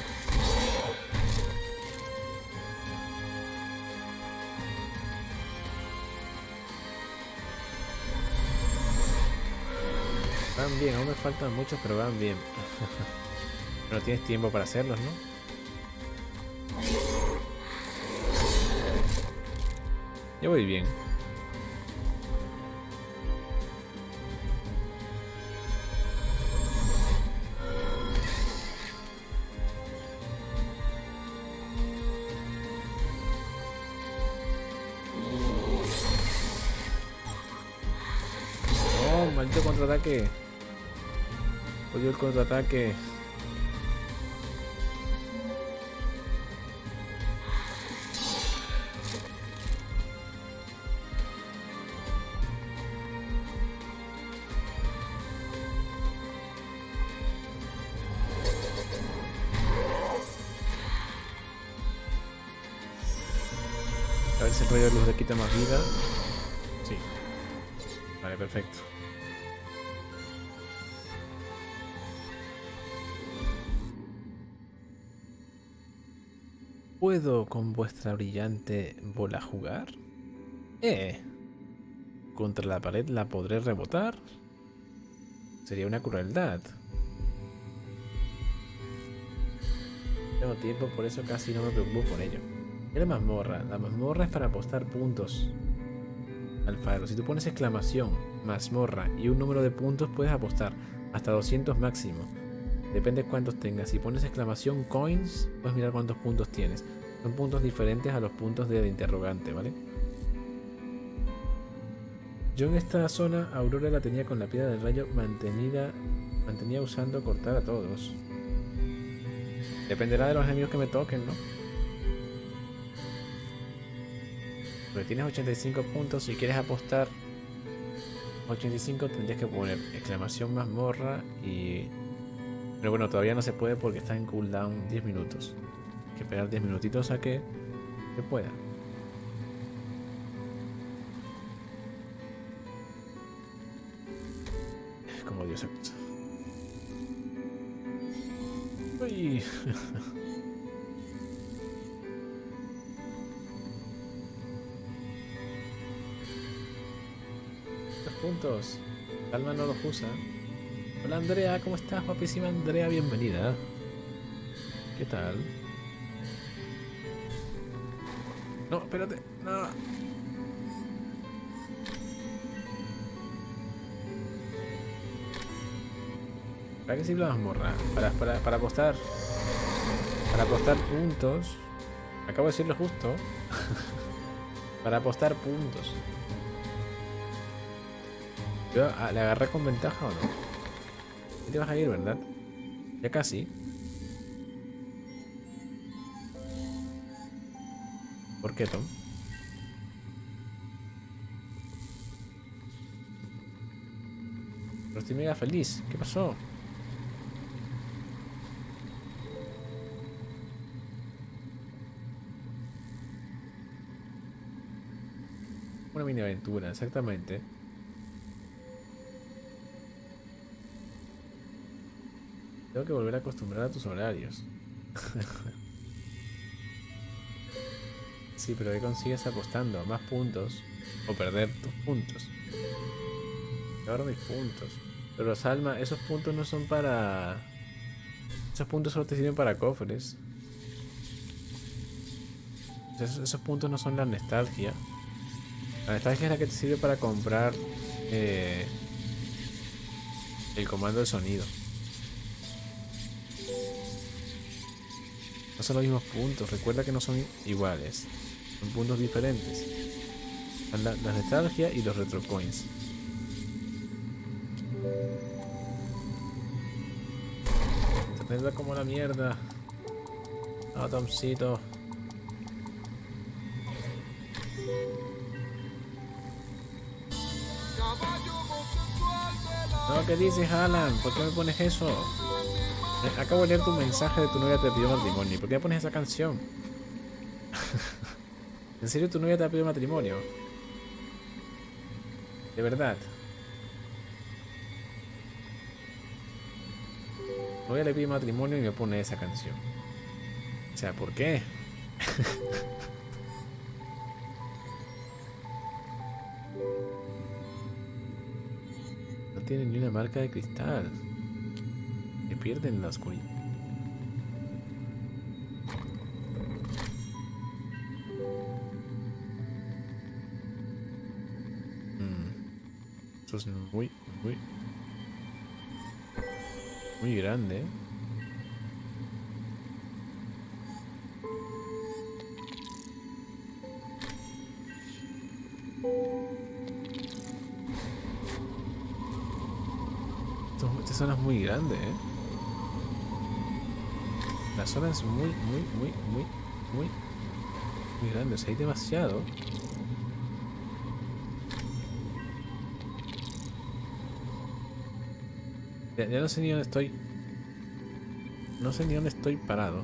Van bien, aún me faltan muchos, pero van bien. No tienes tiempo para hacerlos, ¿no? Yo voy bien. Oh, maldito contraataque. Odio el contraataque. A ver si el rayo de luz le quita más vida. Vale, perfecto. ¿Puedo con vuestra brillante bola jugar? Eh. ¿Contra la pared la podré rebotar? Sería una crueldad. Tengo tiempo, por eso casi no me preocupo por ello. ¿Qué es la mazmorra? La mazmorra es para apostar puntos. Alfaro, si tú pones exclamación, mazmorra y un número de puntos, puedes apostar hasta doscientos máximo. Depende de cuántos tengas. Si pones exclamación coins, puedes mirar cuántos puntos tienes. Son puntos diferentes a los puntos de interrogante, ¿vale? Yo en esta zona, Aurora la tenía con la piedra del rayo mantenida, mantenía usando cortar a todos. Dependerá de los enemigos que me toquen, ¿no? Porque tienes ochenta y cinco puntos, si quieres apostar ochenta y cinco tendrías que poner exclamación mazmorra y... Pero bueno, todavía no se puede porque está en cooldown diez minutos. Hay que esperar diez minutitos a que se pueda. Como Dios se escucha. Uy. Los puntos. Calma no los usa. Hola Andrea, ¿cómo estás? Guapísima Andrea, bienvenida. ¿Qué tal? No, espérate. No. ¿Para qué sirve la mazmorra? Para, para, para apostar. Para apostar puntos. Acabo de decirlo justo. Para apostar puntos. Yo, ¿le agarré con ventaja o no? ¿Qué te vas a ir, verdad? Ya casi. ¿Por qué, Tom? Pero estoy mega feliz. ¿Qué pasó? Una mini aventura, exactamente. Tengo que volver a acostumbrar a tus horarios. Sí, pero ¿qué consigues apostando? Más puntos o perder tus puntos. Ahora mis puntos. Pero Salma, esos puntos no son para... Esos puntos solo te sirven para cofres. Esos, esos puntos no son la nostalgia. La nostalgia es la que te sirve para comprar eh, el comando de sonido. No son los mismos puntos, recuerda que no son iguales. Son puntos diferentes. La, la nostalgia y los retrocoins. Se tendrá como la mierda. No, Tomcito. No, ¿qué dices, Alan? ¿Por qué me pones eso? Acabo de leer tu mensaje de tu novia te pidió matrimonio. ¿Por qué me pones esa canción? ¿En serio tu novia te ha pedido matrimonio? De verdad. Tu novia le pide matrimonio y me pone esa canción. O sea, ¿por qué? No tiene ni una marca de cristal. Se pierde en la oscuridad. Mm. Esto es muy, muy, muy grande, ¿eh? Esta zona es muy grande, ¿eh? La zona es muy, muy, muy, muy, muy, muy grande. O sea, hay demasiado. Ya, ya no sé ni dónde estoy. No sé ni dónde estoy parado.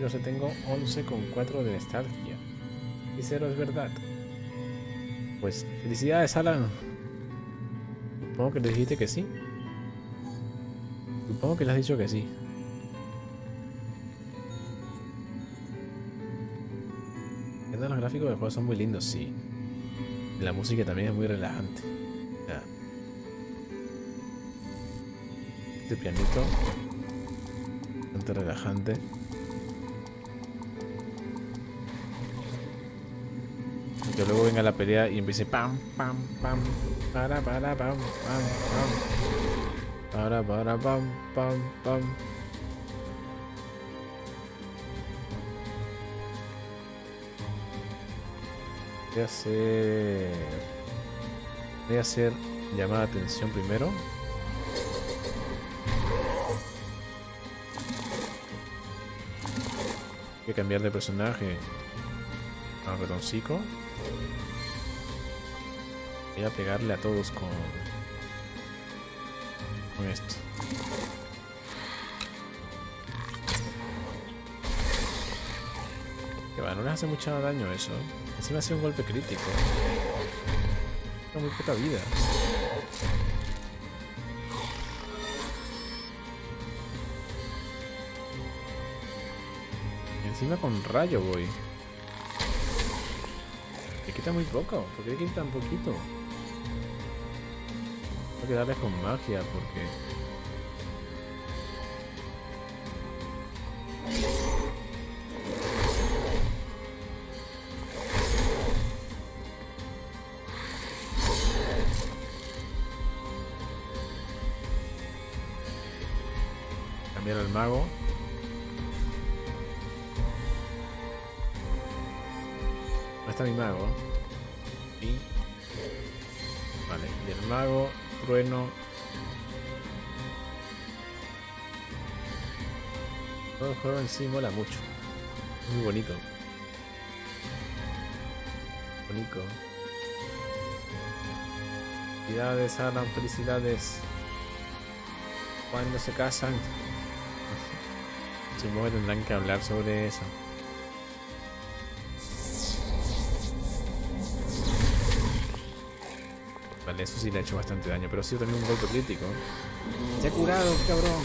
pero se tengo once coma cuatro de nostalgia. Y cero es verdad. Pues felicidades, Alan. Supongo que le dijiste que sí. Supongo que le has dicho que sí. Los gráficos del juego son muy lindos, sí. Y la música también es muy relajante. Ya. Este pianito bastante relajante. Que luego venga la pelea y empiece pam pam pam para para pam pam pam para para pam pam pam. Voy a hacer voy a hacer llamada de atención primero. Voy a cambiar de personaje al ratoncico. Voy a pegarle a todos con con esto. Que va, no les hace mucho daño eso. Encima ha sido un golpe crítico. Tengo muy poca vida. Y encima con rayo voy. Me quita muy poco. ¿Por qué quita tan poquito? Tengo que darles con magia porque... Cambiar al mago. ¿Dónde está mi mago? Y... Vale, y el mago, trueno. Todo el juego en sí mola mucho. Es muy bonito. Bonito. Felicidades, Alan, felicidades. ¿Cuándo se casan? Supongo que tendrán que hablar sobre eso. Vale, eso sí le ha hecho bastante daño, pero ha sido también un golpe crítico. ¡Se ha curado, cabrón!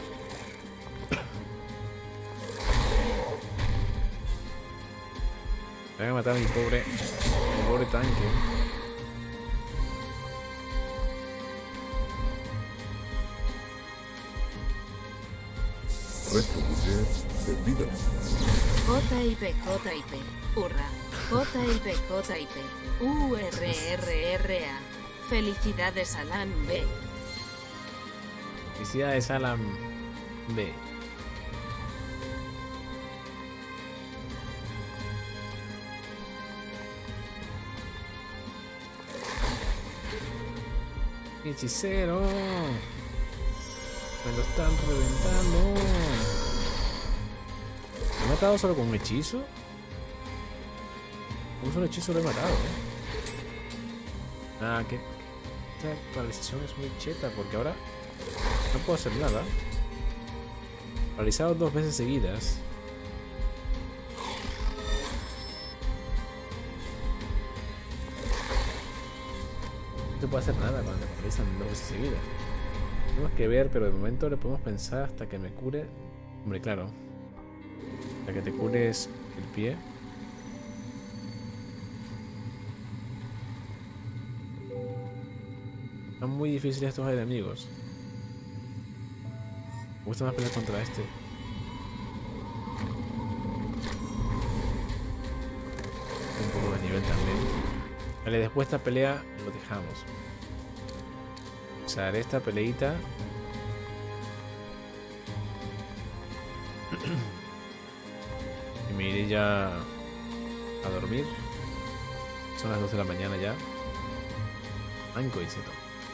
Me van a matar a mi pobre, mi pobre tanque. J I P, J I P, hurra. J I P, J I P, U R R R A. Felicidades, Alan B. Felicidades, Alan B. Hechicero. Me lo están reventando. ¿Me he matado solo con un hechizo? Con un solo hechizo lo he matado, ¿eh? Ah, que esta paralización es muy cheta porque ahora no puedo hacer nada. Paralizado dos veces seguidas. No se puede hacer nada cuando me paralizan dos veces seguidas. Tenemos que ver, pero de momento le podemos pensar hasta que me cure. Hombre, claro. Hasta que te cures el pie. Son muy difíciles estos enemigos. Me gusta más pelear contra este. Un poco de nivel también. Vale, después de esta pelea lo dejamos. O sea, haré esta peleita. Y me iré ya a dormir. Son las dos de la mañana ya. Anko y Zeto.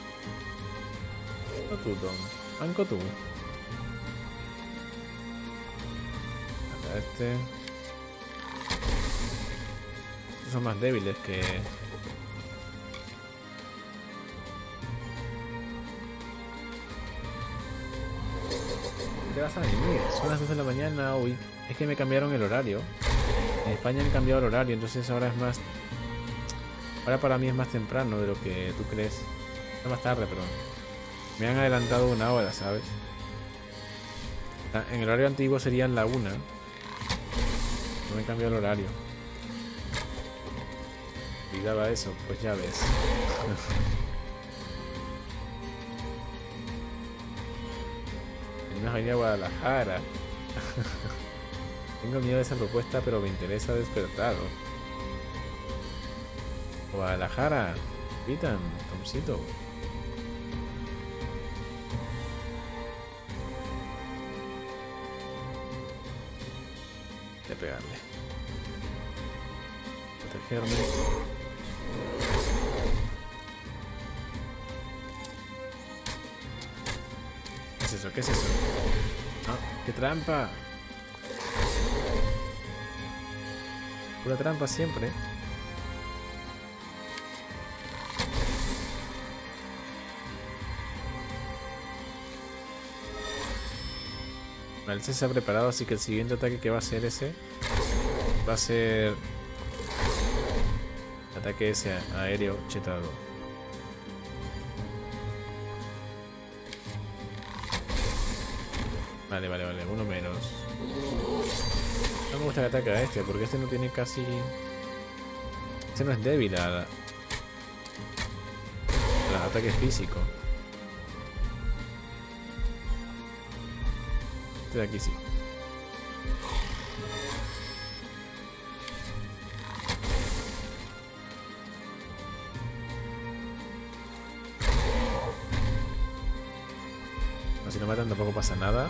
No tú, Tom. Anko tú. Acá este. Estos son más débiles que... ¿Te vas a venir? Son las dos de la mañana. Uy, es que me cambiaron el horario. En España han cambiado el horario, entonces ahora es más... Ahora para mí es más temprano de lo que tú crees. No, más tarde, perdón. Me han adelantado una hora, ¿sabes? En el horario antiguo serían la una. No me han cambiado el horario. Olvidaba eso, pues ya ves. Tenemos que venir a Guadalajara. Tengo miedo de esa propuesta, pero me interesa despertar. Guadalajara, invitan, Tomcito. De pegarle. Protegerme. ¿Qué es eso? ¿Qué es eso? Ah, ¡qué trampa! Pura trampa siempre. Vale, ese se ha preparado, así que el siguiente ataque que va a ser ese va a ser ataque ese aéreo chetado. Vale, vale, vale, uno menos. No me gusta que ataque a este, porque este no tiene casi... Este no es débil a la... al ataque físico. Este de aquí sí. No, si no matan tampoco pasa nada.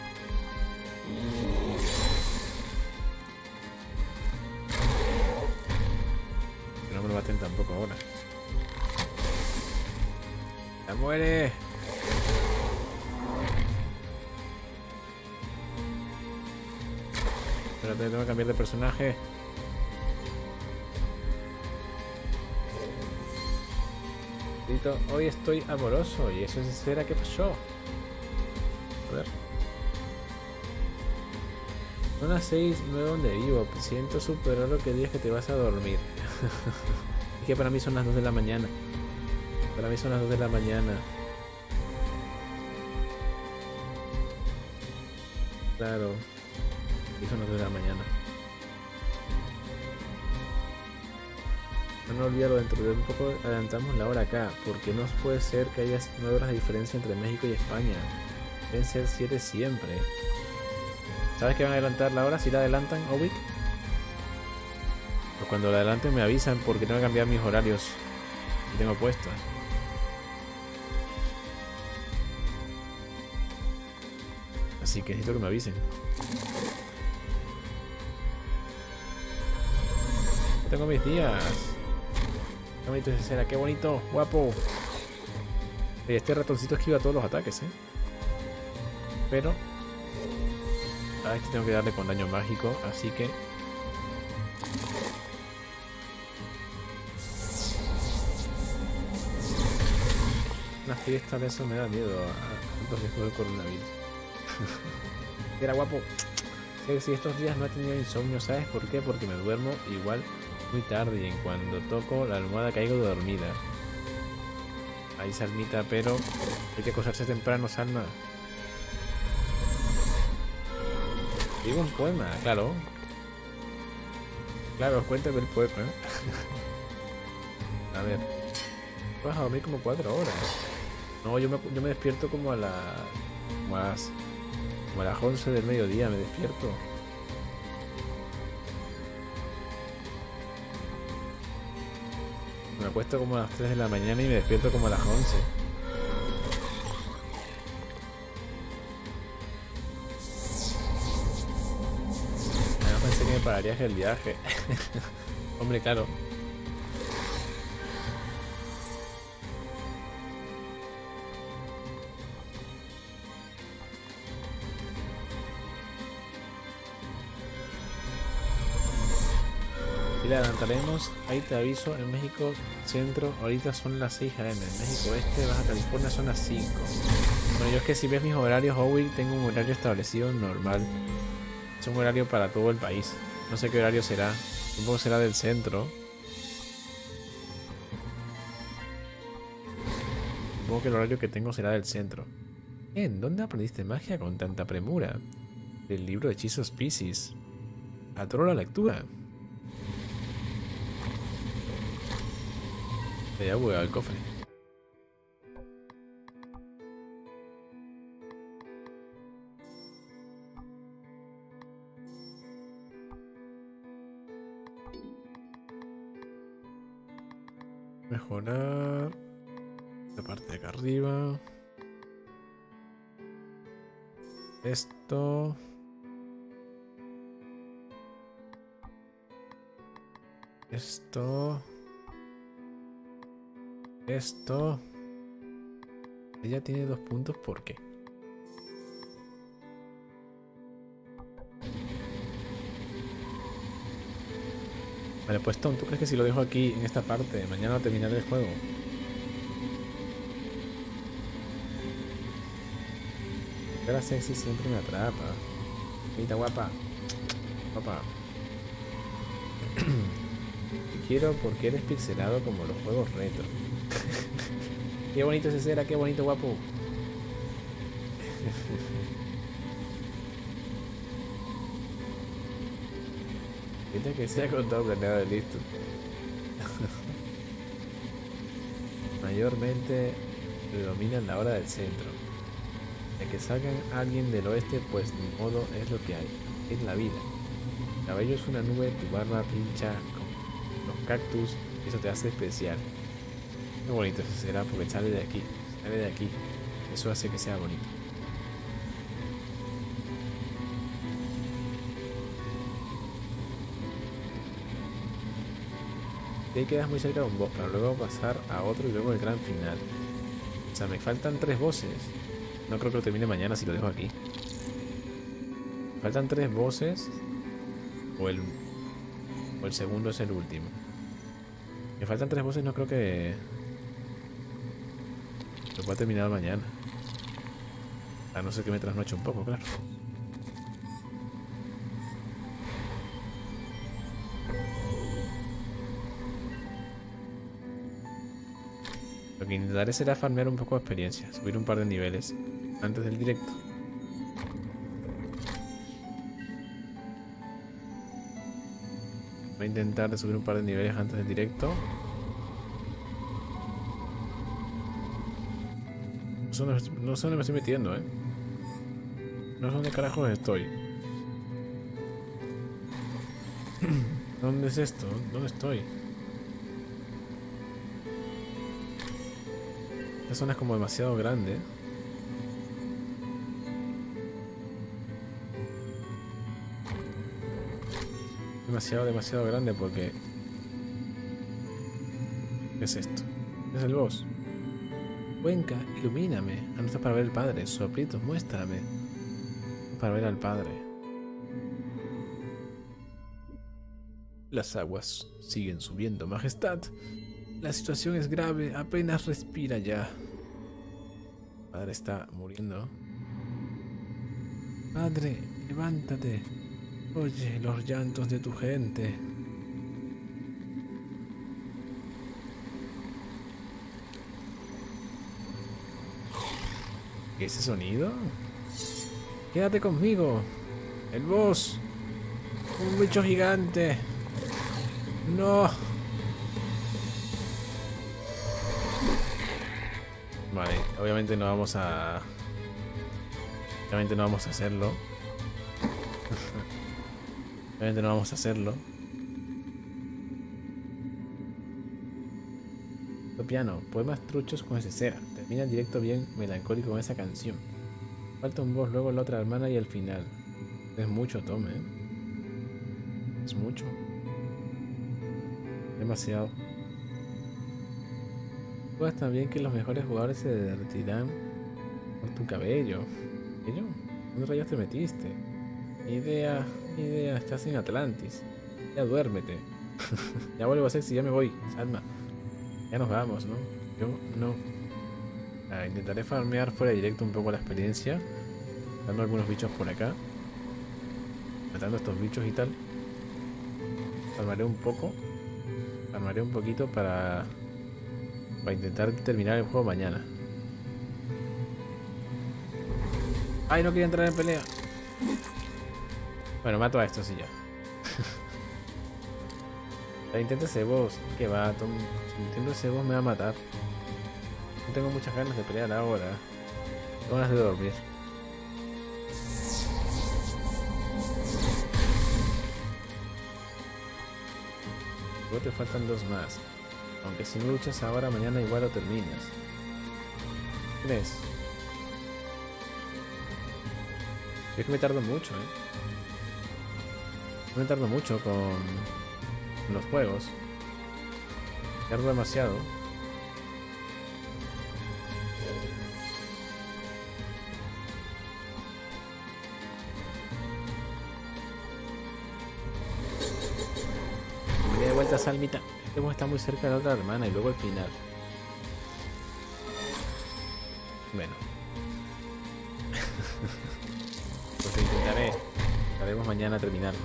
Que no me lo maten tampoco ahora. ¡Ya muere! Espérate, tengo que cambiar de personaje. Tito, hoy estoy amoroso y eso es esfera. ¿Qué pasó? A ver. Son las seis y nueve donde vivo. Siento súper raro que digas que te vas a dormir. Es que para mí son las dos de la mañana. Para mí son las dos de la mañana. Claro. Y son las dos de la mañana. No olvidarlo, dentro de un poco adelantamos la hora acá, porque no puede ser que haya nueve horas de diferencia entre México y España. Deben ser siete siempre. ¿Sabes que van a adelantar la hora? Si la adelantan, Owick. Pues cuando la adelanten me avisan, porque tengo que cambiar mis horarios que tengo puestos. Así que necesito que me avisen. Tengo mis días. Qué bonito es ese, qué bonito, guapo. Este ratoncito esquiva todos los ataques, ¿eh? Pero a este tengo que darle con daño mágico, así que una fiesta de eso me da miedo a tantos riesgos del coronavirus. Era guapo. Si sí, estos días no he tenido insomnio, ¿sabes por qué? Porque me duermo igual muy tarde y en cuando toco la almohada caigo dormida. Ahí, Salmita, pero hay que acostarse temprano, Salma. Digo un poema, claro. Claro, cuéntame el poema. A ver. Vas a dormir como cuatro horas. No, yo me, yo me despierto como a la... Más... Como a las once del mediodía me despierto. Me acuesto como a las tres de la mañana y me despierto como a las once. No pensé que me pagarías el viaje. Hombre, claro. Y le adelantaremos, ahí te aviso, en México Centro ahorita son las seis a m, en México Este, Baja California son las cinco. Bueno, yo es que si ves mis horarios, Howie, tengo un horario establecido normal. Es un horario para todo el país. No sé qué horario será. Supongo que será del centro. Supongo que el horario que tengo será del centro. Bien, ¿dónde aprendiste magia con tanta premura? Del libro de hechizos Piscis. Adoro la lectura. Ya he bugueado el cofre. Mejorar la parte de acá arriba. Esto. Esto. Esto. Ella tiene dos puntos, ¿por qué? Vale, pues Tom, ¿tú crees que si lo dejo aquí en esta parte, mañana terminaré el juego? La sexy siempre me atrapa. Mira, guapa. Guapa. Te quiero porque eres pixelado como los juegos retro. Qué bonito ese cera, qué bonito, guapo. Fíjate que se ha contado planeado de listo. Mayormente predominan la hora del centro. De que salgan a alguien del oeste, pues ni modo, es lo que hay. Es la vida. El cabello es una nube, tu barba pincha con los cactus, eso te hace especial. Qué bonito eso será porque sale de aquí, sale de aquí. Eso hace que sea bonito. Y ahí quedas muy cerca de un boss, para luego pasar a otro y luego el gran final. O sea, me faltan tres bosses. No creo que lo termine mañana si lo dejo aquí. Me faltan tres bosses. O el, o el segundo es el último. Me faltan tres bosses, no creo que lo pueda terminar mañana. A no ser que me trasnoche un poco, claro. Lo que intentaré será farmear un poco de experiencia, subir un par de niveles antes del directo. Voy a intentar subir un par de niveles antes del directo. No sé dónde, no sé dónde me estoy metiendo, eh. No sé dónde carajos estoy. ¿Dónde es esto? ¿Dónde estoy? Esta zona es como demasiado grande. Demasiado, demasiado grande porque... ¿Qué es esto? ¿Qué es el boss? Cuenca, ilumíname. Ah, no está para ver al padre. Soplitos, muéstrame. Para ver al padre. Las aguas siguen subiendo, majestad. La situación es grave, apenas respira ya. El padre está muriendo. Padre, levántate. Oye los llantos de tu gente. ¿Qué es ese sonido? Quédate conmigo. El boss. Un bicho gigante. No. Vale, obviamente no vamos a... Obviamente no vamos a hacerlo. Obviamente no vamos a hacerlo. Piano, poemas truchos con cera. Termina el directo bien melancólico con esa canción. Falta un boss, luego la otra hermana y el final. Es mucho, Tom, ¿eh? Es mucho. Demasiado. Juegas también que los mejores jugadores se derretirán por tu cabello. ¿Qué yo? ¿Dónde rayos te metiste? Ni idea, ni idea, estás en Atlantis. Ya duérmete. Ya vuelvo a sexy, ya me voy. Salma. Ya nos vamos, ¿no? Yo no. Ah, intentaré farmear fuera de directo un poco la experiencia. Dando algunos bichos por acá. Matando a estos bichos y tal. Farmaré un poco. Farmaré un poquito para... Para intentar terminar el juego mañana. Ay, no quería entrar en pelea. Bueno, mato a estos y ya. Intenta ese boss. Que va, Tom. Si intento ese boss me va a matar. No tengo muchas ganas de pelear ahora. Tengo ganas de dormir. Luego te faltan dos más. Aunque si no luchas ahora, mañana igual lo terminas. ¿Qué crees? Es que me tardo mucho, eh. Me tardo mucho con los juegos. Tardo demasiado. Me di de vuelta, Salmita. Este boss está muy cerca de la otra hermana y luego el final. Bueno. Pues intentaré. Intentaremos mañana terminarlo.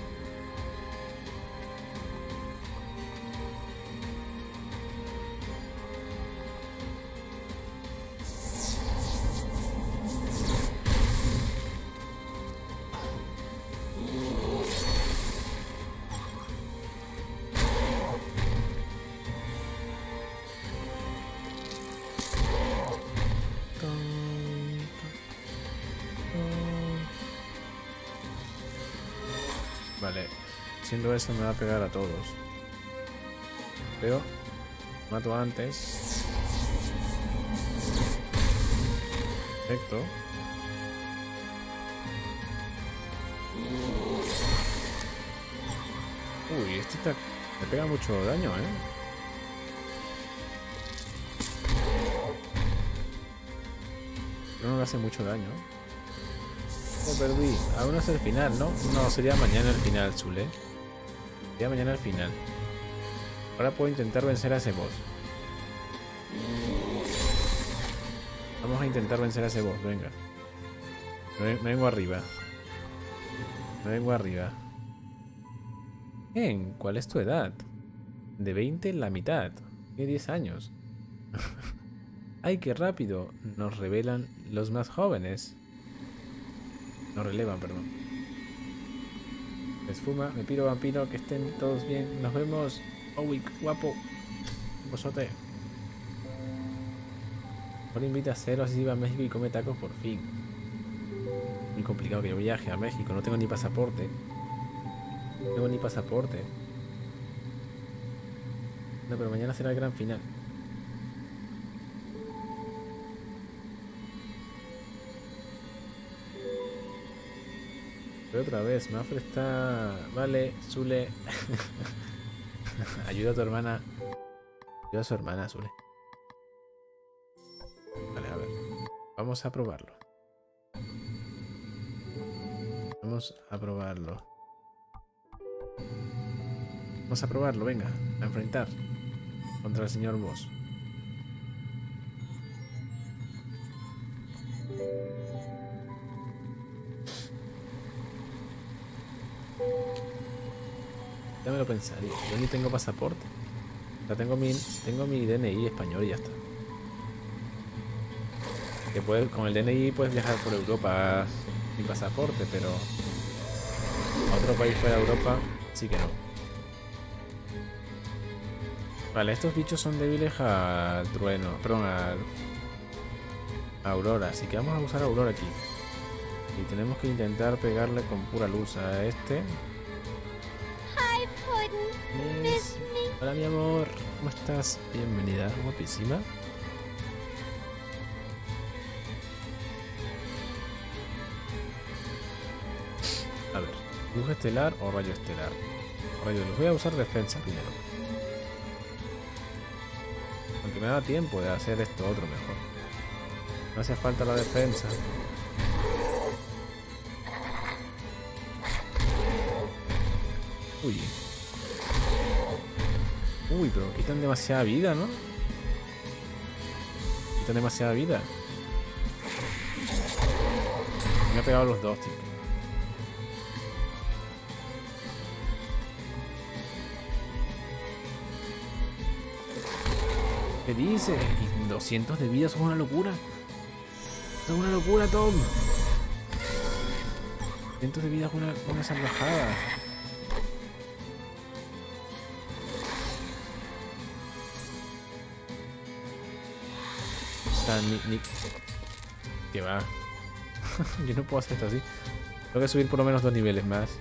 Vale, siendo eso me va a pegar a todos. Pero mato antes. Perfecto. Uy, este está... me pega mucho daño, eh. Pero no le hace mucho daño. Oh, perdí. Aún no es el final, ¿no? No, sería mañana el final, Zule. Sería mañana el final. Ahora puedo intentar vencer a ese boss. Vamos a intentar vencer a ese boss, venga. Me, me vengo arriba. Me vengo arriba. Bien, ¿cuál es tu edad? De veinte la mitad. Tiene diez años. ¡Ay, qué rápido! Nos revelan los más jóvenes. Nos relevan, perdón. Me esfuma, me piro vampiro, que estén todos bien. Nos vemos. Owick, guapo. Bosote. Ahora invita a Cero, así va a México y come tacos por fin. Muy complicado que yo viaje a México, no tengo ni pasaporte. No tengo ni pasaporte. No, pero mañana será el gran final. Pero otra vez, Mafre está... Vale, Zule. Ayuda a tu hermana. Ayuda a su hermana, Zule. Vale, a ver. Vamos a probarlo. Vamos a probarlo. Vamos a probarlo, venga. A enfrentar. Contra el señor boss. Ya me lo pensaría. Yo ni tengo pasaporte. O sea, tengo mi, tengo mi D N I español y ya está. Que puedes, con el D N I puedes viajar por Europa sin pasaporte, pero a otro país fuera de Europa sí que no. Vale, estos bichos son débiles al trueno, perdón, al a Aurora, así que vamos a usar a Aurora aquí. Y tenemos que intentar pegarle con pura luz a este. Miss. Hola mi amor, ¿cómo estás? Bienvenida, guapísima. A ver, luz estelar o rayo estelar. Rayo de luz, voy a usar defensa primero. Aunque me da tiempo de hacer esto otro mejor. No hace falta la defensa. Uy. Uy, pero quitan demasiada vida, ¿no? Quitan demasiada vida. Me ha pegado los dos, tío. ¿Qué dice? doscientos de vida, eso es una locura. Eso es una locura, Tom. doscientos de vida es una, una salvajada. O sea, ni... ni... ¿Qué va? Yo no puedo hacer esto así. Tengo que subir por lo menos dos niveles más.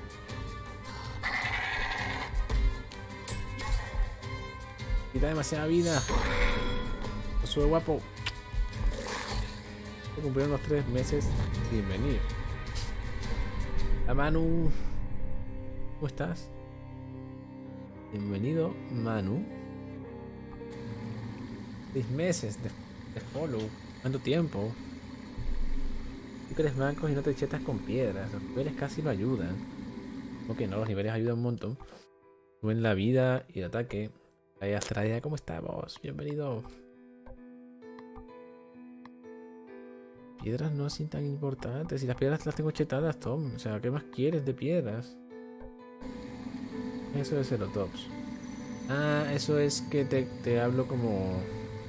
Quita demasiada vida. Sube guapo. Cumplieron los tres meses. Bienvenido. La Manu. ¿Cómo estás? Bienvenido, Manu. Seis meses de, de follow. ¿Cuánto tiempo? Tú que eres blanco y no te chetas con piedras. Los niveles casi no ayudan. Como que no, los niveles ayudan un montón. Suben la vida y el ataque. Ahí Astradia, ¿cómo estamos? Bienvenido. Piedras no son tan importantes. Si las piedras las tengo chetadas, Tom. O sea, ¿qué más quieres de piedras? Eso es Celotops. Ah, eso es que te, te hablo como...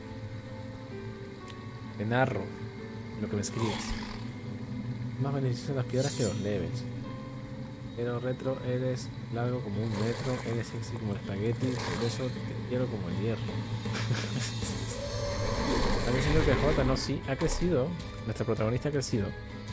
Te narro lo que me escribes. Más beneficiosas las piedras que los levels. Pero retro, eres largo como un metro, eres sexy como el espagueti, por eso te quiero como el hierro. Está diciendo que J, no, sí, ha crecido. Nuestra protagonista ha crecido.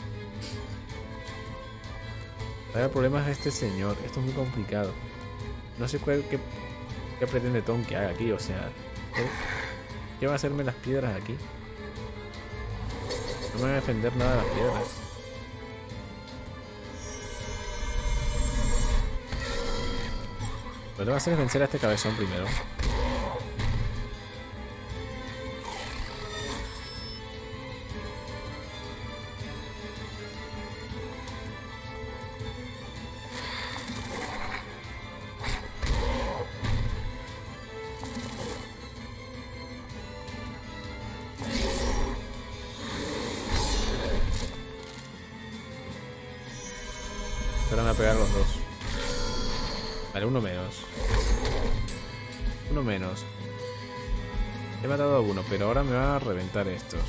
Hay problemas de este señor, esto es muy complicado. No sé cuál, qué, qué pretende Tom que haga aquí, o sea, ¿qué, qué va a hacerme las piedras aquí? No me van a defender nada de las piedras. Lo que voy a hacer es vencer a este cabezón primero. Esperan a pegar los dos. Vale, uno menos. Uno menos. He matado a uno, pero ahora me van a reventar estos.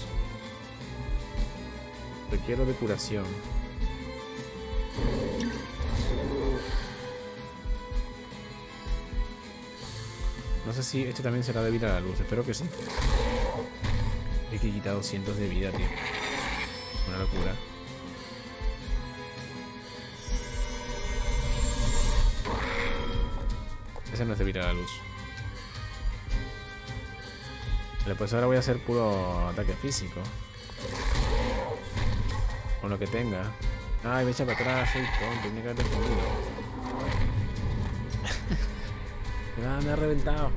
Requiero de curación. No sé si este también será débil a la luz. Espero que sí. He que quitar doscientos de vida, tío. Una locura. Ese no es débil a la luz. Vale, pues ahora voy a hacer puro ataque físico. Con lo que tenga. Ay, me echa para atrás, soy tonto, tenía que haber respondido. Ah, me ha reventado.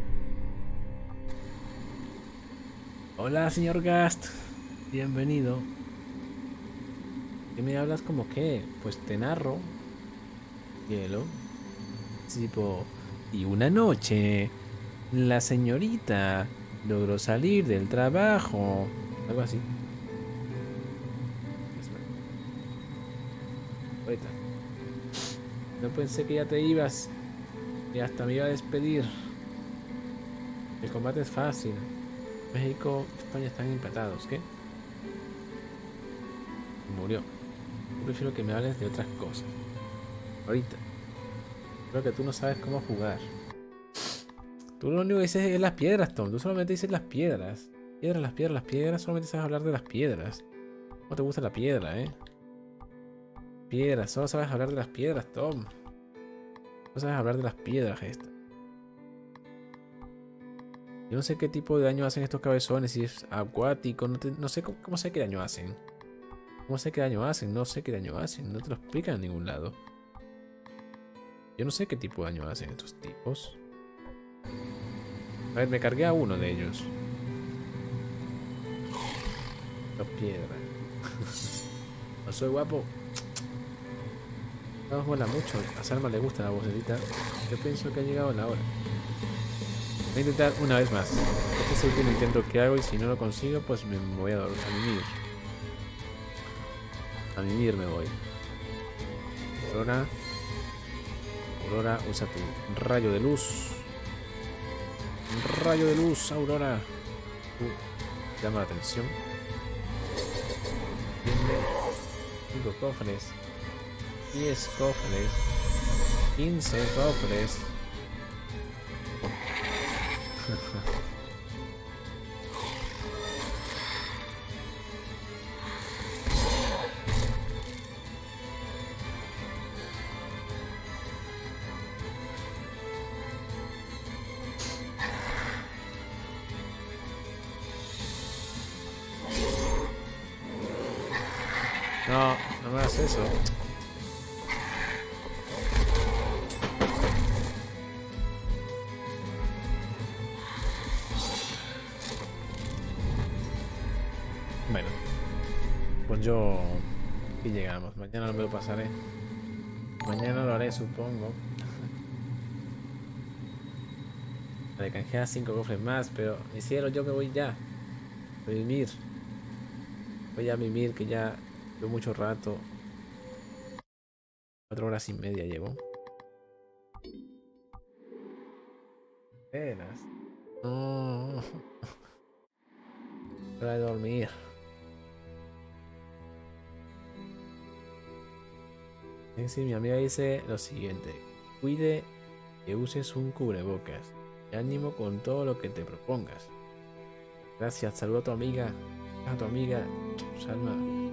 Hola, señor Gast. Bienvenido. ¿Qué me hablas como qué? Pues te narro. Hielo. Tipo... Y una noche, la señorita logró salir del trabajo. Algo así. Ahorita. No pensé que ya te ibas. Y hasta me iba a despedir. El combate es fácil. México y España están empatados. ¿Qué? Murió. Yo prefiero que me hables de otras cosas. Ahorita. Creo que tú no sabes cómo jugar. Tú lo único que dices es las piedras, Tom. Tú solamente dices las piedras. Piedras, las piedras, las piedras. Solamente sabes hablar de las piedras. No te gusta la piedra, eh. Piedras, solo sabes hablar de las piedras, Tom. No sabes hablar de las piedras estas. Yo no sé qué tipo de daño hacen estos cabezones. Si es acuático, no, te, no sé cómo, cómo sé qué daño hacen. ¿Cómo sé qué daño hacen? No sé qué daño hacen. No te lo explican en ningún lado. Yo no sé qué tipo de daño hacen estos tipos. A ver, me cargué a uno de ellos. Dos piedras. No soy guapo. No mola mucho. A Salma le gusta la vocecita. Yo pienso que ha llegado la hora. Voy a intentar una vez más. Este es el último intento que hago y si no lo consigo, pues me voy a, a mimir. A mimir me voy. Aurora. Aurora, usa tu rayo de luz. Un rayo de luz, Aurora. Uh, llama la atención. cinco cofres. diez cofres. quince cofres. No, no me hagas eso. Bueno, pues yo... Y llegamos. Mañana no me lo pasaré. Mañana lo haré, supongo. Vale, canjear cinco cofres más, pero... Mi cielo, yo me voy ya. Voy a mimir. Voy a mimir, que ya... Llevo mucho rato. Cuatro horas y media llevo. Penas. No. Hora de dormir. Sí, mi amiga dice lo siguiente. Cuide que uses un cubrebocas. Y ánimo con todo lo que te propongas. Gracias. Saludo a tu amiga. A tu amiga. Salma.